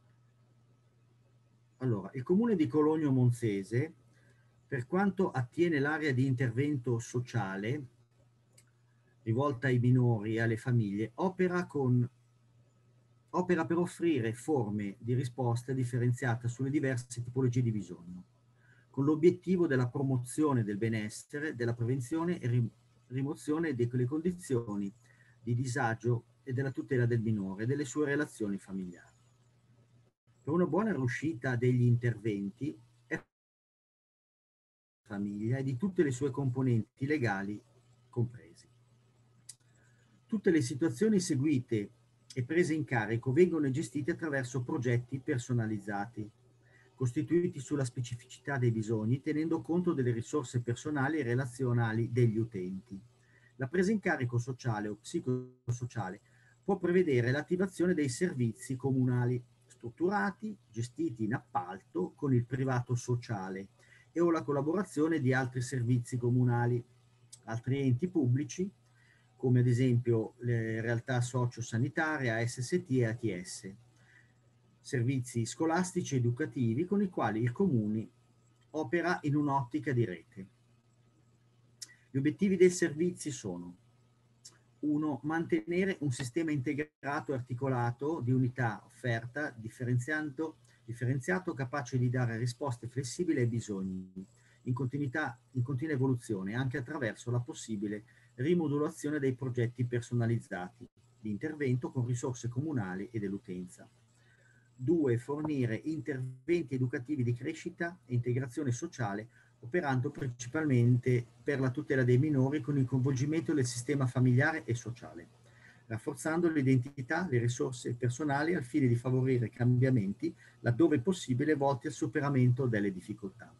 Speaker 11: Allora, il comune di Cologno Monzese, per quanto attiene l'area di intervento sociale rivolta ai minori e alle famiglie, opera, con, opera per offrire forme di risposta differenziata sulle diverse tipologie di bisogno, con l'obiettivo della promozione del benessere, della prevenzione e rim- rimozione delle condizioni di disagio e della tutela del minore e delle sue relazioni familiari. Per una buona riuscita degli interventi è famiglia e di tutte le sue componenti legali compresi. Tutte le situazioni seguite e prese in carico vengono gestite attraverso progetti personalizzati, costituiti sulla specificità dei bisogni, tenendo conto delle risorse personali e relazionali degli utenti. La presa in carico sociale o psicosociale può prevedere l'attivazione dei servizi comunali strutturati, gestiti in appalto con il privato sociale e o la collaborazione di altri servizi comunali, altri enti pubblici, come ad esempio le realtà sociosanitarie, A S S T e A T S, servizi scolastici ed educativi con i quali il Comune opera in un'ottica di rete. Gli obiettivi dei servizi sono: uno. Mantenere un sistema integrato e articolato di unità offerta differenziato, differenziato capace di dare risposte flessibili ai bisogni, in continuità, in continua evoluzione, anche attraverso la possibile rimodulazione dei progetti personalizzati di intervento con risorse comunali e dell'utenza. Due. Fornire interventi educativi di crescita e integrazione sociale, operando principalmente per la tutela dei minori con il coinvolgimento del sistema familiare e sociale, rafforzando l'identità, le risorse personali al fine di favorire cambiamenti laddove possibile volti al superamento delle difficoltà.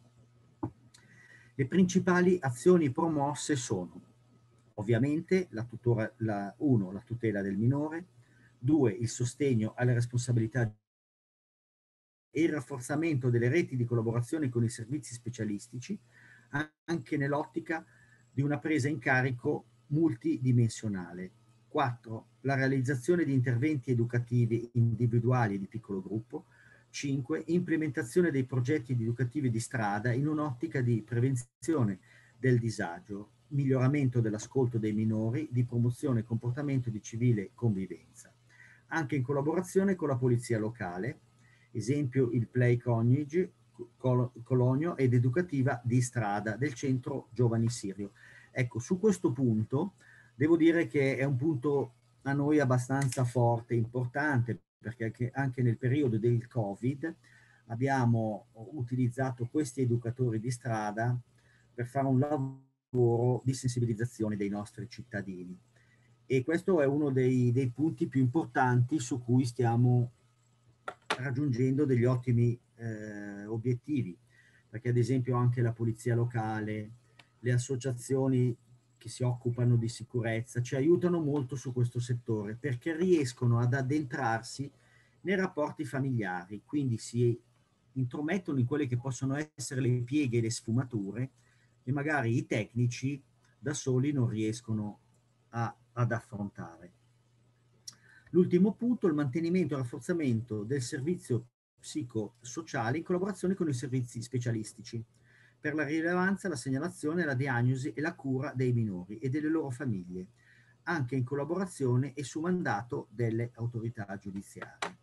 Speaker 11: Le principali azioni promosse sono ovviamente la tutora, la, uno, la tutela del minore, due, il sostegno alle responsabilità e il rafforzamento delle reti di collaborazione con i servizi specialistici, anche nell'ottica di una presa in carico multidimensionale. quattro. La realizzazione di interventi educativi individuali e di piccolo gruppo, cinque. Implementazione dei progetti educativi di strada in un'ottica di prevenzione del disagio, miglioramento dell'ascolto dei minori, di promozione e comportamento di civile convivenza, anche in collaborazione con la polizia locale, esempio il Play Coniuge, Colonio ed educativa di strada del centro Giovani Sirio. Ecco, su questo punto devo dire che è un punto a noi abbastanza forte, importante, perché anche nel periodo del Covid abbiamo utilizzato questi educatori di strada per fare un lavoro di sensibilizzazione dei nostri cittadini. E questo è uno dei, dei punti più importanti su cui stiamo raggiungendo degli ottimi eh, obiettivi, perché ad esempio anche la polizia locale, le associazioni che si occupano di sicurezza ci aiutano molto su questo settore, perché riescono ad addentrarsi nei rapporti familiari, quindi si intromettono in quelle che possono essere le pieghe e le sfumature e magari i tecnici da soli non riescono a, ad affrontare. L'ultimo punto, il mantenimento e il rafforzamento del servizio psicosociale in collaborazione con i servizi specialistici per la rilevanza, la segnalazione, la diagnosi e la cura dei minori e delle loro famiglie, anche in collaborazione e su mandato delle autorità giudiziarie.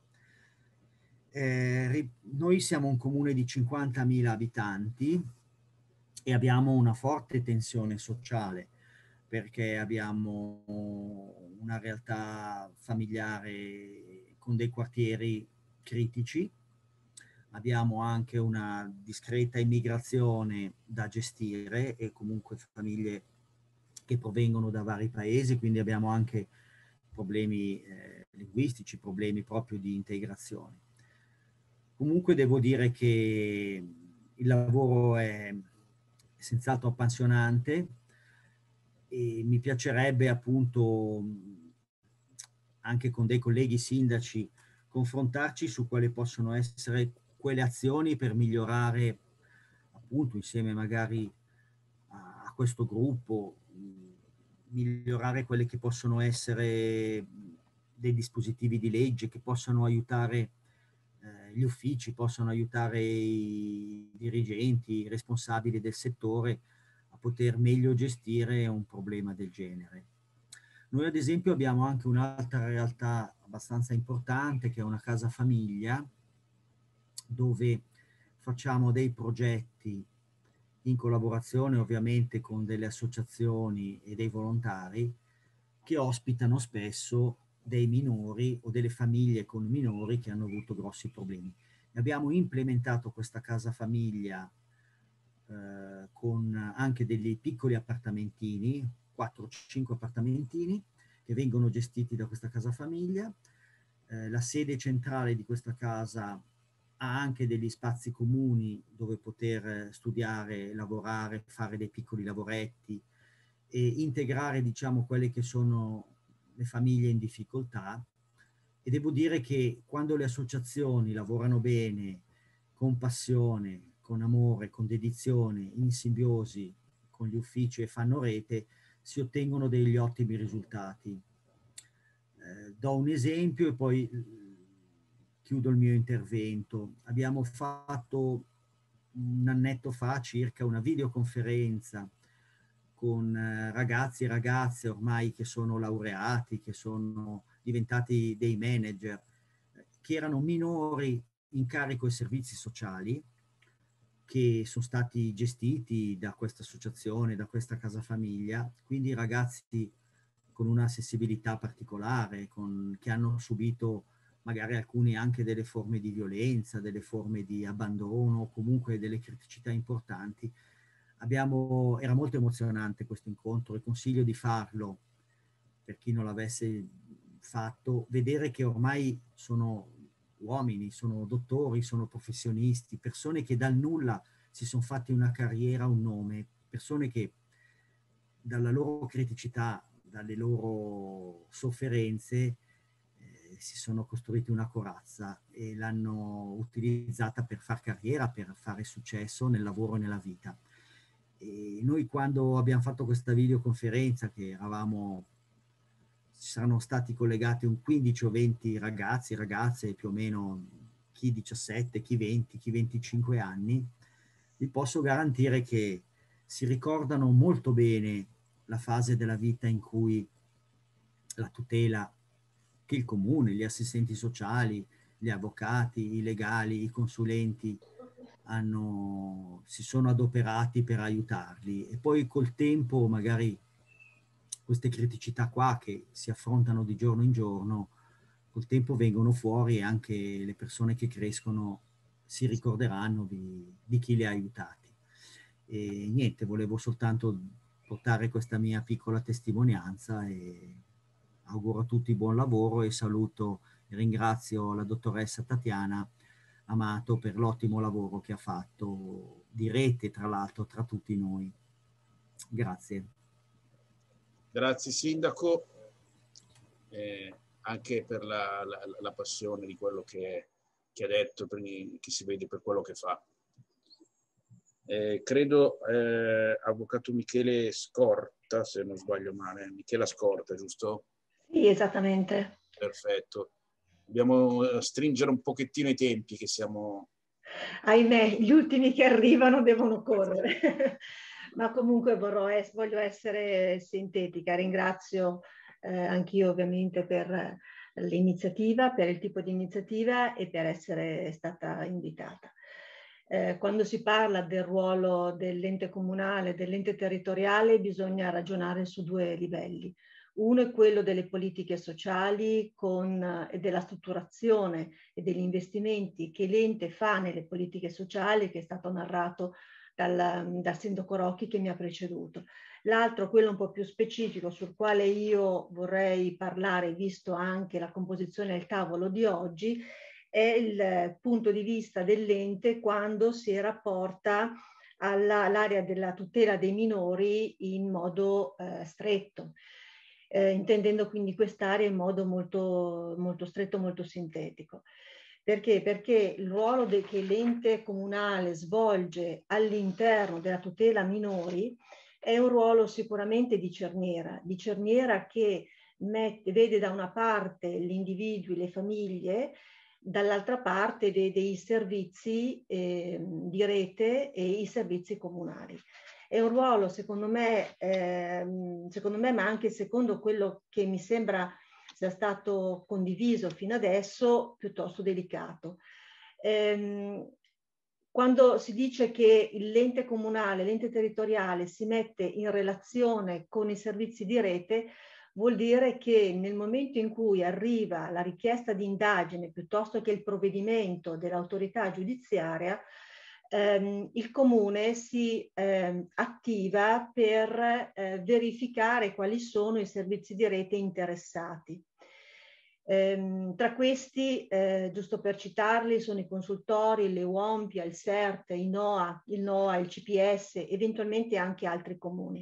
Speaker 11: Eh, noi siamo un comune di cinquantamila abitanti e abbiamo una forte tensione sociale, perché abbiamo una realtà familiare con dei quartieri critici, abbiamo anche una discreta immigrazione da gestire e comunque famiglie che provengono da vari paesi, quindi abbiamo anche problemi eh, linguistici, problemi proprio di integrazione. Comunque devo dire che il lavoro è senz'altro appassionante e mi piacerebbe appunto anche con dei colleghi sindaci confrontarci su quali possono essere quelle azioni per migliorare appunto insieme magari a, a questo gruppo, migliorare quelle che possono essere dei dispositivi di legge che possano aiutare eh, gli uffici, possono aiutare i dirigenti, i responsabili del settore a poter meglio gestire un problema del genere. Noi ad esempio abbiamo anche un'altra realtà abbastanza importante che è una casa famiglia dove facciamo dei progetti in collaborazione ovviamente con delle associazioni e dei volontari che ospitano spesso dei minori o delle famiglie con minori che hanno avuto grossi problemi. Abbiamo implementato questa casa famiglia eh, con anche degli piccoli appartamentini, quattro cinque appartamentini che vengono gestiti da questa casa famiglia. Eh, la sede centrale di questa casa ha anche degli spazi comuni dove poter studiare, lavorare, fare dei piccoli lavoretti e integrare, diciamo, quelle che sono le famiglie in difficoltà. E devo dire che quando le associazioni lavorano bene, con passione, con amore, con dedizione, in simbiosi con gli uffici e fanno rete, si ottengono degli ottimi risultati. Eh, do un esempio e poi chiudo il mio intervento. Abbiamo fatto un annetto fa circa una videoconferenza con ragazzi e ragazze ormai che sono laureati, che sono diventati dei manager, che erano minori in carico ai servizi sociali, che sono stati gestiti da questa associazione, da questa casa famiglia, quindi ragazzi con una sensibilità particolare, con, che hanno subito magari alcuni anche delle forme di violenza, delle forme di abbandono, comunque delle criticità importanti. Abbiamo, era molto emozionante questo incontro e consiglio di farlo per chi non l'avesse fatto, vedere che ormai sono uomini, sono dottori, sono professionisti, persone che dal nulla si sono fatti una carriera, un nome, persone che dalla loro criticità, dalle loro sofferenze si sono costruiti una corazza e l'hanno utilizzata per far carriera, per fare successo nel lavoro e nella vita. E noi quando abbiamo fatto questa videoconferenza, che eravamo, ci saranno stati collegati un quindici o venti ragazzi, ragazze più o meno chi diciassette, chi venti, chi venticinque anni, vi posso garantire che si ricordano molto bene la fase della vita in cui la tutela che il comune, gli assistenti sociali, gli avvocati, i legali, i consulenti hanno, si sono adoperati per aiutarli, e poi col tempo magari queste criticità qua che si affrontano di giorno in giorno, col tempo vengono fuori e anche le persone che crescono si ricorderanno di, di chi li ha aiutati. E niente, volevo soltanto portare questa mia piccola testimonianza e auguro a tutti buon lavoro e saluto e ringrazio la dottoressa Tatiana Amato per l'ottimo lavoro che ha fatto di rete, tra l'altro, tra tutti noi. Grazie.
Speaker 1: Grazie Sindaco, eh, anche per la, la, la passione di quello che, che ha detto, per, che si vede per quello che fa. Eh, credo, eh, Avvocato Michele Scorta, se non sbaglio male, Michela Scorta, giusto?
Speaker 12: Sì, esattamente.
Speaker 1: Perfetto. Dobbiamo stringere un pochettino i tempi, che siamo...
Speaker 12: Ahimè, gli ultimi che arrivano devono correre. Ma comunque vorrò es- voglio essere sintetica. Ringrazio eh, anch'io ovviamente per l'iniziativa, per il tipo di iniziativa e per essere stata invitata. Eh, quando si parla del ruolo dell'ente comunale, dell'ente territoriale, bisogna ragionare su due livelli. Uno è quello delle politiche sociali con, e della strutturazione e degli investimenti che l'ente fa nelle politiche sociali, che è stato narrato dal, dal sindaco Rocchi che mi ha preceduto. L'altro, quello un po' più specifico, sul quale io vorrei parlare, visto anche la composizione del tavolo di oggi, è il punto di vista dell'ente quando si rapporta all'area della tutela dei minori in modo eh, stretto. Eh, intendendo quindi quest'area in modo molto, molto stretto, molto sintetico. Perché? Perché il ruolo de, che l'ente comunale svolge all'interno della tutela minori è un ruolo sicuramente di cerniera, di cerniera che mette, vede da una parte gli individui, le famiglie, dall'altra parte vede i servizi eh, di rete e i servizi comunali. È un ruolo, secondo me, eh, secondo me, ma anche secondo quello che mi sembra sia stato condiviso fino adesso, piuttosto delicato. Eh, quando si dice che l'ente comunale, l'ente territoriale si mette in relazione con i servizi di rete, vuol dire che nel momento in cui arriva la richiesta di indagine piuttosto che il provvedimento dell'autorità giudiziaria, ehm, il comune si ehm, attiva per eh, verificare quali sono i servizi di rete interessati. Ehm, tra questi, eh, giusto per citarli, sono i consultori, le U O M P I A, il S E R T, il N O A, il N O A, il C P S, eventualmente anche altri comuni.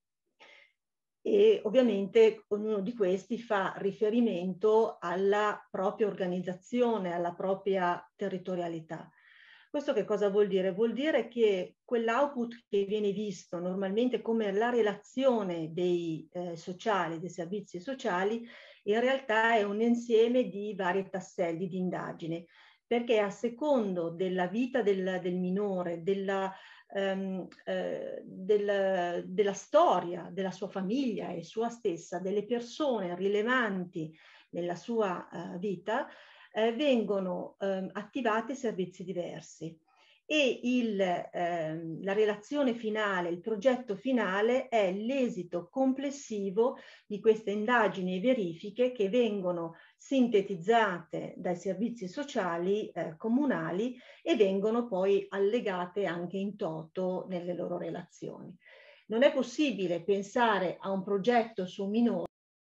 Speaker 12: E ovviamente ognuno di questi fa riferimento alla propria organizzazione, alla propria territorialità. Questo che cosa vuol dire? Vuol dire che quell'output che viene visto normalmente come la relazione dei eh, sociali, dei servizi sociali, in realtà è un insieme di vari tasselli di indagine, perché a secondo della vita del, del minore, della Um, eh, del, della storia della sua famiglia e sua stessa, delle persone rilevanti nella sua uh, vita, eh, vengono um, attivati servizi diversi e il, ehm, la relazione finale, il progetto finale è l'esito complessivo di queste indagini e verifiche che vengono sintetizzate dai servizi sociali eh, comunali e vengono poi allegate anche in toto nelle loro relazioni. Non è possibile pensare a un progetto su minori.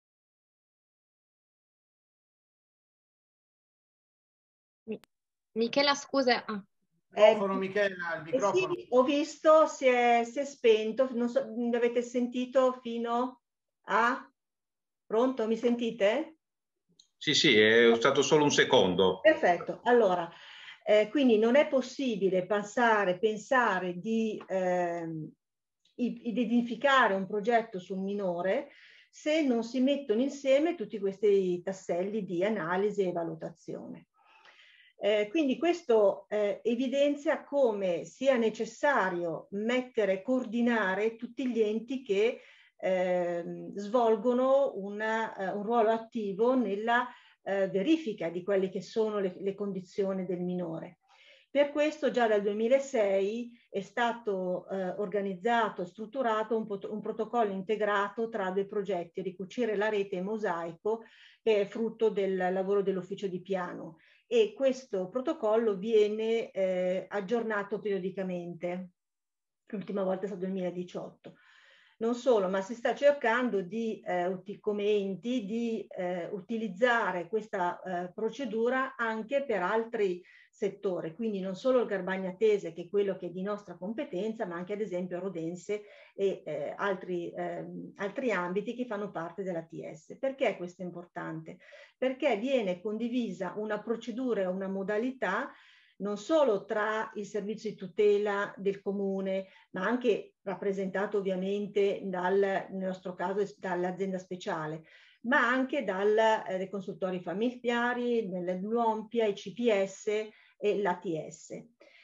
Speaker 2: Michela, scusa. Ah.
Speaker 7: Microfono, eh, Michela, il microfono.
Speaker 12: Eh sì, ho visto, si è, si è spento, non so, mi avete sentito fino a... Pronto, mi sentite?
Speaker 13: Sì, sì, è stato solo un secondo.
Speaker 12: Perfetto, allora, eh, quindi non è possibile passare, pensare di eh, identificare un progetto sul minore se non si mettono insieme tutti questi tasselli di analisi e valutazione. Eh, quindi questo eh, evidenzia come sia necessario mettere, coordinare tutti gli enti che eh, svolgono una, uh, un ruolo attivo nella uh, verifica di quelle che sono le, le condizioni del minore. Per questo già dal duemilasei è stato eh, organizzato e strutturato un, un protocollo integrato tra due progetti, Ricucire la rete e Mosaico, che è frutto del lavoro dell'ufficio di piano. E questo protocollo viene eh, aggiornato periodicamente. L'ultima volta è stato il duemiladiciotto. Non solo, ma si sta cercando di, eh, come enti, di eh, utilizzare questa eh, procedura anche per altri settori, quindi non solo il Garbagnatese, che è quello che è di nostra competenza, ma anche ad esempio Rodense e eh, altri, eh, altri ambiti che fanno parte della T S. Perché questo è importante? Perché viene condivisa una procedura e una modalità non solo tra il servizio di tutela del comune, ma anche rappresentato ovviamente dal, nel nostro caso dall'azienda speciale, ma anche dalle eh, consultori familiari, nell'U O M P I A, i C P S e l'A T S.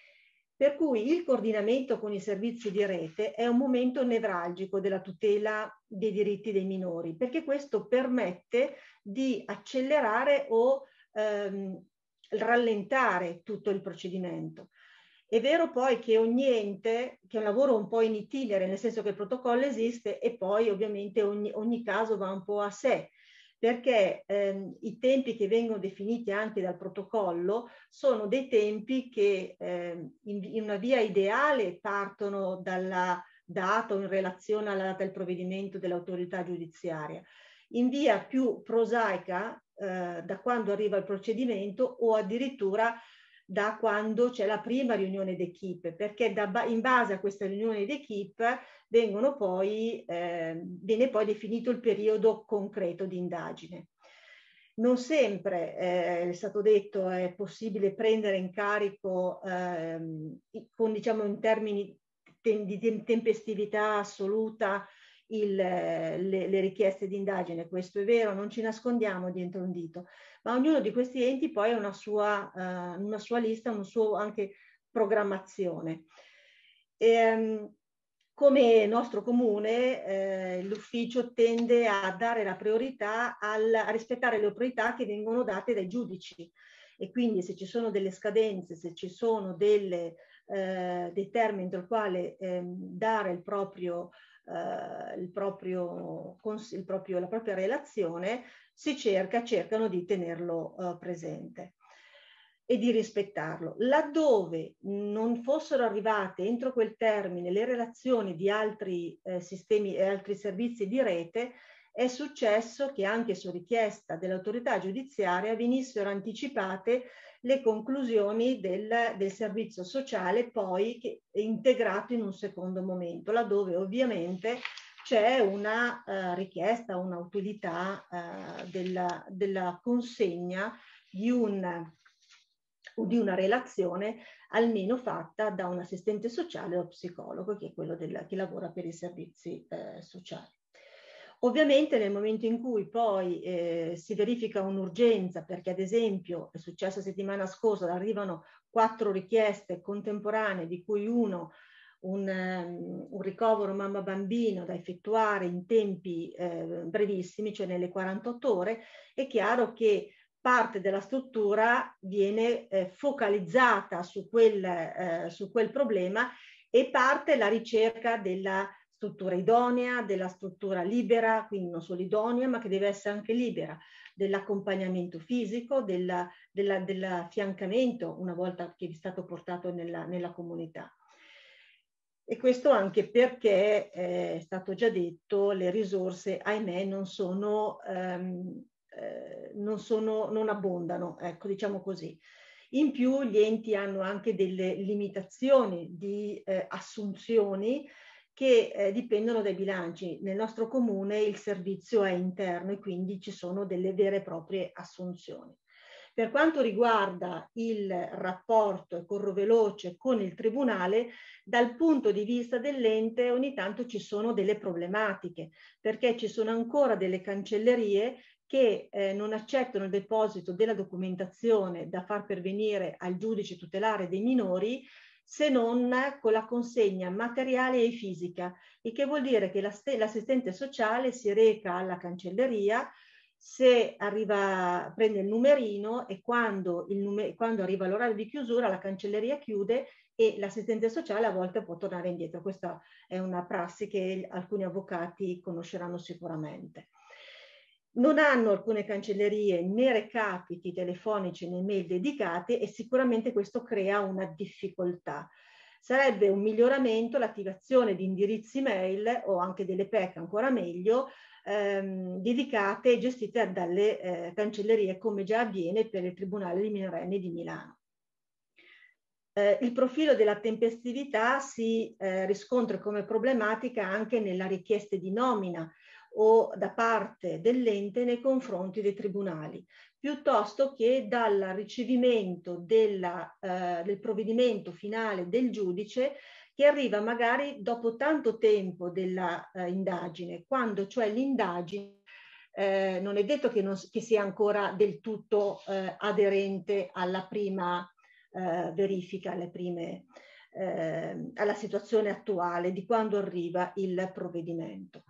Speaker 12: Per cui il coordinamento con i servizi di rete è un momento nevralgico della tutela dei diritti dei minori, perché questo permette di accelerare o ehm, rallentare tutto il procedimento. È vero poi che ogni ente, che è un lavoro un po' in itinere, nel senso che il protocollo esiste e poi ovviamente ogni, ogni caso va un po' a sé, perché ehm, i tempi che vengono definiti anche dal protocollo sono dei tempi che ehm, in, in una via ideale partono dalla data o in relazione alla data del provvedimento dell'autorità giudiziaria, in via più prosaica eh, da quando arriva il procedimento o addirittura da quando c'è la prima riunione d'equipe, perché da, in base a questa riunione d'equipe vengono poi, eh, viene poi definito il periodo concreto di indagine. Non sempre, eh, è stato detto, è possibile prendere in carico ehm, con, diciamo, in termini te di tempestività assoluta il, le, le richieste di indagine. Questo è vero, non ci nascondiamo dietro un dito, ma ognuno di questi enti poi ha una sua, uh, una sua lista, una sua anche programmazione. E, um, come nostro comune, eh, l'ufficio tende a dare la priorità al, a rispettare le priorità che vengono date dai giudici, e quindi se ci sono delle scadenze, se ci sono delle, eh, dei termini entro il quale eh, dare il proprio Uh, il proprio, il proprio, la propria relazione, si cerca, cercano di tenerlo uh, presente e di rispettarlo. Laddove non fossero arrivate entro quel termine le relazioni di altri eh, sistemi e altri servizi di rete, è successo che anche su richiesta dell'autorità giudiziaria venissero anticipate le conclusioni del, del servizio sociale, poi che è integrato in un secondo momento, laddove ovviamente c'è una uh, richiesta, un'utilità uh, della, della consegna di, un, di una relazione almeno fatta da un assistente sociale o psicologo, che è quello del, che lavora per i servizi uh, sociali. Ovviamente nel momento in cui poi eh, si verifica un'urgenza, perché ad esempio è successo la settimana scorsa, arrivano quattro richieste contemporanee, di cui uno un, um, un ricovero mamma-bambino da effettuare in tempi eh, brevissimi, cioè nelle quarantotto ore, è chiaro che parte della struttura viene eh, focalizzata su quel, eh, su quel problema, e parte la ricerca della struttura idonea, della struttura libera, quindi non solo idonea, ma che deve essere anche libera, dell'accompagnamento fisico, della, della, dell'affiancamento una volta che è stato portato nella, nella comunità. E questo anche perché, eh, è stato già detto, le risorse, ahimè, non sono, ehm, eh, non, sono, non abbondano, ecco, diciamo così. In più gli enti hanno anche delle limitazioni di eh, assunzioni che eh, dipendono dai bilanci. Nel nostro comune il servizio è interno e quindi ci sono delle vere e proprie assunzioni. Per quanto riguarda il rapporto, e corro veloce, con il tribunale, dal punto di vista dell'ente ogni tanto ci sono delle problematiche, perché ci sono ancora delle cancellerie che eh, non accettano il deposito della documentazione da far pervenire al giudice tutelare dei minori se non con la consegna materiale e fisica, il che vuol dire che l'assistente sociale si reca alla cancelleria, se arriva, prende il numerino e quando, il numer quando arriva l'orario di chiusura la cancelleria chiude e l'assistente sociale a volte può tornare indietro. Questa è una prassi che alcuni avvocati conosceranno sicuramente. Non hanno alcune cancellerie né recapiti telefonici né mail dedicate e sicuramente questo crea una difficoltà. Sarebbe un miglioramento l'attivazione di indirizzi mail o anche delle P E C ancora meglio, ehm, dedicate e gestite dalle eh, cancellerie come già avviene per il Tribunale dei minorenni di Milano. Eh, il profilo della tempestività si eh, riscontra come problematica anche nella richiesta di nomina o da parte dell'ente nei confronti dei tribunali, piuttosto che dal ricevimento della, eh, del provvedimento finale del giudice che arriva magari dopo tanto tempo della eh, indagine, quando cioè l'indagine eh, non è detto che, non, che sia ancora del tutto eh, aderente alla prima eh, verifica, alle prime, eh, alla situazione attuale di quando arriva il provvedimento.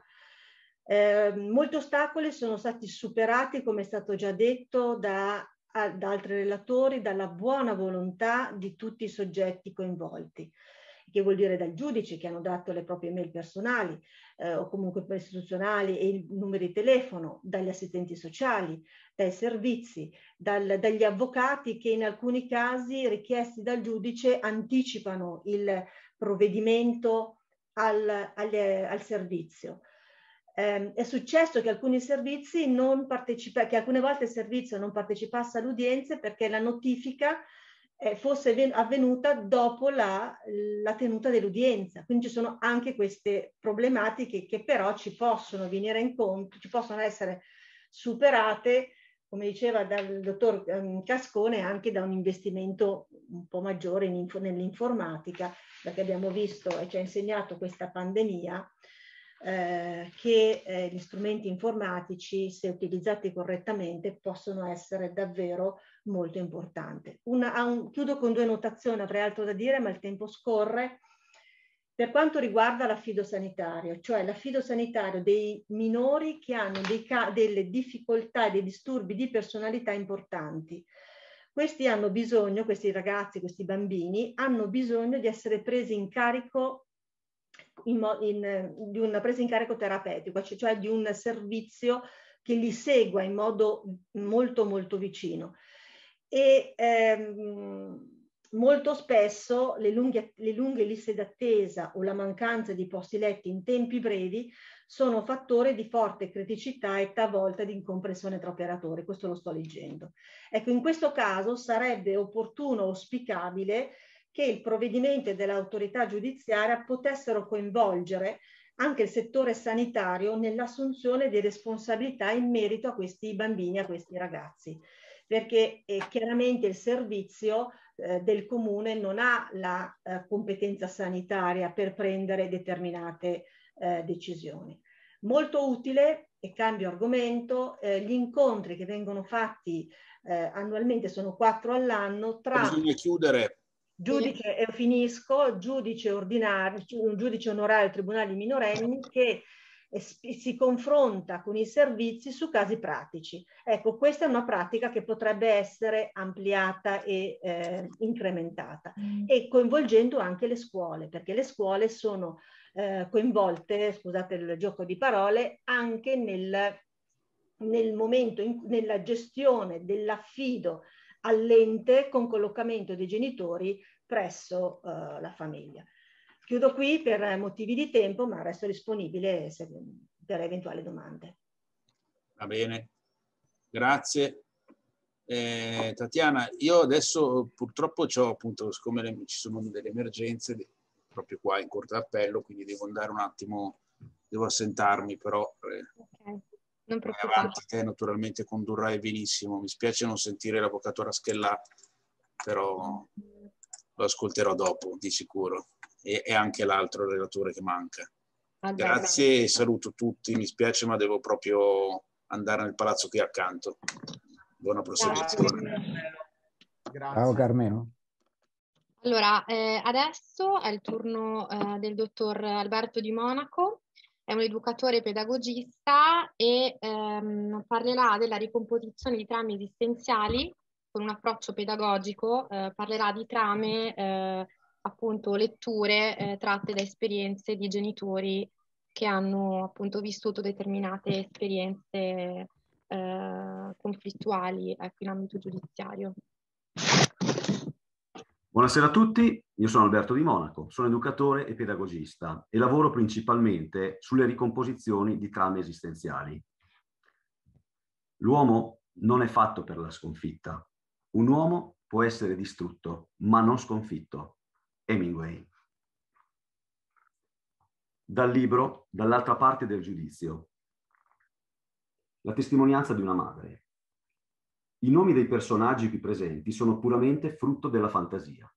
Speaker 12: Eh, molti ostacoli sono stati superati, come è stato già detto da, a, da altri relatori, dalla buona volontà di tutti i soggetti coinvolti, che vuol dire dal giudice che hanno dato le proprie mail personali eh, o comunque istituzionali e il numero di telefono, dagli assistenti sociali, dai servizi, dal, dagli avvocati che in alcuni casi richiesti dal giudice anticipano il provvedimento al, al, al servizio. Eh, è successo che alcuni servizi non partecipassero, che alcune volte il servizio non partecipasse all'udienza perché la notifica eh, fosse avvenuta dopo la, la tenuta dell'udienza. Quindi ci sono anche queste problematiche che però ci possono venire incontro, ci possono essere superate, come diceva dal dottor Cascone, anche da un investimento un po' maggiore in nell'informatica, perché abbiamo visto e ci ha insegnato questa pandemia Eh, che eh, gli strumenti informatici, se utilizzati correttamente, possono essere davvero molto importanti. Una, un, chiudo con due notazioni, avrei altro da dire, ma il tempo scorre. Per quanto riguarda l'affido sanitario, cioè l'affido sanitario dei minori che hanno dei delle difficoltà e dei disturbi di personalità importanti. Questi hanno bisogno, questi ragazzi, questi bambini, hanno bisogno di essere presi in carico In, in, di una presa in carico terapeutico, cioè di un servizio che li segua in modo molto molto vicino. E ehm, molto spesso le lunghe, le lunghe liste d'attesa o la mancanza di posti letti in tempi brevi sono fattori di forte criticità e talvolta di incomprensione tra operatori. Questo lo sto leggendo. Ecco, in questo caso sarebbe opportuno, auspicabile, che il provvedimento dell'autorità giudiziaria potessero coinvolgere anche il settore sanitario nell'assunzione di responsabilità in merito a questi bambini, a questi ragazzi, perché eh, chiaramente il servizio eh, del comune non ha la eh, competenza sanitaria per prendere determinate eh, decisioni. Molto utile, e cambio argomento, eh, gli incontri che vengono fatti eh, annualmente, sono quattro all'anno, tra...
Speaker 1: Bisogna chiudere.
Speaker 12: Giudice, e finisco, giudice ordinario, un giudice onorario del Tribunale dei minorenni che si confronta con i servizi su casi pratici. Ecco, questa è una pratica che potrebbe essere ampliata e eh, incrementata, e coinvolgendo anche le scuole, perché le scuole sono eh, coinvolte, scusate il gioco di parole, anche nel, nel momento, in, nella gestione dell'affido all'ente con collocamento dei genitori presso uh, la famiglia. Chiudo qui per motivi di tempo, ma resto disponibile se, per eventuali domande.
Speaker 1: Va bene, grazie. Eh, Tatiana, io adesso purtroppo c'ho appunto, siccome le, ci sono delle emergenze proprio qua in corte d'appello, quindi devo andare un attimo, devo assentarmi, però eh,
Speaker 2: okay. Non
Speaker 1: avanti te naturalmente condurrai benissimo. Mi spiace non sentire l'avvocato Raschellà, però lo ascolterò dopo di sicuro, e, e anche l'altro relatore che manca.
Speaker 2: Ah,
Speaker 1: grazie e saluto tutti, mi spiace ma devo proprio andare nel palazzo qui accanto. Buona prosecuzione.
Speaker 6: Grazie. Ciao Carmelo.
Speaker 2: Allora, eh, adesso è il turno eh, del dottor Alberto Di Monaco, è un educatore pedagogista e ehm, parlerà della ricomposizione di trame esistenziali con un approccio pedagogico, eh, parlerà di trame, eh, appunto letture eh, tratte da esperienze di genitori che hanno appunto vissuto determinate esperienze eh, conflittuali, ecco, in ambito giudiziario.
Speaker 14: Buonasera a tutti, io sono Alberto Di Monaco, sono educatore e pedagogista e lavoro principalmente sulle ricomposizioni di trame esistenziali. L'uomo non è fatto per la sconfitta. Un uomo può essere distrutto, ma non sconfitto. Hemingway. Dal libro Dall'altra parte del giudizio. La testimonianza di una madre. I nomi dei personaggi qui presenti sono puramente frutto della fantasia.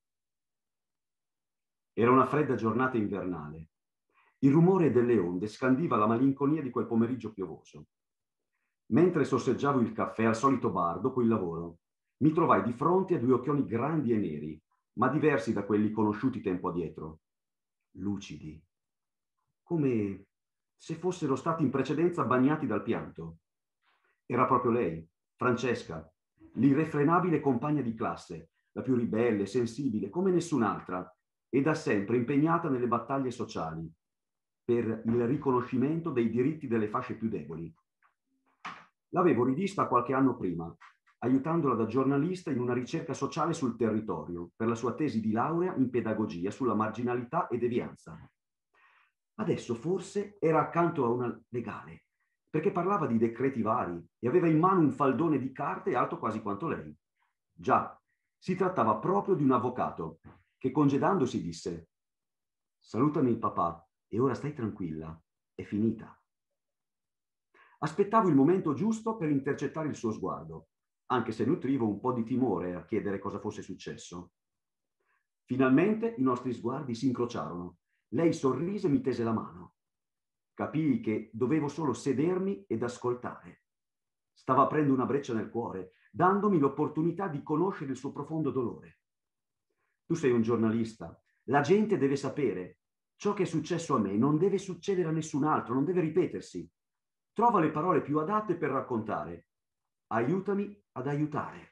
Speaker 14: Era una fredda giornata invernale. Il rumore delle onde scandiva la malinconia di quel pomeriggio piovoso. Mentre sorseggiavo il caffè al solito bar dopo il lavoro, mi trovai di fronte a due occhioni grandi e neri, ma diversi da quelli conosciuti tempo addietro. Lucidi. Come se fossero stati in precedenza bagnati dal pianto. Era proprio lei, Francesca, l'irrefrenabile compagna di classe, la più ribelle, sensibile, come nessun'altra, e da sempre impegnata nelle battaglie sociali, per il riconoscimento dei diritti delle fasce più deboli. L'avevo rivista qualche anno prima, aiutandola da giornalista in una ricerca sociale sul territorio, per la sua tesi di laurea in pedagogia sulla marginalità e devianza. Adesso forse era accanto a una legale, perché parlava di decreti vari e aveva in mano un faldone di carte alto quasi quanto lei. Già, si trattava proprio di un avvocato che congedandosi disse: «Salutami il papà e ora stai tranquilla, è finita». Aspettavo il momento giusto per intercettare il suo sguardo, anche se nutrivo un po' di timore a chiedere cosa fosse successo. Finalmente i nostri sguardi si incrociarono. Lei sorrise e mi tese la mano. Capii che dovevo solo sedermi ed ascoltare. Stava aprendo una breccia nel cuore, dandomi l'opportunità di conoscere il suo profondo dolore. Tu sei un giornalista, la gente deve sapere. Ciò che è successo a me non deve succedere a nessun altro, non deve ripetersi. Trova le parole più adatte per raccontare. Aiutami ad aiutare.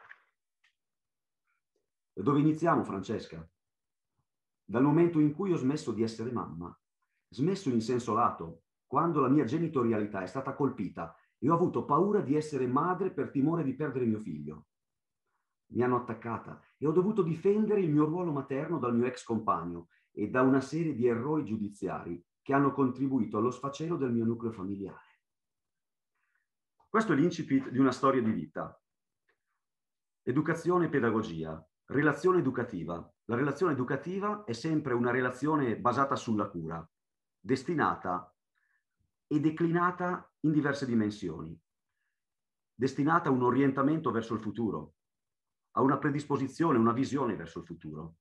Speaker 14: Da dove iniziamo, Francesca? Dal momento in cui ho smesso di essere mamma. Smesso in senso lato, quando la mia genitorialità è stata colpita e ho avuto paura di essere madre per timore di perdere mio figlio. Mi hanno attaccata e ho dovuto difendere il mio ruolo materno dal mio ex compagno e da una serie di errori giudiziari che hanno contribuito allo sfacelo del mio nucleo familiare. Questo è l'incipit di una storia di vita. Educazione e pedagogia. Relazione educativa. La relazione educativa è sempre una relazione basata sulla cura, destinata e declinata in diverse dimensioni, destinata a un orientamento verso il futuro, a una predisposizione, una visione verso il futuro.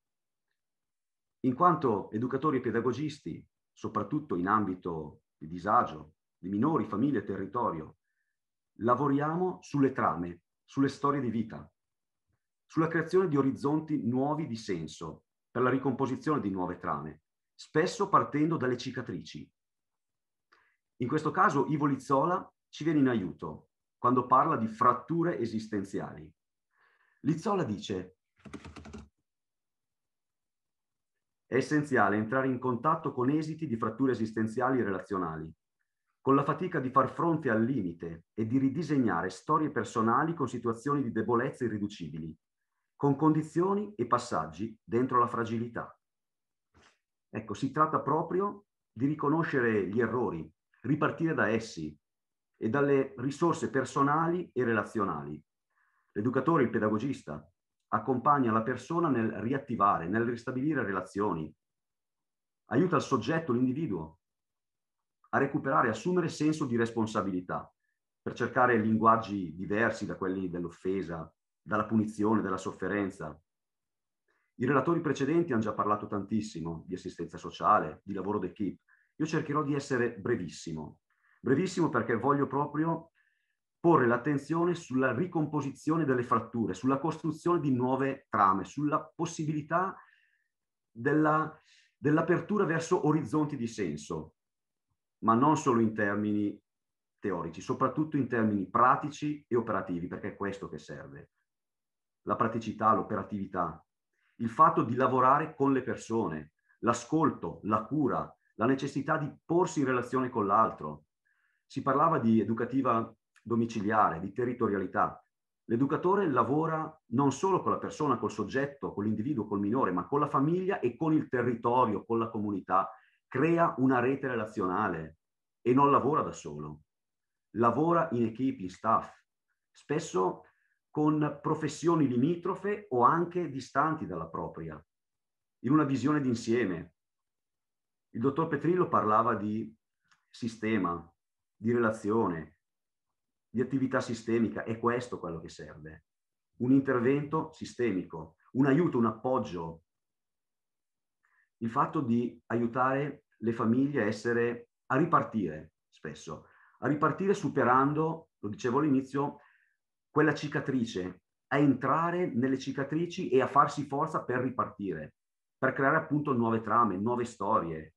Speaker 14: In quanto educatori e pedagogisti, soprattutto in ambito di disagio, di minori, famiglie e territorio, lavoriamo sulle trame, sulle storie di vita, sulla creazione di orizzonti nuovi di senso, per la ricomposizione di nuove trame, spesso partendo dalle cicatrici. In questo caso Ivo Lizzola ci viene in aiuto quando parla di fratture esistenziali. Lizzola dice: è essenziale entrare in contatto con esiti di fratture esistenziali e relazionali, con la fatica di far fronte al limite e di ridisegnare storie personali con situazioni di debolezza irriducibili, con condizioni e passaggi dentro la fragilità. Ecco, si tratta proprio di riconoscere gli errori, ripartire da essi e dalle risorse personali e relazionali. L'educatore, il pedagogista, accompagna la persona nel riattivare, nel ristabilire relazioni, aiuta il soggetto, l'individuo, a recuperare e assumere senso di responsabilità, per cercare linguaggi diversi da quelli dell'offesa, dalla punizione, dalla sofferenza. I relatori precedenti hanno già parlato tantissimo di assistenza sociale, di lavoro d'equipe. Io cercherò di essere brevissimo. Brevissimo perché voglio proprio porre l'attenzione sulla ricomposizione delle fratture, sulla costruzione di nuove trame, sulla possibilità della, dell'apertura verso orizzonti di senso, ma non solo in termini teorici, soprattutto in termini pratici e operativi, perché è questo che serve. La praticità, l'operatività, il fatto di lavorare con le persone, l'ascolto, la cura, la necessità di porsi in relazione con l'altro. Si parlava di educativa domiciliare, di territorialità. L'educatore lavora non solo con la persona, col soggetto, con l'individuo, col minore, ma con la famiglia e con il territorio, con la comunità. Crea una rete relazionale e non lavora da solo. Lavora in equipe, in staff, spesso con professioni limitrofe o anche distanti dalla propria, in una visione d'insieme. Il dottor Petrillo parlava di sistema, di relazione, di attività sistemica. È questo quello che serve. Un intervento sistemico, un aiuto, un appoggio. Il fatto di aiutare le famiglie a essere, a ripartire spesso, a ripartire superando, lo dicevo all'inizio, quella cicatrice, a entrare nelle cicatrici e a farsi forza per ripartire, per creare appunto nuove trame, nuove storie.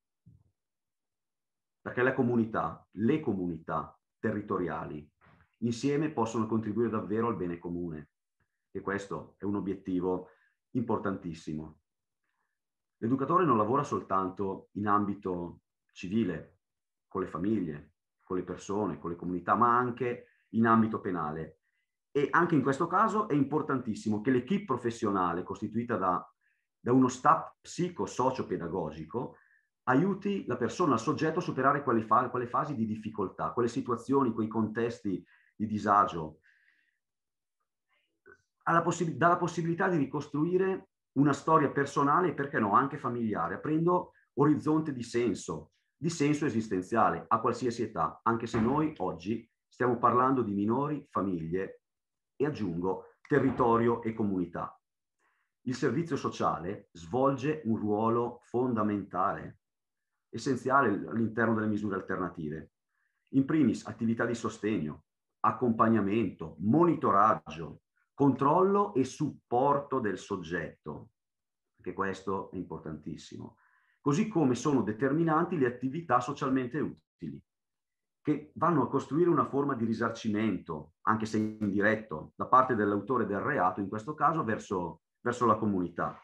Speaker 14: Perché la comunità, le comunità territoriali insieme possono contribuire davvero al bene comune. E questo è un obiettivo importantissimo. L'educatore non lavora soltanto in ambito civile, con le famiglie, con le persone, con le comunità, ma anche in ambito penale. E anche in questo caso è importantissimo che l'equipe professionale costituita da, da uno staff psico-socio-pedagogico aiuti la persona, il soggetto a superare quelle, fa quelle fasi di difficoltà, quelle situazioni, quei contesti di disagio. Alla possi- dà la possibilità di ricostruire una storia personale e, perché no, anche familiare, aprendo orizzonte di senso, di senso esistenziale a qualsiasi età, anche se noi oggi stiamo parlando di minori, famiglie e, aggiungo, territorio e comunità. Il servizio sociale svolge un ruolo fondamentale, essenziale all'interno delle misure alternative. In primis, attività di sostegno, accompagnamento, monitoraggio, controllo e supporto del soggetto, perché questo è importantissimo. Così come sono determinanti le attività socialmente utili, che vanno a costruire una forma di risarcimento, anche se indiretto, da parte dell'autore del reato, in questo caso, verso, verso la comunità.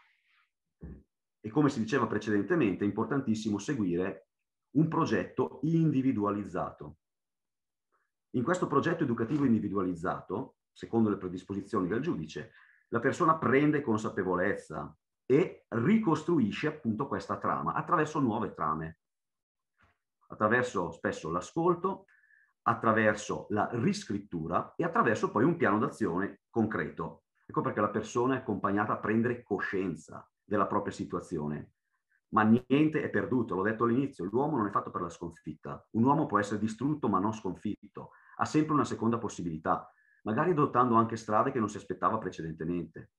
Speaker 14: E come si diceva precedentemente, è importantissimo seguire un progetto individualizzato. In questo progetto educativo individualizzato, secondo le predisposizioni del giudice, la persona prende consapevolezza e ricostruisce appunto questa trama attraverso nuove trame, attraverso spesso l'ascolto, attraverso la riscrittura e attraverso poi un piano d'azione concreto. Ecco perché la persona è accompagnata a prendere coscienza della propria situazione. Ma niente è perduto, l'ho detto all'inizio, l'uomo non è fatto per la sconfitta. Un uomo può essere distrutto ma non sconfitto, ha sempre una seconda possibilità, magari adottando anche strade che non si aspettava precedentemente.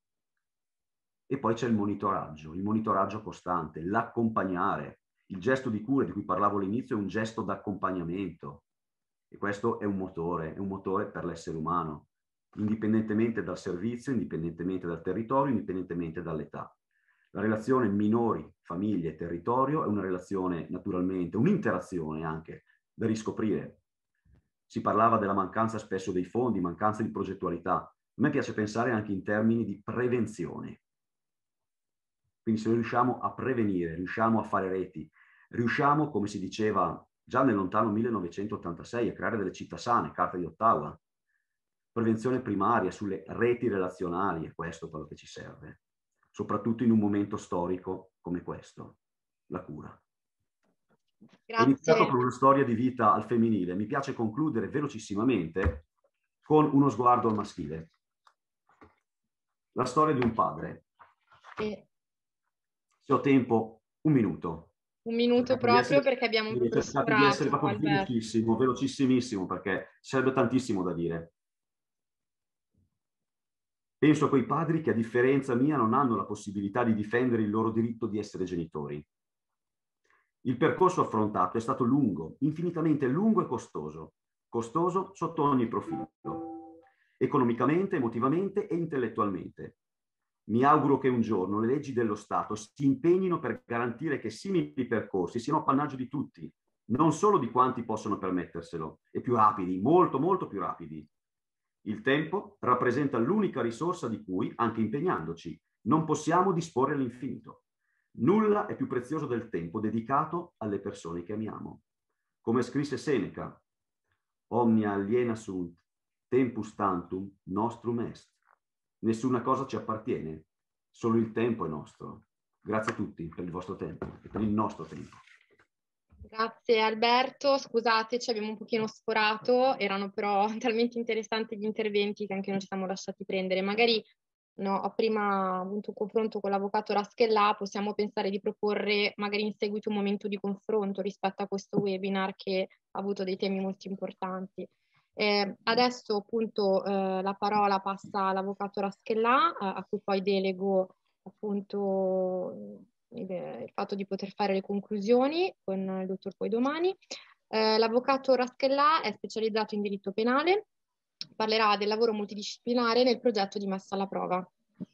Speaker 14: E poi c'è il monitoraggio, il monitoraggio costante, l'accompagnare. Il gesto di cura di cui parlavo all'inizio è un gesto d'accompagnamento. E questo è un motore, è un motore per l'essere umano, indipendentemente dal servizio, indipendentemente dal territorio, indipendentemente dall'età. La relazione minori, famiglie, territorio è una relazione naturalmente, un'interazione anche da riscoprire. Si parlava della mancanza spesso dei fondi, mancanza di progettualità. A me piace pensare anche in termini di prevenzione. Quindi se noi riusciamo a prevenire, riusciamo a fare reti, riusciamo, come si diceva già nel lontano millenovecentottantasei, a creare delle città sane, Carta di Ottawa, prevenzione primaria sulle reti relazionali, è questo quello che ci serve, soprattutto in un momento storico come questo, la cura.
Speaker 2: Grazie.
Speaker 14: Ho iniziato con una storia di vita al femminile, mi piace concludere velocissimamente con uno sguardo al maschile. La storia di un padre.
Speaker 2: Sì.
Speaker 14: Se ho tempo, un minuto.
Speaker 2: Un minuto proprio essere, perché abbiamo un po'
Speaker 14: cercato di essere proprio velocissimo, velocissimissimo, perché sarebbe tantissimo da dire. Penso a quei padri che a differenza mia non hanno la possibilità di difendere il loro diritto di essere genitori. Il percorso affrontato è stato lungo, infinitamente lungo e costoso, costoso sotto ogni profilo, economicamente, emotivamente e intellettualmente. Mi auguro che un giorno le leggi dello Stato si impegnino per garantire che simili percorsi siano appannaggio di tutti, non solo di quanti possono permetterselo, e più rapidi, molto molto più rapidi. Il tempo rappresenta l'unica risorsa di cui, anche impegnandoci, non possiamo disporre all'infinito. Nulla è più prezioso del tempo dedicato alle persone che amiamo. Come scrisse Seneca, omnia aliena sunt, tempus tantum nostrum est. Nessuna cosa ci appartiene, solo il tempo è nostro. Grazie a tutti per il vostro tempo e per il nostro tempo.
Speaker 2: Grazie Alberto, scusate, ci abbiamo un pochino sforato, erano però talmente interessanti gli interventi che anche noi ci siamo lasciati prendere. Magari no, ho prima avuto un confronto con l'avvocato Raschellà, possiamo pensare di proporre magari in seguito un momento di confronto rispetto a questo webinar che ha avuto dei temi molto importanti. Eh, adesso appunto eh, la parola passa all'avvocato Raschellà, eh, a cui poi delego appunto il, il fatto di poter fare le conclusioni con il dottor Poidomani. Eh, l'avvocato Raschellà è specializzato in diritto penale, parlerà del lavoro multidisciplinare nel progetto di messa alla prova.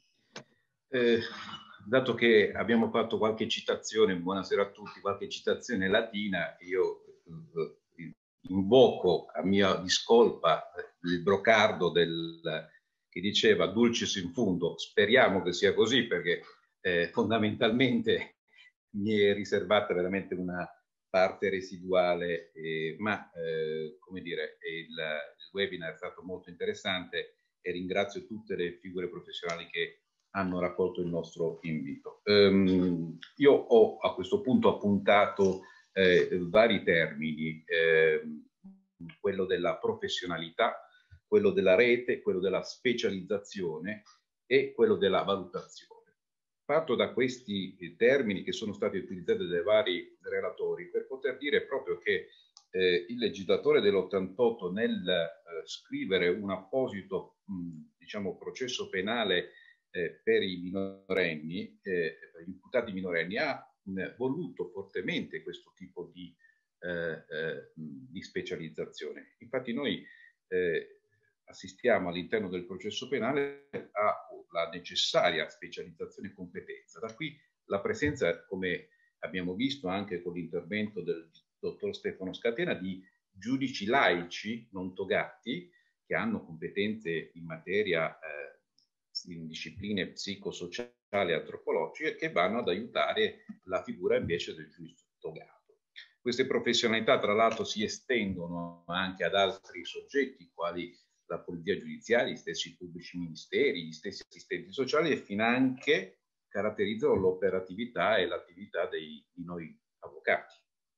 Speaker 13: Eh, dato che abbiamo fatto qualche citazione, buonasera a tutti, qualche citazione latina, io eh, invoco a mia discolpa il brocardo del, che diceva dulcis in fundo. Speriamo che sia così, perché eh, fondamentalmente mi è riservata veramente una parte residuale, eh, ma eh, come dire, il, il webinar è stato molto interessante e ringrazio tutte le figure professionali che hanno raccolto il nostro invito. Um, io ho a questo punto appuntato eh, vari termini, eh, quello della professionalità, quello della rete, quello della specializzazione e quello della valutazione. Parto da questi termini che sono stati utilizzati dai vari relatori per poter dire proprio che eh, il legislatore dell'ottantotto nel eh, scrivere un apposito mh, diciamo, processo penale eh, per i minorenni, eh, per gli imputati minorenni, ha mh, voluto fortemente questo tipo di, eh, eh, di specializzazione. Infatti noi eh, assistiamo all'interno del processo penale alla necessaria specializzazione e competenza. Da qui la presenza, come abbiamo visto anche con l'intervento del dottor Stefano Scatena, di giudici laici non togati che hanno competenze in materia eh, in discipline psicosociali e antropologiche che vanno ad aiutare la figura invece del giudice togato. Queste professionalità tra l'altro si estendono anche ad altri soggetti quali la polizia giudiziaria, gli stessi pubblici ministeri, gli stessi assistenti sociali e finanche caratterizzano l'operatività e l'attività di noi avvocati.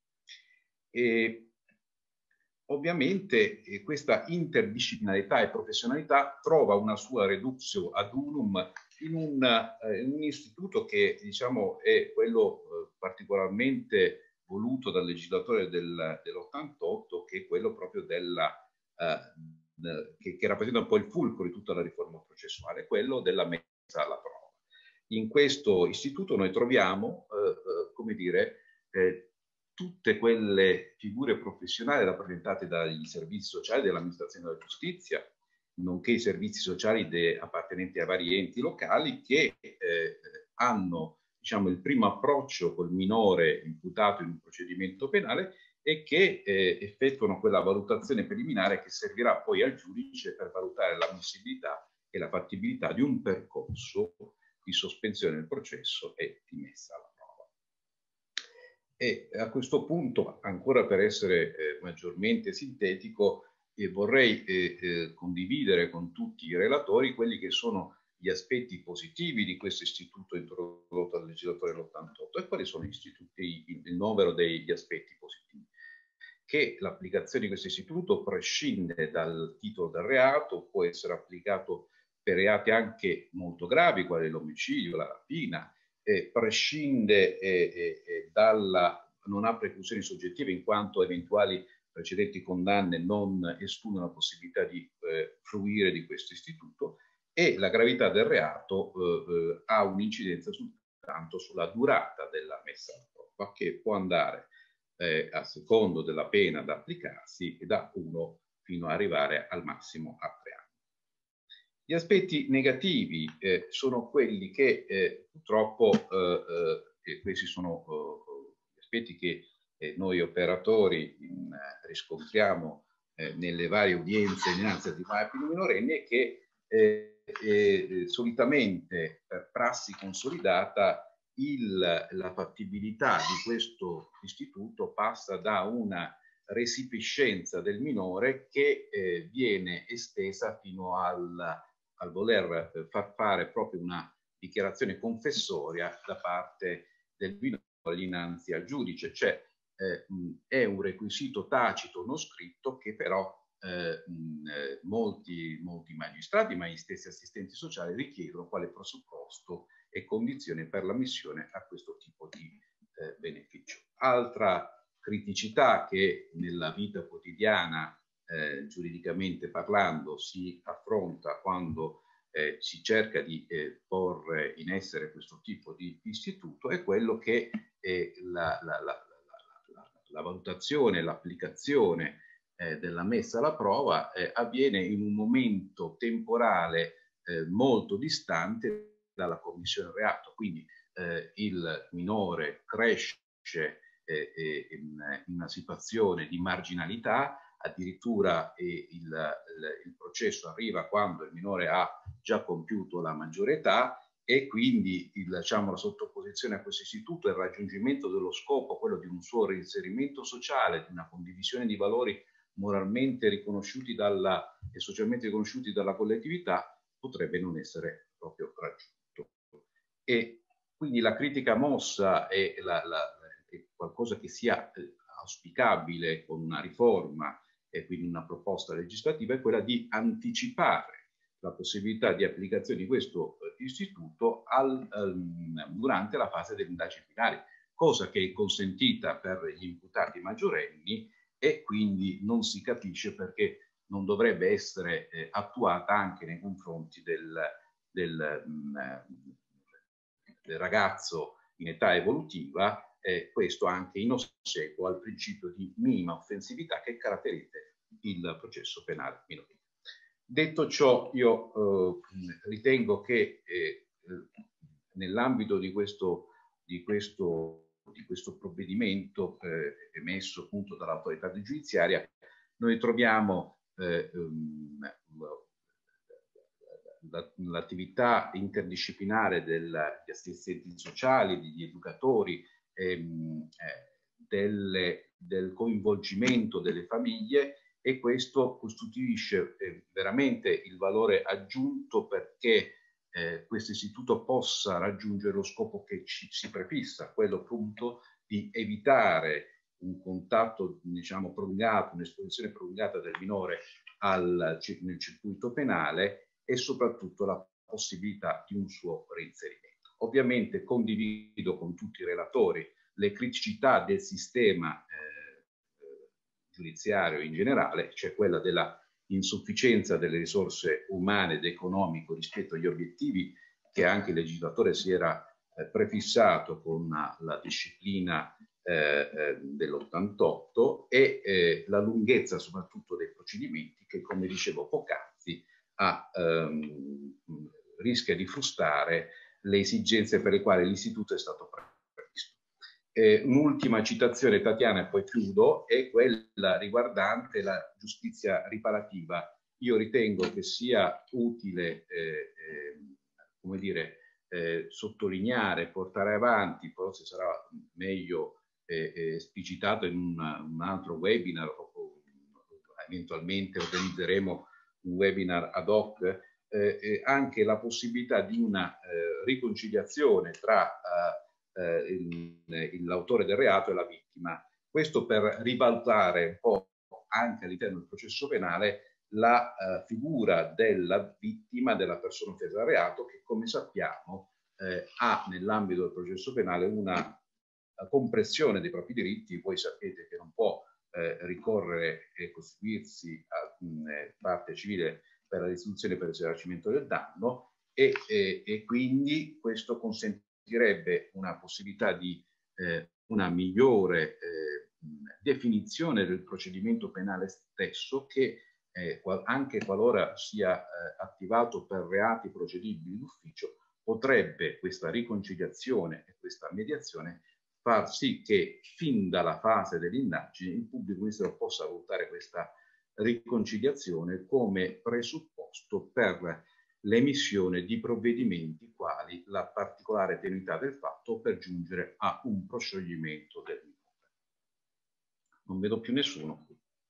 Speaker 13: E ovviamente eh, questa interdisciplinarità e professionalità trova una sua reductio ad unum in un, eh, in un istituto che diciamo è quello eh, particolarmente voluto dal legislatore del, dell'ottantotto, che è quello proprio della eh, Che, che rappresenta un po' il fulcro di tutta la riforma processuale, quello della messa alla prova. In questo istituto noi troviamo, eh, eh, come dire, eh, tutte quelle figure professionali rappresentate dagli servizi sociali dell'amministrazione della giustizia, nonché i servizi sociali de, appartenenti a vari enti locali che eh, hanno, diciamo, il primo approccio col minore imputato in un procedimento penale e che eh, effettuano quella valutazione preliminare che servirà poi al giudice per valutare l'ammissibilità e la fattibilità di un percorso di sospensione del processo e di messa alla prova. E a questo punto, ancora per essere eh, maggiormente sintetico, eh, vorrei eh, eh, condividere con tutti i relatori quelli che sono gli aspetti positivi di questo istituto introdotto dal legislatore dell'ottantotto e quali sono gli istituti, il novero degli aspetti positivi. Che l'applicazione di questo istituto prescinde dal titolo del reato, può essere applicato per reati anche molto gravi, quali l'omicidio, la rapina, eh, prescinde eh, eh, dalla, non ha preclusioni soggettive in quanto eventuali precedenti condanne non escludono la possibilità di eh, fruire di questo istituto e la gravità del reato eh, eh, ha un'incidenza soltanto sulla durata della messa alla prova. che può andare eh, a secondo della pena da applicarsi da uno fino ad arrivare al massimo a tre anni. Gli aspetti negativi eh, sono quelli che eh, purtroppo, eh, eh, questi sono eh, gli aspetti che eh, noi operatori in, eh, riscontriamo eh, nelle varie udienze dinanzi a tribunali per i minorenni, e che eh, eh, solitamente per prassi consolidata il, la fattibilità di questo istituto passa da una resipiscenza del minore che eh, viene estesa fino al, al voler eh, far fare proprio una dichiarazione confessoria da parte del minore dinanzi al giudice, cioè eh, mh, è un requisito tacito non scritto che però eh, mh, molti, molti magistrati, ma gli stessi assistenti sociali richiedono quale presupposto e condizione per l'ammissione a questo tipo di eh, beneficio. Altra criticità che nella vita quotidiana, eh, giuridicamente parlando, si affronta quando eh, si cerca di eh, porre in essere questo tipo di istituto è quello che eh, la, la, la, la, la valutazione, l'applicazione eh, della messa alla prova eh, avviene in un momento temporale eh, molto distante dalla commissione del reato, quindi eh, il minore cresce eh, eh, in, in una situazione di marginalità, addirittura eh, il, il, il processo arriva quando il minore ha già compiuto la maggiore età, e quindi il, diciamo, la sottoposizione a questo istituto e il raggiungimento dello scopo, quello di un suo reinserimento sociale, di una condivisione di valori moralmente riconosciuti dalla, e socialmente riconosciuti dalla collettività, potrebbe non essere proprio raggiunto. E quindi la critica mossa è, la, la, è qualcosa che sia eh, auspicabile con una riforma e quindi una proposta legislativa, è quella di anticipare la possibilità di applicazione di questo eh, istituto al, um, durante la fase delle indagini penali, cosa che è consentita per gli imputati maggiorenni, e quindi non si capisce perché non dovrebbe essere eh, attuata anche nei confronti del, del mh, del ragazzo in età evolutiva, eh, questo anche in ossequio al principio di minima offensività che caratterizza il processo penale minorile. Detto ciò, io eh, ritengo che eh, nell'ambito di questo, di, questo, di questo provvedimento eh, emesso appunto dall'autorità giudiziaria, noi troviamo eh, um, l'attività interdisciplinare degli assistenti sociali, degli educatori, ehm, eh, delle, del coinvolgimento delle famiglie, e questo costituisce eh, veramente il valore aggiunto perché eh, questo istituto possa raggiungere lo scopo che ci si prefissa, quello appunto di evitare un contatto, diciamo, prolungato, un'esposizione prolungata del minore al, nel circuito penale, e soprattutto la possibilità di un suo reinserimento. Ovviamente condivido con tutti i relatori le criticità del sistema eh, giudiziario in generale, cioè quella della insufficienza delle risorse umane ed economiche rispetto agli obiettivi che anche il legislatore si era eh, prefissato con la, la disciplina eh, eh, dell'ottantotto, e eh, la lunghezza soprattutto dei procedimenti che, come dicevo poc'anzi, A, ehm, rischia di frustrare le esigenze per le quali l'istituto è stato previsto. Eh, un'ultima citazione, Tatiana, e poi chiudo, è quella riguardante la giustizia riparativa. Io ritengo che sia utile, eh, eh, come dire, eh, sottolineare, portare avanti, forse sarà meglio eh, eh, esplicitato in un, un altro webinar, o, o eventualmente organizzeremo un webinar ad hoc, eh, eh, anche la possibilità di una eh, riconciliazione tra eh, l'autore del reato e la vittima. Questo per ribaltare un po' anche all'interno del processo penale la eh, figura della vittima, della persona offesa dal reato, che come sappiamo eh, ha nell'ambito del processo penale una compressione dei propri diritti. Voi sapete che non può Eh, ricorrere e costituirsi a mh, parte civile per la risoluzione per il risarcimento del danno, e, e, e quindi questo consentirebbe una possibilità di eh, una migliore eh, definizione del procedimento penale stesso che eh, qual anche qualora sia eh, attivato per reati procedibili d'ufficio, potrebbe questa riconciliazione e questa mediazione far sì che fin dalla fase dell'indagine il pubblico ministero possa valutare questa riconciliazione come presupposto per l'emissione di provvedimenti quali la particolare tenuità del fatto per giungere a un proscioglimento del minore. Non vedo più nessuno.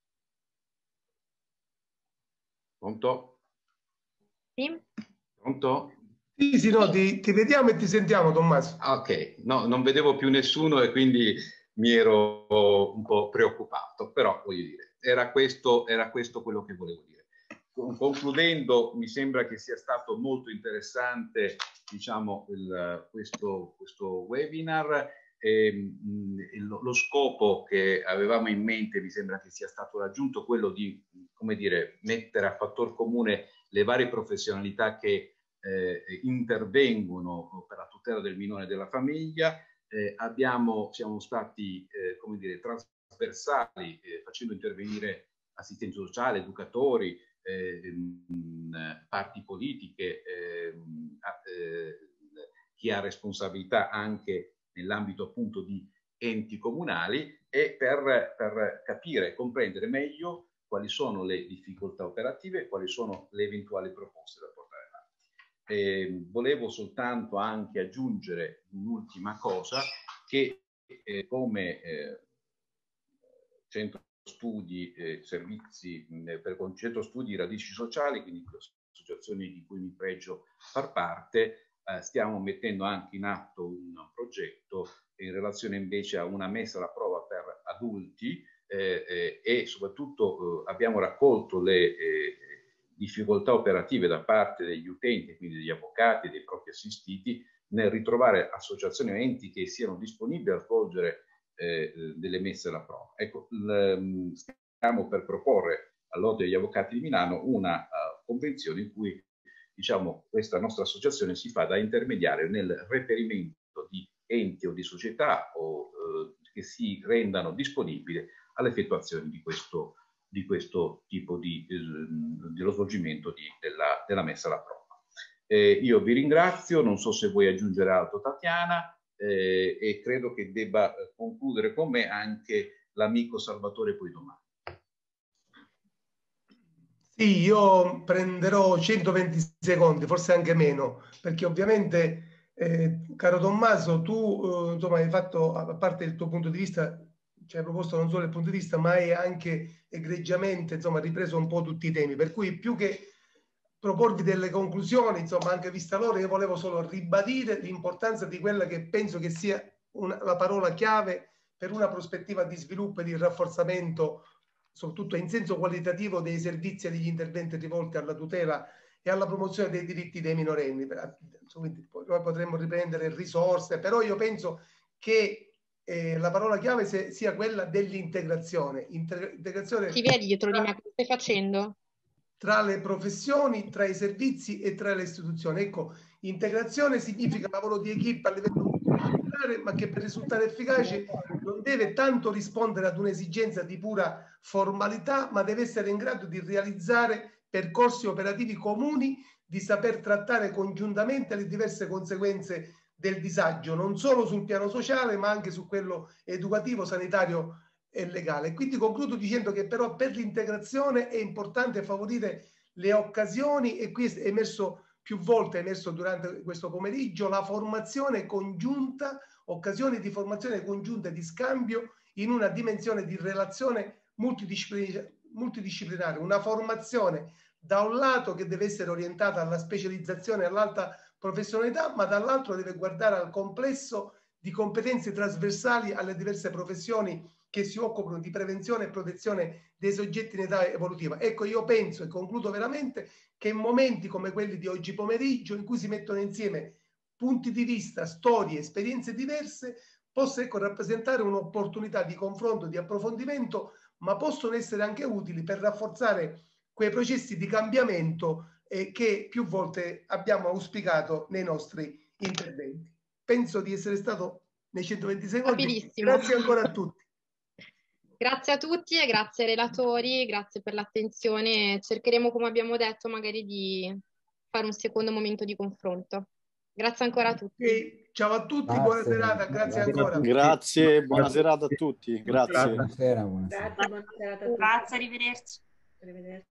Speaker 13: Pronto?
Speaker 2: Sì.
Speaker 13: Pronto?
Speaker 4: Sì, sì, no, ti, ti vediamo e ti sentiamo, Tommaso.
Speaker 13: Ok, no, non vedevo più nessuno e quindi mi ero un po' preoccupato, però voglio dire, era questo, era questo quello che volevo dire. Concludendo, mi sembra che sia stato molto interessante, diciamo, il, questo, questo webinar. E, mh, lo, lo scopo che avevamo in mente mi sembra che sia stato raggiunto, quello di, come dire, mettere a fattor comune le varie professionalità che eh, intervengono per la tutela del minore e della famiglia. Eh, abbiamo, siamo stati, eh, come dire, trasversali, eh, facendo intervenire assistenti sociali, educatori, eh, mh, parti politiche, eh, eh, chi ha responsabilità anche nell'ambito appunto di enti comunali, e per, per capire e comprendere meglio quali sono le difficoltà operative e quali sono le eventuali proposte da portare avanti. Eh, volevo soltanto anche aggiungere un'ultima cosa, che eh, come eh, centro studi, eh, servizi mh, per centro studi radici sociali, quindi associazioni di cui mi pregio far parte, eh, stiamo mettendo anche in atto un progetto in relazione invece a una messa alla prova per adulti, eh, eh, e soprattutto eh, abbiamo raccolto le eh, difficoltà operative da parte degli utenti, quindi degli avvocati e dei propri assistiti, nel ritrovare associazioni o enti che siano disponibili a svolgere eh, delle messe alla prova. Ecco, l, stiamo per proporre all'Ordine degli Avvocati di Milano una uh, convenzione in cui, diciamo, questa nostra associazione si fa da intermediario nel reperimento di enti o di società o, uh, che si rendano disponibili all'effettuazione di questo, di questo tipo di, eh, dello svolgimento di, della, della messa alla prova. Eh, io vi ringrazio, non so se vuoi aggiungere altro, Tatiana, eh, e credo che debba concludere con me anche l'amico Salvatore Poidomani.
Speaker 4: Sì, io prenderò centoventi secondi, forse anche meno, perché ovviamente, eh, caro Tommaso, tu eh, insomma, hai fatto, a parte il tuo punto di vista, ci hai proposto non solo il punto di vista, ma hai anche egregiamente insomma, ripreso un po' tutti i temi, per cui più che proporvi delle conclusioni, insomma, anche vista l'ora, io volevo solo ribadire l'importanza di quella che penso che sia una, la parola chiave per una prospettiva di sviluppo e di rafforzamento, soprattutto in senso qualitativo, dei servizi e degli interventi rivolti alla tutela e alla promozione dei diritti dei minorenni. Quindi noi potremmo riprendere risorse, però io penso che eh, la parola chiave se, sia quella dell'integrazione. Integrazione.
Speaker 2: Ti vedi dietro di me, cosa stai facendo?
Speaker 4: Tra le professioni, tra i servizi e tra le istituzioni. Ecco, integrazione significa lavoro di equipe a livello multidisciplinare, ma che per risultare efficace non deve tanto rispondere ad un'esigenza di pura formalità, ma deve essere in grado di realizzare percorsi operativi comuni, di saper trattare congiuntamente le diverse conseguenze del disagio, non solo sul piano sociale, ma anche su quello educativo, sanitario e legale. Quindi concludo dicendo che però per l'integrazione è importante favorire le occasioni, e qui è emerso più volte, è emerso durante questo pomeriggio, la formazione congiunta, occasioni di formazione congiunta e di scambio in una dimensione di relazione multidisciplinare, multidisciplinare, una formazione da un lato che deve essere orientata alla specializzazione e all'alta professionalità, ma dall'altro deve guardare al complesso di competenze trasversali alle diverse professioni che si occupano di prevenzione e protezione dei soggetti in età evolutiva. Ecco, io penso, e concludo veramente, che in momenti come quelli di oggi pomeriggio, in cui si mettono insieme punti di vista, storie, esperienze diverse, possa ecco, rappresentare un'opportunità di confronto, di approfondimento, ma possono essere anche utili per rafforzare quei processi di cambiamento eh, che più volte abbiamo auspicato nei nostri interventi. Penso di essere stato nei centoventi secondi.
Speaker 2: Rapidissimo.
Speaker 4: Grazie ancora a tutti.
Speaker 2: Grazie a tutti e grazie ai relatori, grazie per l'attenzione. Cercheremo, come abbiamo detto, magari di fare un secondo momento di confronto. Grazie ancora a tutti.
Speaker 4: Okay. Ciao a tutti, grazie. Buona serata, grazie ancora.
Speaker 10: Grazie, buona serata a tutti. Grazie.
Speaker 6: Buonasera, buonasera.
Speaker 12: Grazie, buona serata a tutti.
Speaker 15: Grazie, arrivederci.
Speaker 12: Arrivederci.